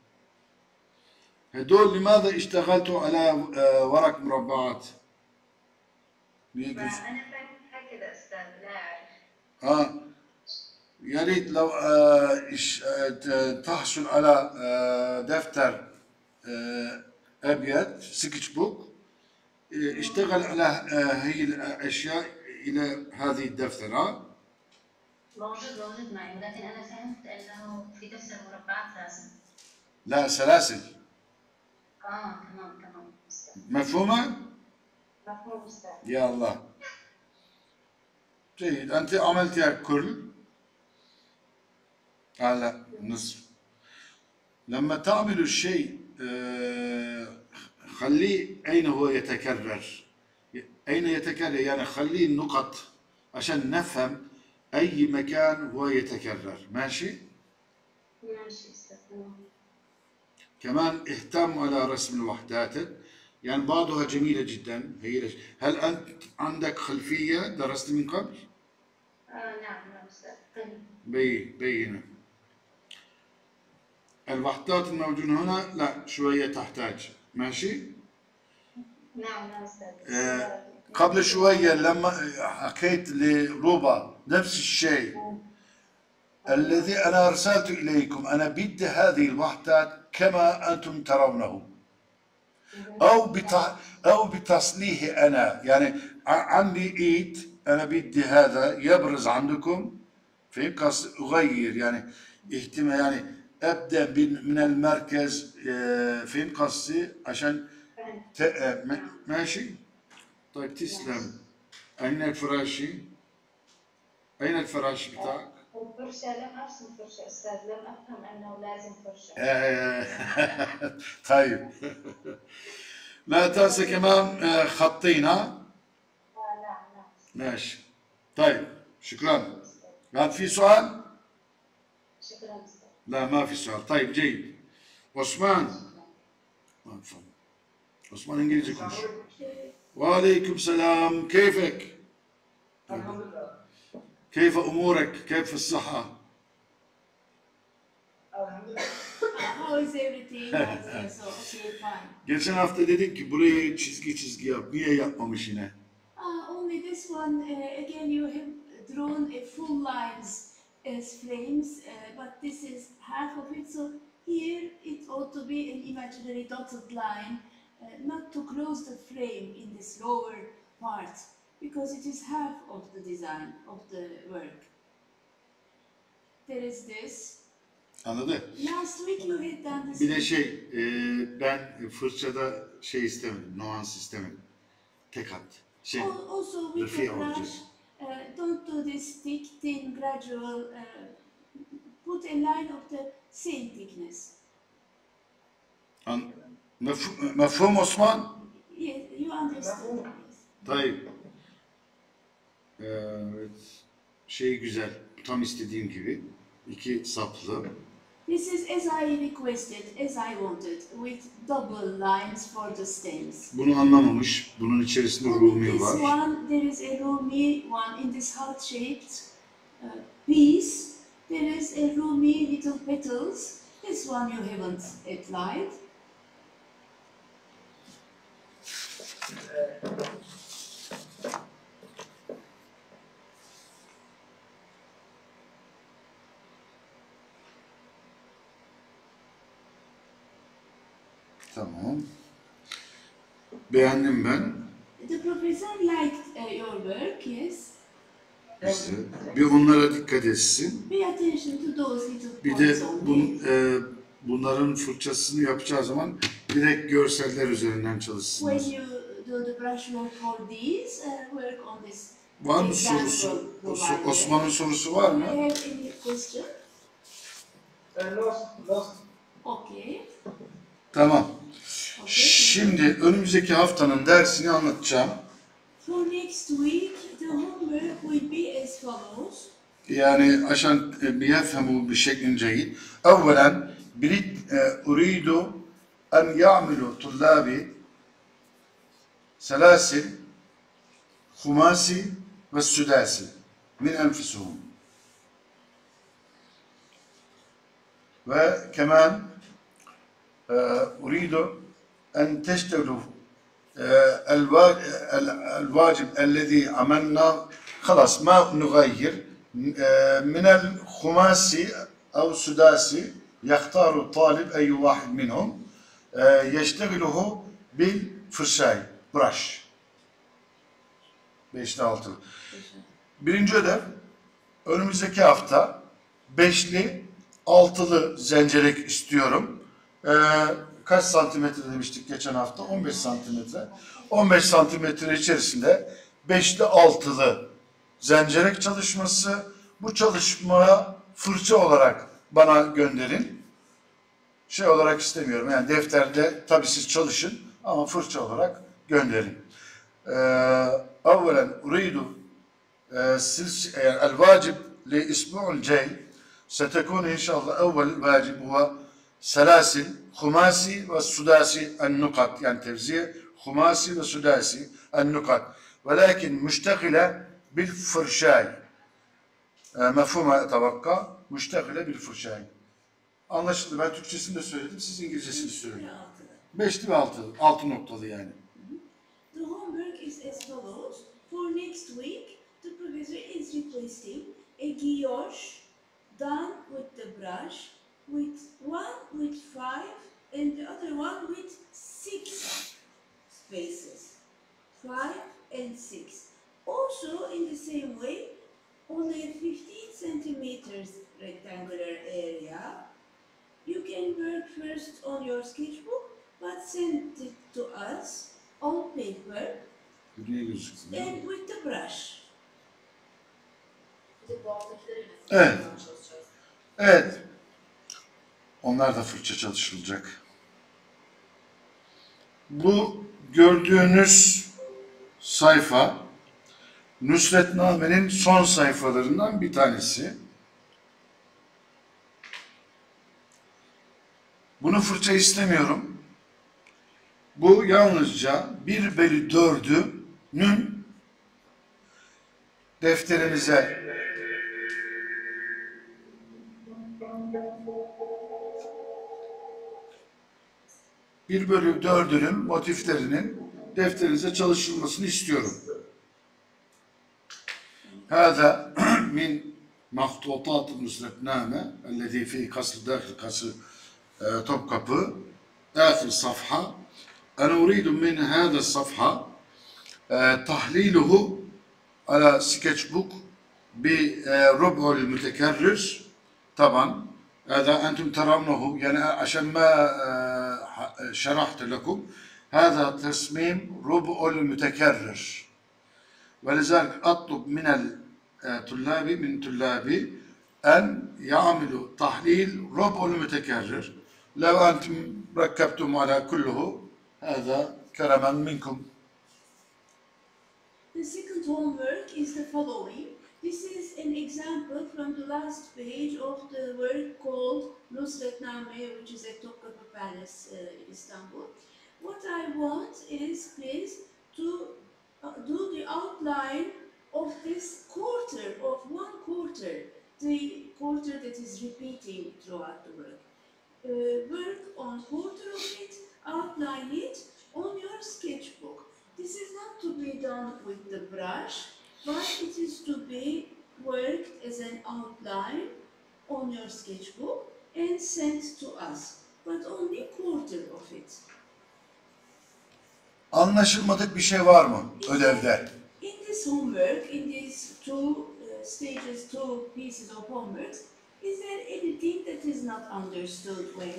هدول لماذا اشتغلتوا على ورق مربعات؟ أنا فهمت هكذا أستاذ لا أعرف. آه يا ريت لو آه تحصل على آه دفتر آه أبيض سكتش بوك اشتغل على هي الأشياء إلى هذه الدفترة. موجود موجود معي ولكن أنا فهمت أنه في دفتر مربعات لازم. لا سلاسل. آه تمام تمام أستاذ. مفهومة؟ مفهوم أستاذ. يا الله. جيد أنت عملتها كل على نصف. لما تعمل الشيء خليه أين هو يتكرر أين يتكرر يعني خليه النقط عشان نفهم أي مكان هو يتكرر ماشي ماشي أستاذ. كمان اهتم على رسم الوحدات يعني بعضها جميلة جدا هي هل أنت عندك خلفية درست من قبل؟ آه نعم نعم أستاذ. بي بينه الوحدات الموجودة هنا لا شوية تحتاج ماشي نعم نعم أستاذ. قبل شوية لما حكيت لروبا نفس الشيء الذي أنا أرسلت إليكم أنا بدي هذه الوحدات كما أنتم ترونه أو بت أو بتصليح أنا يعني عندي إيد أنا بدي هذا يبرز عندكم في قص أغير يعني اهتمام يعني أبدأ من المركز فين قصدي عشان ماشي. طيب تسلم. أين الفراشي؟ أين الفراش بتاعك؟ الفرشة لم أرسم فرشة أستاذ لم أفهم أنه لازم فرشة. طيب لا تنسى كمان خطين ها؟ نعم نعم. ماشي. طيب شكرا. هل في سؤال؟ شكرا أستاذ. لا ما في سؤال. طيب جيد. عثمان. عثمان إنجليزي كلش. وعليكم السلام كيفك؟ الحمد لله. كيف أمورك؟ كيف الصحة؟ الحمد لله. How is everything? Yes, so, okay, fine. Geçen hafta dedin ki burayı çizgi çizgi yap. Niye yapmamış yine? Uh, only this one, uh, again you have drawn a full lines as frames, uh, but this is half of it, so here it ought to be an imaginary dotted line, uh, not to close the frame in this lower part, because it is half of the design of the work. There is this. Anladı? Last week you had done this. Bir de şey, e, ben fırçada şey istemedim, nuans istemedim. Tek hat. Şey, Al- Also with Rıfia the brush, olacak. uh, don't do this thick, thin, gradual. Uh, put a line of the same thickness. An, mefhum, mefhum Osman? Yes, you understand. Yes. Tayyip. Ee, evet. Şey güzel, tam istediğim gibi. İki saplı. This is as I requested, as I wanted, with double lines for the stems. Bunu anlamamış. Bunun içerisinde On Rumi this var. one, there is a Rumi one in this heart-shaped uh, piece. There is a Rumi little petals. This one you haven't applied. Tamam. Beğendim ben. The professor liked uh, your work, yes. İşte bir onlara dikkat etsin. Pay attention to those little Bir points de only. bun, e, bunların fırçasını yapacağı zaman direkt görseller üzerinden çalışsınlar. When you do the brushwork for these, uh, work on this. Var mı example sorusu? provided. Osman'ın sorusu Do var you mı? have any question? Lost, lost. Okay. Tamam. Okay. Şimdi önümüzdeki haftanın dersini anlatacağım. For next week, the homework will be as follows. يعني عشان بيفهموا بشكل جيد. أولا بريد أريد أن يعملوا طلابي سلاسل خماسي والسداسي من أنفسهم. وكمان أريد أن تشتغلوا الواجب الذي عملنا خلاص ما نغير من الخماسي أو السداسي يختار الطالب أي واحد منهم يشتغله بالفرشاي brush. Beşli altılı. Birinci ödev önümüzdeki hafta beşli altılı zencirek istiyorum. Ee, kaç santimetre demiştik geçen hafta? on beş santimetre. on beş santimetre içerisinde beşli altılı zencirek çalışması. Bu çalışmaya fırça olarak bana gönderin. Şey olarak istemiyorum. Yani defterde tabii siz çalışın ama fırça olarak gönderin. أولا أريد الواجب للأسبوع الجاي ستكون إن شاء الله أول واجب هو سلاسل خماسي والسداسي النقط يعني توزيع خماسي وسداسي النقط ولكن مشتغلة بالفرشاي مفهومها أتوقع مشتغلة بالفرشاي. Anlaşıldı. Ben Türkçesini de söyledim. Siz İngilizcesini söyleyin. Beşli ve altı. Altı noktalı yani. is as follows. For next week, the professor is requesting a guilloche done with the brush, with one with five and the other one with six spaces. Five and six. Also, in the same way, only a fifteen centimeters rectangular area. You can work first on your sketchbook, but send it to us on paper and with the brush. Evet. Evet. Onlar da fırça çalışılacak. Bu gördüğünüz sayfa Nusretname'nin son sayfalarından bir tanesi. Bunu fırça istemiyorum. Bu yalnızca bir bölü dördünün defterinize bir bölü dördünün motiflerinin defterinize çalışılmasını istiyorum. هذا من مخطوطات نصرتنامة الذي في قصر داخل قصر توبكابı آخر صفحة. أنا أريد من هذا الصفحة تحليله على سكتش بوك بربع المتكرر. طبعا هذا أنتم ترونه يعني عشان ما شرحت لكم هذا تصميم ربع المتكرر. ولذلك أطلب من الطلاب من طلابي أن يعملوا تحليل ربع المتكرر. لو أنتم ركبتم على كله هذا كرما منكم. The second homework is the following. This is an example from the last page of the work called Nusretname, which is at Topkapı Palace uh, in Istanbul. What I want is, please, to uh, do the outline of this quarter, of one quarter, the quarter that is repeating throughout the work. Uh, work on quarter of it, outline it on your sketchbook. This is not to be done with the brush, but it is to be worked as an outline on your sketchbook and sent to us, but only quarter of it. Anlaşılmadık bir şey var mı ödevde? In this homework, in these two uh, stages, two pieces of homework, is there anything that is not understood when?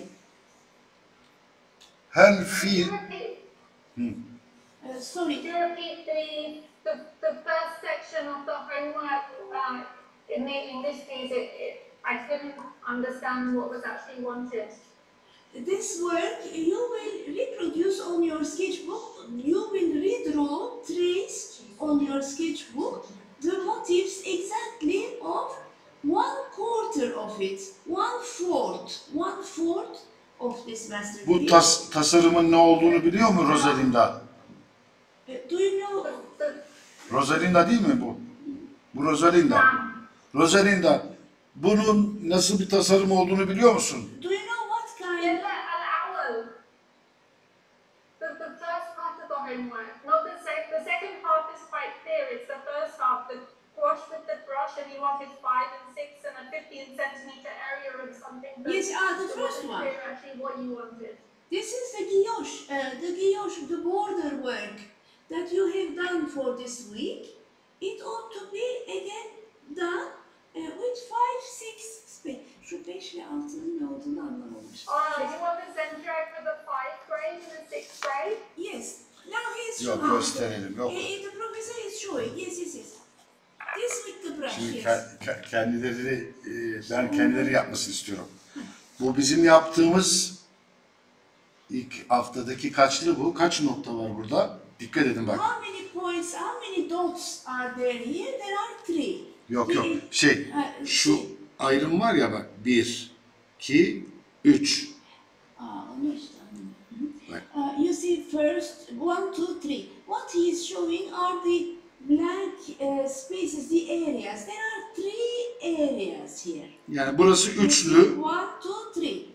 هل في Uh, sorry. Could you repeat the, the, the first section of the homework? Um, in, the, in this piece, it, it, I couldn't understand what was actually wanted. This work you will reproduce on your sketchbook. You will redraw, trace on your sketchbook the motifs exactly of one quarter of it, one fourth, one fourth of this masterpiece. Bu tas tasarımın ne olduğunu biliyor mu Rosalinda? Do you know? Rosalinda değil mi bu? Bu Rosalinda. Rosalinda, bunun nasıl bir tasarım olduğunu biliyor musun? Do you know what kind? Yeah, al-awwal. The, the first part of the homework. Not the second. The second half is quite clear. It's the first half. The wash with the brush, and you wanted five and six and a fifteen centimeter area and something. Yes, ah, the first one. Clear actually what you wanted. This is the guilloche, uh, the guilloche, the border work that you have done for this week. It ought to be again done uh, with five, six space. Şu beş ile altının ne olduğunu anlamamış. Oh, you want the center for the five grade and the sixth grade? Yes. Now he's Yok, showing. gösterelim, yok. Uh, the professor is showing. Yes, yes, yes. This with the brush. Şimdi Yes. ke ke kendileri, e, ben kendileri yapmasını istiyorum. Bu bizim yaptığımız ilk haftadaki kaçlı bu? Kaç nokta var burada? Dikkat edin bak. How many points, how many dots are there here? There are three. Yok yok. Şey, Uh, şu ayrım var ya bak. Bir, iki, üç. Aa, onu işte anlamadım. Bak. Uh, you see first, one, two, three. What he is showing are the blank uh, spaces, the areas. There are three areas here. Yani burası üçlü. One, two, three. This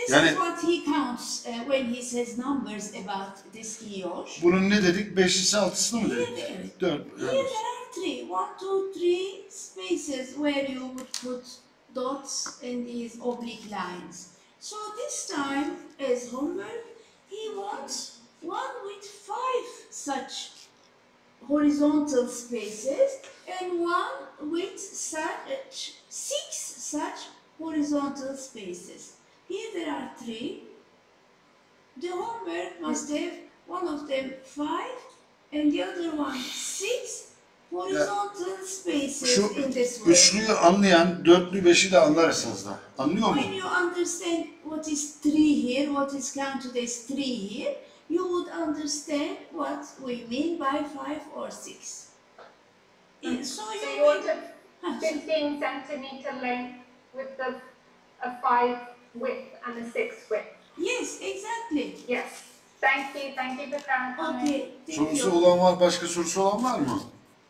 Yani is what he counts uh, when he says numbers about this iyosh. bunun ne dedik? Beşlisi altısını mı dedik? Here, evet. Dört. Here Yani. there are three, one, two, three spaces where you would put dots and these oblique lines. So this time, as homework, he wants one with five such horizontal spaces and one with such six such horizontal spaces. Here there are three. The homework must have one of them five and the other one six horizontal spaces Şu in this way. üçlüyü anlayan dörtlü beşi de anlar esasında. Anlıyor mu? When you understand what is three here, what is counted as three here, you would understand what we mean by five or six. And so So you you want will- a Huh, fifteen centimeter length with the, a five width and a six width. yes, exactly. Yes. Thank you. Thank you for clarifying. Okay, thank Sorusu you. olan var, başka sorusu olan var mı?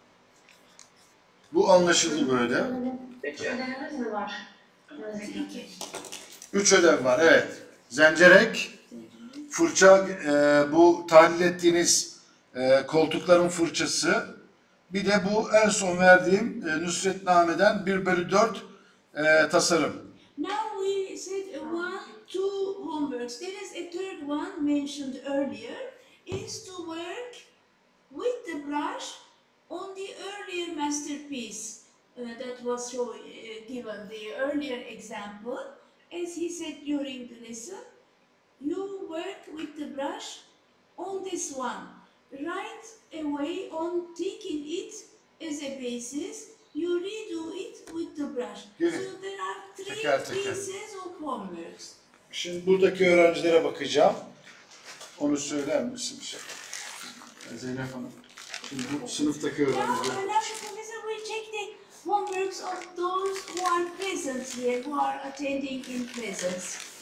Bu anlaşıldı böyle. Üç ödevimiz mi var? İki. Üç ödev var, evet. Zencerek, fırça, e, bu tahlil ettiğiniz e, koltukların fırçası, bir de bu en son verdiğim e, Nusretname'den bir bölü dört e, tasarım. Now we said uh, one, two homeworks. There is a third one mentioned earlier, is to work with the brush on the earlier masterpiece uh, that was show, uh, given, the earlier example. As he said during the lesson, you work with the brush on this one. Right away on taking it as a basis, you redo it with the brush. Gelin. So there are three Teker teker. pieces of homeworks. Şimdi buradaki öğrencilere bakacağım. Onu söyler misin? Zeynep Hanım. Şimdi bu sınıftaki Now, öğrenciler. uh, now the professor will check the homeworks of those who are present here, who are attending in presence.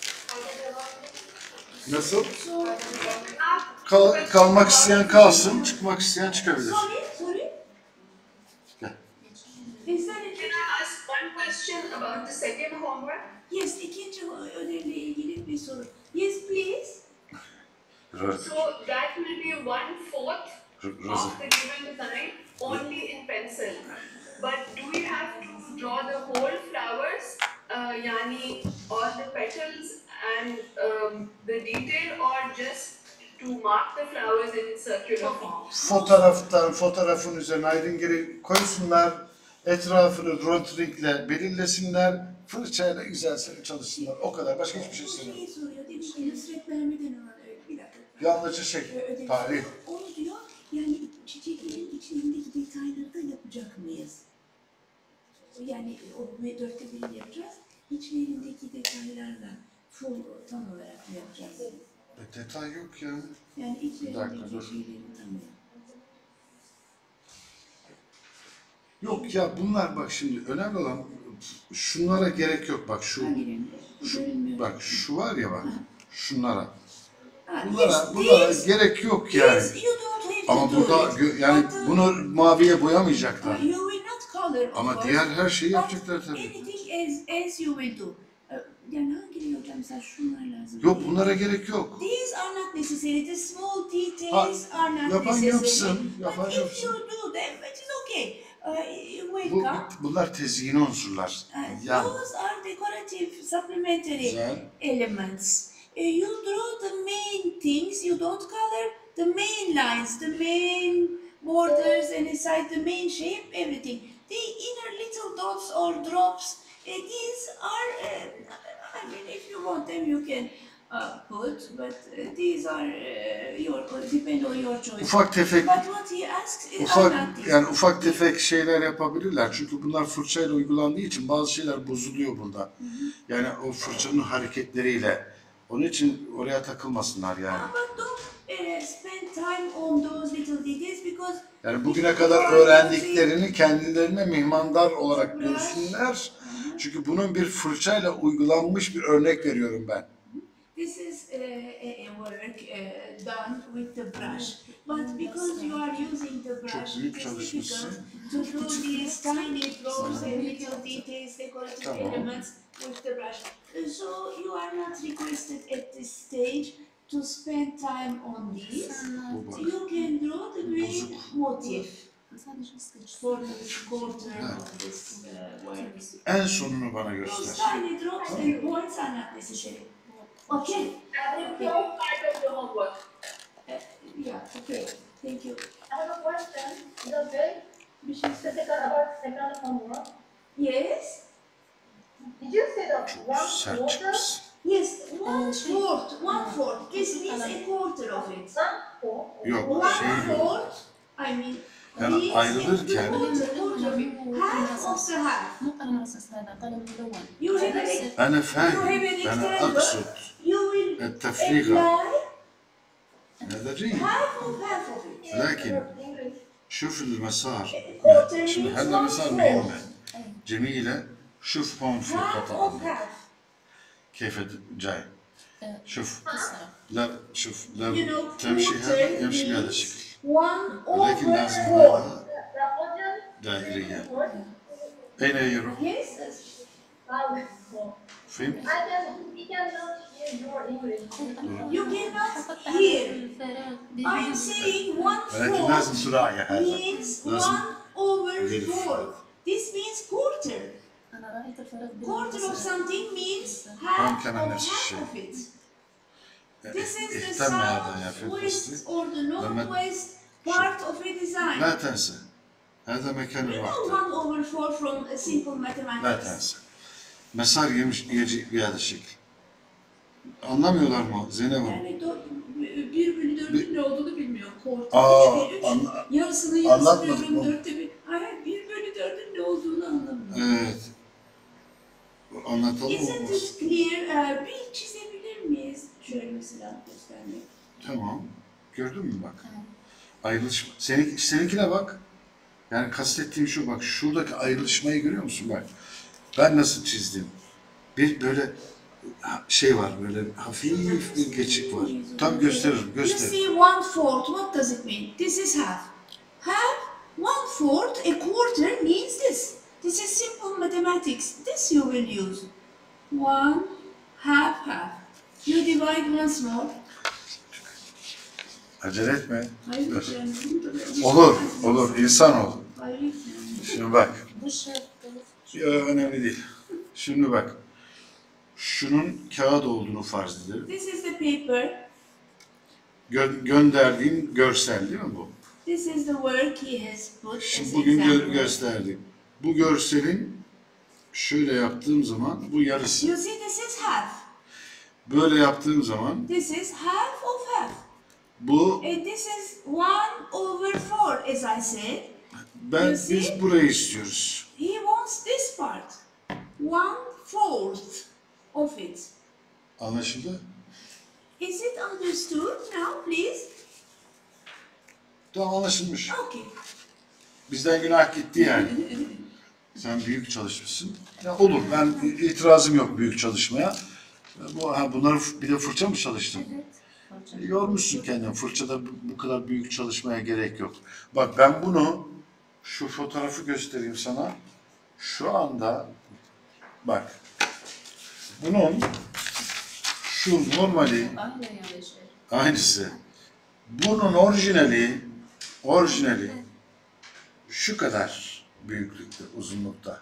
Nasıl? So, Kal- kalmak isteyen kalsın, çıkmak isteyen çıkabilir. sorry, sorry. Gel. Is there a... Can I ask one question about the second homework? Yes, ikinci ödevle ilgili bir soru. Yes, please. So that will be one fourth Rosa. of the given design only in pencil. But do we have to draw the whole flowers, uh, yani all the petals and um, the detail, or just to mark the flowers in circular form? Fotoğraftan, fotoğrafın üzerine ayrıngeri koysunlar, etrafını rotringle belirlesinler, fırçayla güzel çalışsınlar. O kadar, başka hiçbir şey O istemiyorum. şeyi soruyor, demiş ki Nusret vermeden ona bir dakika. Yalnızca şey, Ödev- tahlil. Onu diyor, yani çiçeklerin içlerindeki detayları da yapacak mıyız? Yani o dörtte birini yapacağız, içlerindeki detaylarla full tam olarak mı yapacağız? E, detay yok ya. Yani Bir dakika, içlerindeki dur. şeyleri tam mı? Yok ya, bunlar bak şimdi önemli olan şunlara gerek yok, bak şu, Hangilerini? şu Görünmüyor. bak şu var ya bak, şunlara. Ha, Bunlara, yes, bunlara this- gerek yok yani. Yes, you don't have to Ama do burada it. gö- yani But, uh, bunu maviye uh, boyamayacaklar. you will not color, of Ama course, diğer her şeyi but yapacaklar tabii. anything as, as you will do. Uh, Yani hangileri hocam, mesela şunlar lazım. Yok, bunlara gerek yok. These are not necessary. The small details Ha, are not yapan necessary. yapsın, yapan But if yapsın. you do them, it is okay. Uh, Bu, welcome. bunlar tezyin unsurlar. Uh, Yani those are decorative supplementary güzel. elements. Uh, you draw the main things, you don't color the main lines, the main borders, and inside the main shape, everything. The inner little dots or drops, uh, these are, uh, I mean, if you want them, you can uh, put, but uh, these are uh, your, depend on your choice. Ufak tefek, But what he asks is ufak are not these. yani ufak tefek şeyler yapabilirler. Çünkü bunlar fırçayla uygulandığı için bazı şeyler bozuluyor bunda. Yani o fırçanın hareketleriyle. Onun için oraya takılmasınlar yani. Uh, but don't uh, spend time on those little details because Yani bugüne kadar öğrendiklerini kendilerine mihmandar olarak görsünler. Çünkü bunun bir fırçayla uygulanmış bir örnek veriyorum ben. this is uh, a, a work uh, done with the brush. But because you are using the brush. Çok büyük It is çalışmışsın. difficult to do these tiny draws and little details, decorative Tamam. elements with the brush. Uh, So you are not requested at this stage to spend time on these. Bu bak. You can draw the main Bozuk. motif sadece sketch. for the quarter of this uh, work. En sonunu bana Those göster. tiny drops and points are not necessary. Okay. And if no part of the homework. Uh, yeah, okay. Thank you. I have a question. Is it okay? We should speak about second homework. Yes? Did you say that Çok one sert quarter? çıkmışsın. Yes, one Uh, she- fourth, one fourth. This means a quarter of it. One four? Yok One şey yok. fourth, I mean, Yani means ayrılırken- a quarter, quarter of it. Half of the half. مو قلم رصاص هذا قلم ملون. You have an, أنا you فاهم. have an أنا extender. أقصد You will التفريغة. apply هذا جيد. half of half of it. لكن شوف المسار. Quarter شوف means هذا one مسار fourth. مهمة. جميلة. شوف هون في Half قطعة of half. كيف جاي. شوف تسعة. لا شوف لا You know, تمشي هذا quarter يمشي بهذا means الشكل. one ولكن over لازم four. هذا دائرية. أين يروح؟ Yes? فهمت؟ I can, we cannot hear your English. You cannot hear. I'm saying one ولكن لازم fourth سرعة هذا. means لازم one over غير four. This means quarter. أنا رأيت الفرق بين Quarter of المدرسة. something means هم half كمان of نفس half الشيء. of it. This is the اهتم هذا يا southwest فلسطين. or the لما- northwest part of a design. لا تنسى هذا مكان You know الوحدة. one over four from a simple لا mathematics. تنسى. مسار يمشي يجي بهذا الشكل. Anlamıyorlar mı Zeynep Hanım? Yani do- bir bölü dörtün ne olduğunu bilmiyor. Quarter, Aa, üç ve üç. anla- Yarısını yarısını anlatmadık öbürünün mı? dörtte bir. Hayır, bir bölü dördün ne olduğunu anlamıyor. Evet. Anlatalım mı? Isn't it clear? Ee, bir çizebilir miyiz? Şöyle mesela göstermek. Tamam. Gördün mü bak? Ayrılış. Senin, seninkine bak. Yani kastettiğim şu bak. Şuradaki ayrılışmayı görüyor musun bak? Ben nasıl çizdim? Bir böyle şey var böyle hafif bir geçik var. Tam gösteririm, You gösteririm. see one fourth, what does it mean? This is half. Half, one fourth, a quarter means this. This is simple mathematics. This you will use. One, half, half. You divide once more. Acele etme. Hayır, Dur. yani bunu da böyle- Olur, olur. İnsan ol. Hayır, yani. Şimdi bak. Bu şart. Ya, önemli değil. Şimdi bak. Şunun kağıt olduğunu farz edelim. This is the paper. Gö- gönderdiğim görsel değil mi bu? This is the work he has put Şimdi as bugün gö- example. gösterdim. Bu görselin şöyle yaptığım zaman bu yarısı. You see, this is half. Böyle yaptığım zaman This is half of half. bu And this is one over four, as I said. ben You see? biz burayı istiyoruz. He wants this part. One fourth of it. Anlaşıldı? Is it understood now, please? Tamam anlaşılmış. Okay. Bizden günah gitti yani. Sen büyük çalışmışsın. Ya olur ben itirazım yok büyük çalışmaya. Bu ha, bunları bir de fırça mı çalıştın? Yormuşsun kendini. Fırçada bu, bu kadar büyük çalışmaya gerek yok. Bak ben bunu şu fotoğrafı göstereyim sana. Şu anda bak bunun şu normali Aynı yani şey. aynısı. Bunun orijinali orijinali şu kadar büyüklükte, uzunlukta.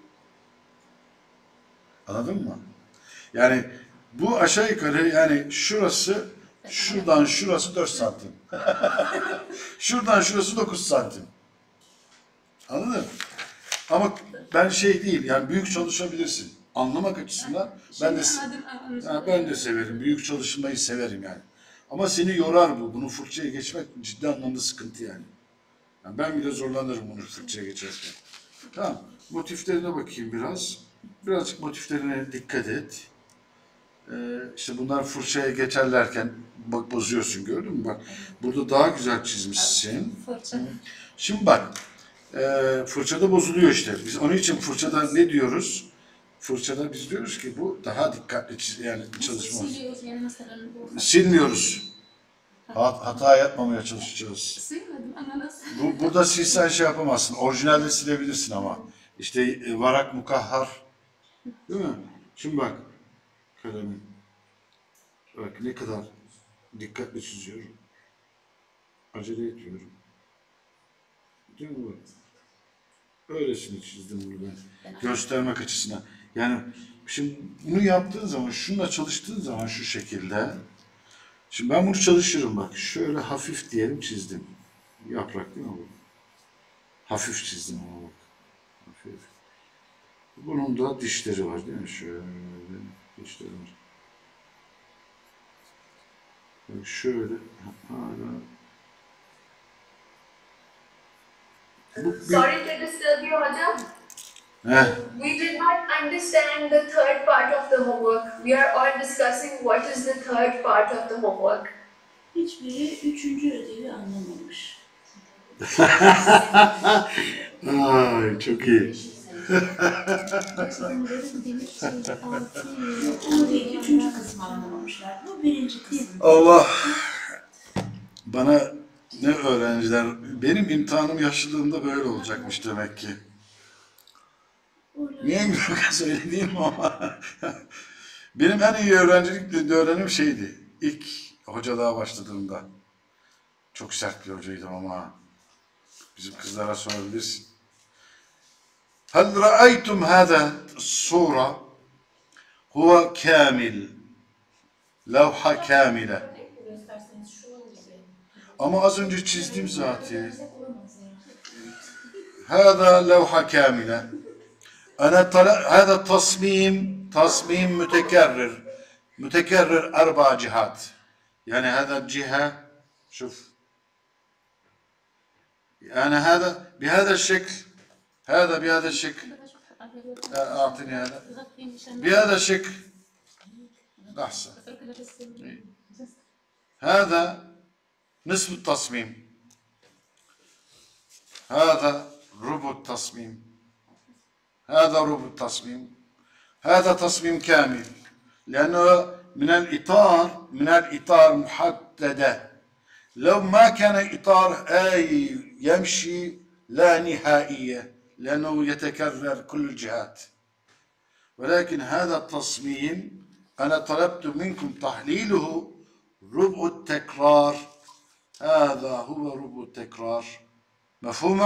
Anladın mı? Yani bu aşağı yukarı yani şurası şuradan şurası dört santim. Şuradan şurası dokuz santim. Anladın mı? Ama ben şey değil yani büyük çalışabilirsin. Anlamak açısından ben de yani ben de severim. Büyük çalışmayı severim yani. Ama seni yorar bu. Bunu fırçaya geçmek ciddi anlamda sıkıntı yani. Yani ben bile zorlanırım bunu fırçaya geçerken. Tamam. Motiflerine bakayım biraz. Birazcık motiflerine dikkat et. Ee, işte bunlar fırçaya geçerlerken bak bozuyorsun gördün mü? Bak burada daha güzel çizmişsin. Fırça. Şimdi bak e, fırçada bozuluyor işte. Biz onun için fırçada ne diyoruz? Fırçada biz diyoruz ki bu daha dikkatli çiz- yani çalışma. Siliyoruz yani mesela bu. Silmiyoruz. Hat- hata yapmamaya çalışacağız. Silmedim. ananas. Bu, burada silsen şey yapamazsın. Orijinalde silebilirsin ama. İşte e, varak mukahhar. Değil mi? Şimdi bak. Kalemim. Bak ne kadar dikkatli çiziyorum. Acele etmiyorum. Değil mi bu? Öylesini çizdim bunu ben. Göstermek açısından. Yani şimdi bunu yaptığın zaman, şununla çalıştığın zaman şu şekilde. Şimdi ben bunu çalışırım bak. Şöyle hafif diyelim çizdim. Yaprak değil mi bu? Hafif çizdim ama bak. Hafif. Bunun da dişleri var değil mi? Şöyle dişleri var. Bak şöyle. Hala. Sorry to disturb you, hocam. Heh. We did not understand the third part of the homework. We are all discussing what is the third part of the homework. Hiçbiri üçüncü ödevi anlamamış. Ay çok iyi. Onu değil, üçüncü kısmı anlamamışlar. Bu birinci kısım. Allah bana ne öğrenciler, benim imtihanım yaşlılığımda böyle olacakmış demek ki. Niye gülüyorsun söylediğim ama. Benim en iyi öğrencilik öğrenim şeydi. İlk hocalığa başladığımda. Çok sert bir hocaydım ama. Bizim kızlara sorabilirsin. هل رأيتم هذا الصورة هو كامل لوحة كاملة ama az önce çizdim zaten. هذا لوحة كاملة أنا طلع هذا تصميم تصميم متكرر متكرر أربع جهات يعني هذا الجهة شوف يعني هذا بهذا الشكل هذا بهذا الشكل أعطني هذا بهذا الشكل أحسن هذا نصف التصميم هذا ربع التصميم هذا ربع التصميم هذا تصميم كامل لأنه من الإطار من الإطار محددة لو ما كان إطار آي يمشي لا نهائية لأنه يتكرر كل الجهات ولكن هذا التصميم أنا طلبت منكم تحليله ربع التكرار هذا هو ربع التكرار مفهومة؟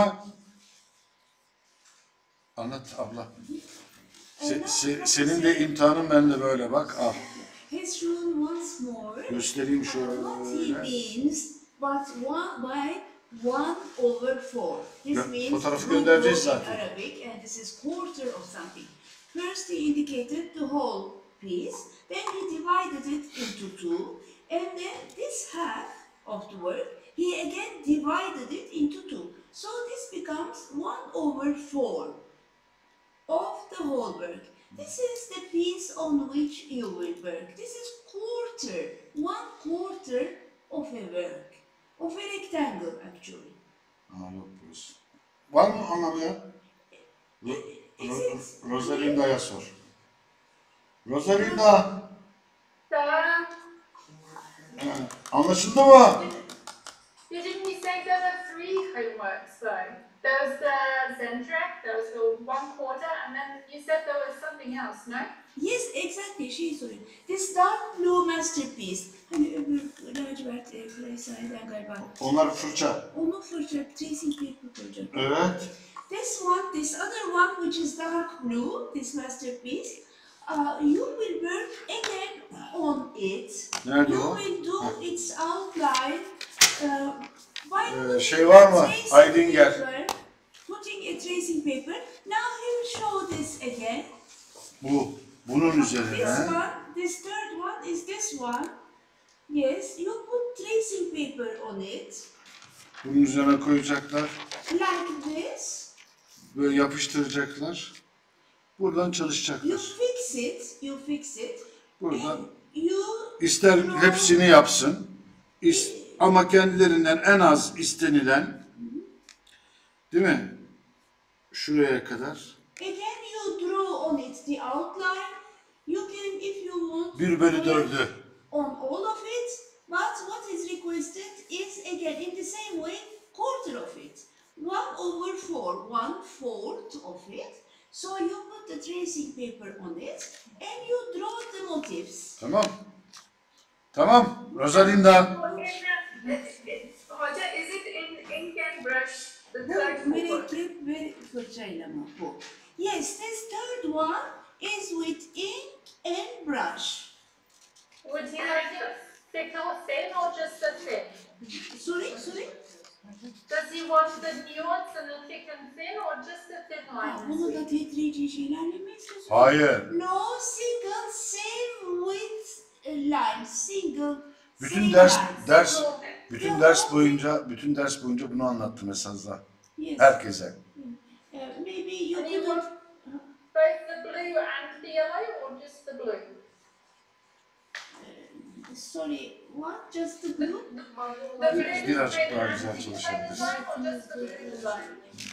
Anlat abla. Se, se, senin de imtihanın ben de böyle bak al. He's shown once more Göstereyim what he şöyle. means but one by one over four. This Gö- means fotoğrafı one göndereceğiz in zaten. Arabic and this is quarter of something. First he indicated the whole piece, then he divided it into two, and then this half of the work he again divided it into two. So this becomes one over four of the whole work. This is the piece on which you will work. This is quarter, one quarter of a work, of a rectangle actually. Aa, yok burası. Var mı anlamayan? Ro- Ro- Rosalinda'ya sor. Rosalinda. Sarah, Ha, anlaşıldı mı? didn't we say there were three homeworks though? There was the Zentrack, there was the one quarter, and then you said there was something else, no? Yes, exactly. Şey sorayım. This dark blue masterpiece. Hani öbür lacivert e, Freisal'den galiba. Onlar fırça. Onu fırça, tracing paper koyacak. Evet. This one, this other one which is dark blue, this masterpiece, uh, you will work again on it. Nerede You o? will do its outline. Uh, by Ee, putting şey var mı? tracing Aydın gel. paper, Putting a tracing paper. Now he will show this again. Bu. Bunun This üzerine. one, this third one is this one. Yes, you put tracing paper on it, Bunun üzerine koyacaklar. like this. Böyle yapıştıracaklar. Buradan You çalışacaklar. fix it, you fix it. Buradan You ister hepsini yapsın. is- Ama kendilerinden en az istenilen, değil mi? Şuraya kadar. again you draw on it the outline. You can, if you want, Bir bölü dördü. on all of it. But what is requested is again in the same way quarter for one fourth of it. So you put the tracing paper on it and you draw the motifs. Tamam. Tamam. Rosalinda. Hoca, is it in ink and brush? The Bu third mürekkep ve fırçayla mı bu? Yes, this third one is with ink and brush. Would you like a thick or thin or just a thin? Sorry, sorry. Does he want the nuance and the thick and thin or just the thin Ha, line? bunu da titreyeceği şeylerle mi istiyorsun? Hayır. No, single, same with a line, single, Bütün same ders lines. ders bütün ders boyunca bütün ders boyunca bunu anlattım esasında. Yes. Herkese. Uh, maybe you And you couldn't. want both the blue and the yellow or just the blue? Uh, sorry, what? Just the blue? The blue Birazcık design daha and güzel the çalışabiliriz. design or just the blue design?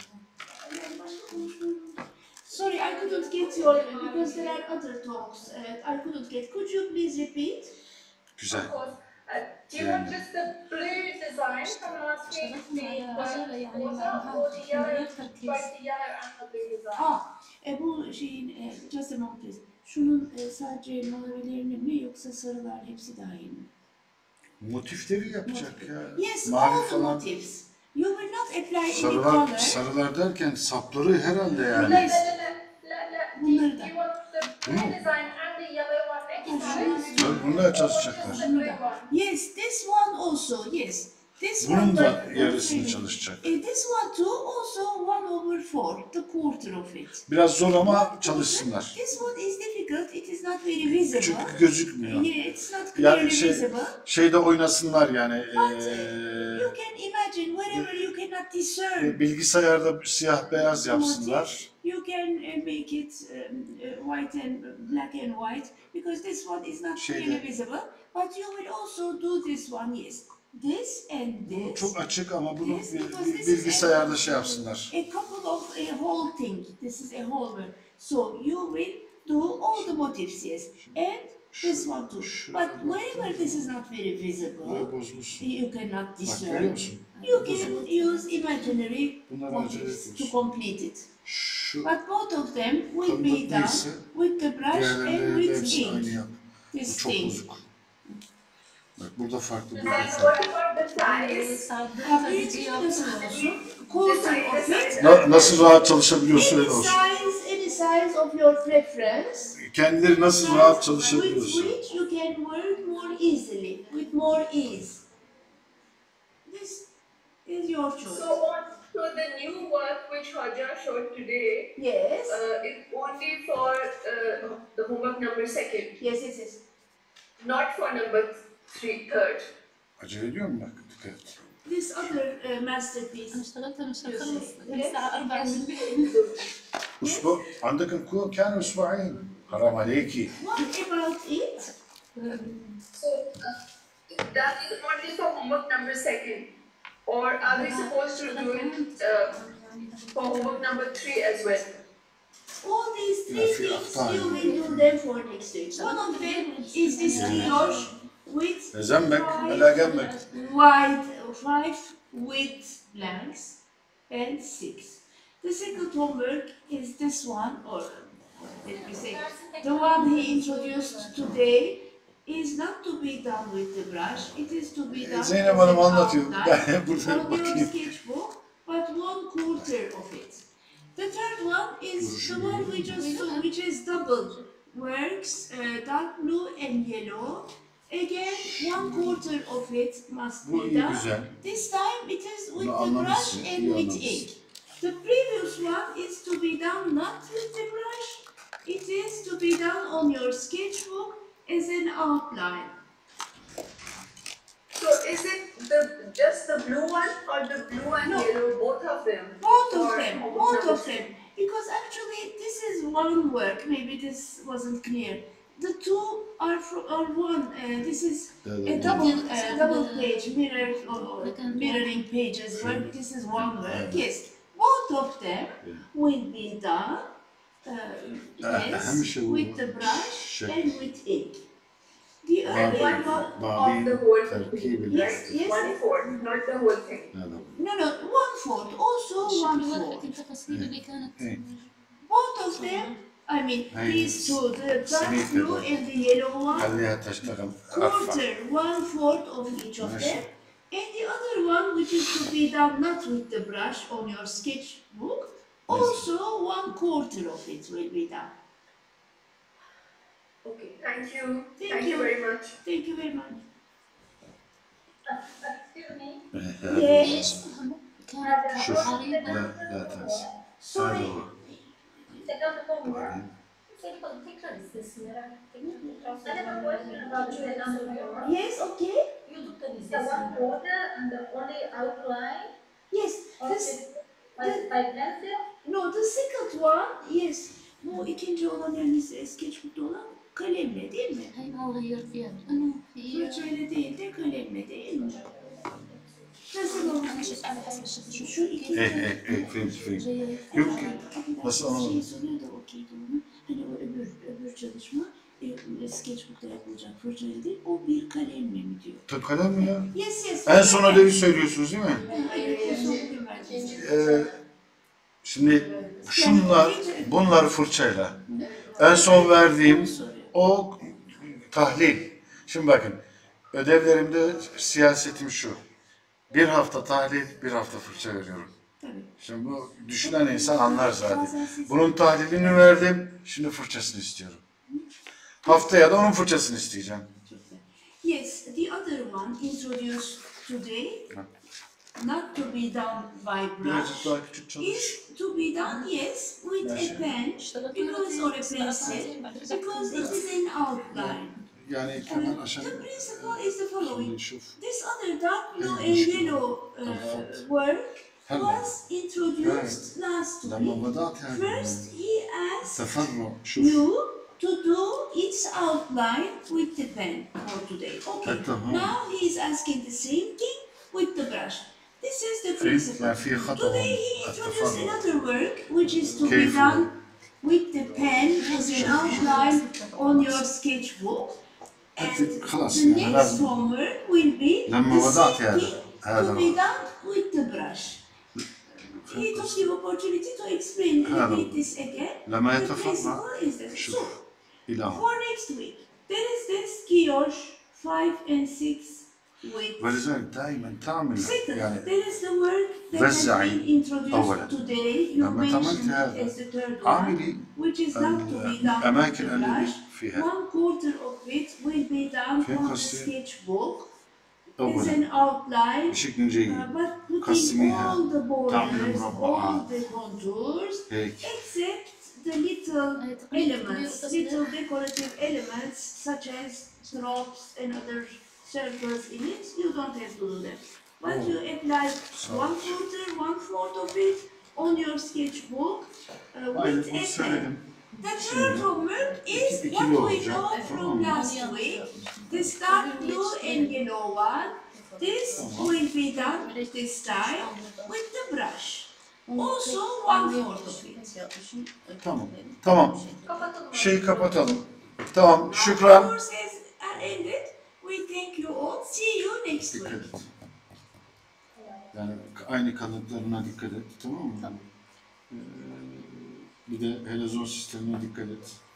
Sorry, I couldn't get your because there are other talks. Uh, I couldn't get. Could you please repeat? Güzel. Of course. Uh, do you want just the blue design from last week, the white water, or the yellow, both the yellow and the blue design? Ah, e, bu şeyin e, just a moment please. Şunun e, sadece mavilerini mi yoksa sarılar hepsi dahil mi? Motifleri yapacak ya. Yes, Mavi all the falan. motifs. You will not apply any Sarılar, color. sarılar derken sapları herhalde No, no, yani. no, no, no. Let, let, do, you, Bunları do da. you want the blue design and the yellow one next şunu time? Tabii bunlar çalışacaklar. Or just the blue one? Yes, this one also. Yes, this Bunun one. da but- yarısını çalışacak. Eh, this one too, also one over four, the quarter of it. Biraz zor ama çalışsınlar. This one is difficult. It is not very visible. Çünkü gözükmüyor. Yeah, it's not clearly Yani şey, visible. şeyde oynasınlar yani. But eee, you can imagine wherever you cannot discern bilgisayarda siyah beyaz the yapsınlar. motif, you can uh, make it um, uh, white and black and white because this one is not Şeyde- clearly visible. But you will also do this one, yes. This and Bu this. çok açık ama bunu Yes, bir- because bir this is bilgisayarda a- şey yapsınlar. A couple of a whole thing. This is a whole word. So you will do all the motifs, yes, and this one too. But wherever this is not very visible, Bunları bozmuşsun. you cannot Bak görüyor discern. musun? You can use imaginary Bunları acele motifs to ediyorsun. complete it. Şu But both of them will kalınlık be done neyse with the brush and diğerlerinde with hepsi aynı ink. yap. Bu This çok thing. bozuk. Bak burada farklı, And burada then farklı. what about the size? Ha, büyüklük nasıl olsun? Quarter of it. Na- nasıl rahat çalışabiliyorsa Any öyle olsun. size, any size of your preference. Kendileri nasıl rahat With çalışabiliyorsa. which you can work more easily, with more ease. This is your choice. So on so the new work which Haja showed today Yes. uh, is only for uh, the homework number second, Yes, yes, yes. not for number three, third. Acele ediyor mu bak? Dikkat et. This other uh, masterpiece. أنا اشتغلت مش Yes. هخلص Yes. الساعة أربعة بالليل. أسبوع عندك نكون كان أسبوعين حرام عليكي. What about it? So uh, that is only for homework number second, or are we supposed to do it uh, for homework number three as well? All these three Yeah, things fine. you will do them for next week. One of them is this brioche with جنبك five ولا جنبك؟ wide, five width blanks and six. The second homework is this one, or let me say, the one he introduced today is not to be done with the brush. It is to be done Zeynep as Hanım an anlatıyor. outline Ben burada on your bakayım. sketchbook, but one quarter of it. The third one is the one we just do, which is double works, uh, dark blue and yellow. Again, one quarter of it must Bu be iyi done. güzel. This time it is with Bunu the brush anlamışsın, and iyi with anlamışsın. ink. The previous one is to be done not with the brush, it is to be done on your sketchbook as an outline. So is it the just the blue one or the blue and No. yellow, both of them? Both of Or them, homework both number of them. Because actually this is one work, maybe this wasn't clear. The two are, fro- are one, uh, this is a double, uh, double page, mirrored or, or mirroring pages work. This is one work, yes. Both of them will be done, uh, أهم yes, شيء هو with the brush الشكل. and with ink. The earlier One one, of بعدين the whole تركيب thing, ال- yes, yes, one fourth, not the whole thing. هذا. no, no, one fourth, also one fold. التفاصيل اللي كانت Both of them, I mean, these two, the dark blue and the yellow one, خليها تشتغل quarter, one fourth of each of them. And the other one, which is to be done not with the brush on your sketchbook, also one quarter of it will be done. Okay, thank you. Thank, thank you. you very much. Thank you very much. Excuse me. Yes. كانت شوف قريبة. لا لا تنسى هذا Sorry. هو Second homework. Simple picture is this mirror. I have a question about the number. Yes, okay. You look at this. The one border and the only outline. Yes. Or This, is by, by pencil. no, the second one, yes. Bu ikinci olan yani sketchbook'ta olan kalemle değil mi? هاي ما غيرت فيها لأنه هي Fırçayla değil de kalemle değil mi? Nasıl أنا olmuş? شفت على حسب الشكل شو Şu iki ايه ايه ايه فهمت فهمت yok nasıl şey anlamadım soruyor da okeydi onu. Hani o öbür, öbür çalışma e, sketchbook'ta yapılacak fırçayla değil, o bir kalemle mi diyor? Tek kalem mi ya? Yes, yes. En son ödevi söylüyorsunuz değil mi? Hayır, en son bugün vereceğiz. Ee, şimdi şunlar bunları fırçayla en son verdiğim o tahlil. Şimdi bakın ödevlerimde siyasetim şu. Bir hafta tahlil, bir hafta fırça veriyorum. Tabii. Şimdi bu düşünen insan anlar zaten. Bunun tahlilini verdim, şimdi fırçasını istiyorum. Haftaya da onun fırçasını isteyeceğim. Yes, the other one introduced today, not to be done by Birazcık brush, daha küçük çalış. is to be done, yes, with a pen, because or a pencil, because it is an outline. Yani Uh, kenar aşağı. the principle is the following. Şuf. This other dark blue and yellow uh, work was introduced last week. لما بدأت First, he asked تفرع شوف you to do its outline with the pen for today. Okay. تمام. Now he is asking the same thing with the brush. This is the في principle. يعني في خطأ Today he introduced التفرع. another work which is to be كيف؟ done with the pen as an outline on your sketchbook. And أنت خلاص the يعني next لازم homework will be لما the وضعت same هذا thing هذا to be هو. done with the brush. He took the opportunity to explain هذا repeat هو. this again. لما The يتفرع principle is this. So, شوف إلى هون. for next week, there is this kiosh five and six with ولذلك دائما تعمل second. يعني There is the word that has وزعي been introduced أولاً. today. You لما تعملت mentioned it هذا as the third one, عاملي which is not to be done with الأماكن the اللي brush. فيها One quarter of it will be done في on the قصة sketchbook as أولا an outline. بشكل جيد Uh, but putting قسميها all the تعمل borders, all مربعات the contours, هيك except the little elements, little decorative elements such as drops and other circles in it. You don't have to do that. But Oh. you apply So- one quarter, one fourth of it on your sketchbook uh, Aynen with bunu a pen. söyledim. The third homework is İki- what ikili we olacak, know tamam from mı? last week. This dark blue and yellow one. This Tamam. will be done this time with the brush. Also one fourth of it. Tamam. Tamam. Kapatalım. Şeyi kapatalım. Tamam. Şükran. Courses are ended. We thank you all. See you next week. Dikkat et. Yani aynı kalıplarına dikkat et. Tamam mı? Ee, bir de helezon sistemine dikkat et.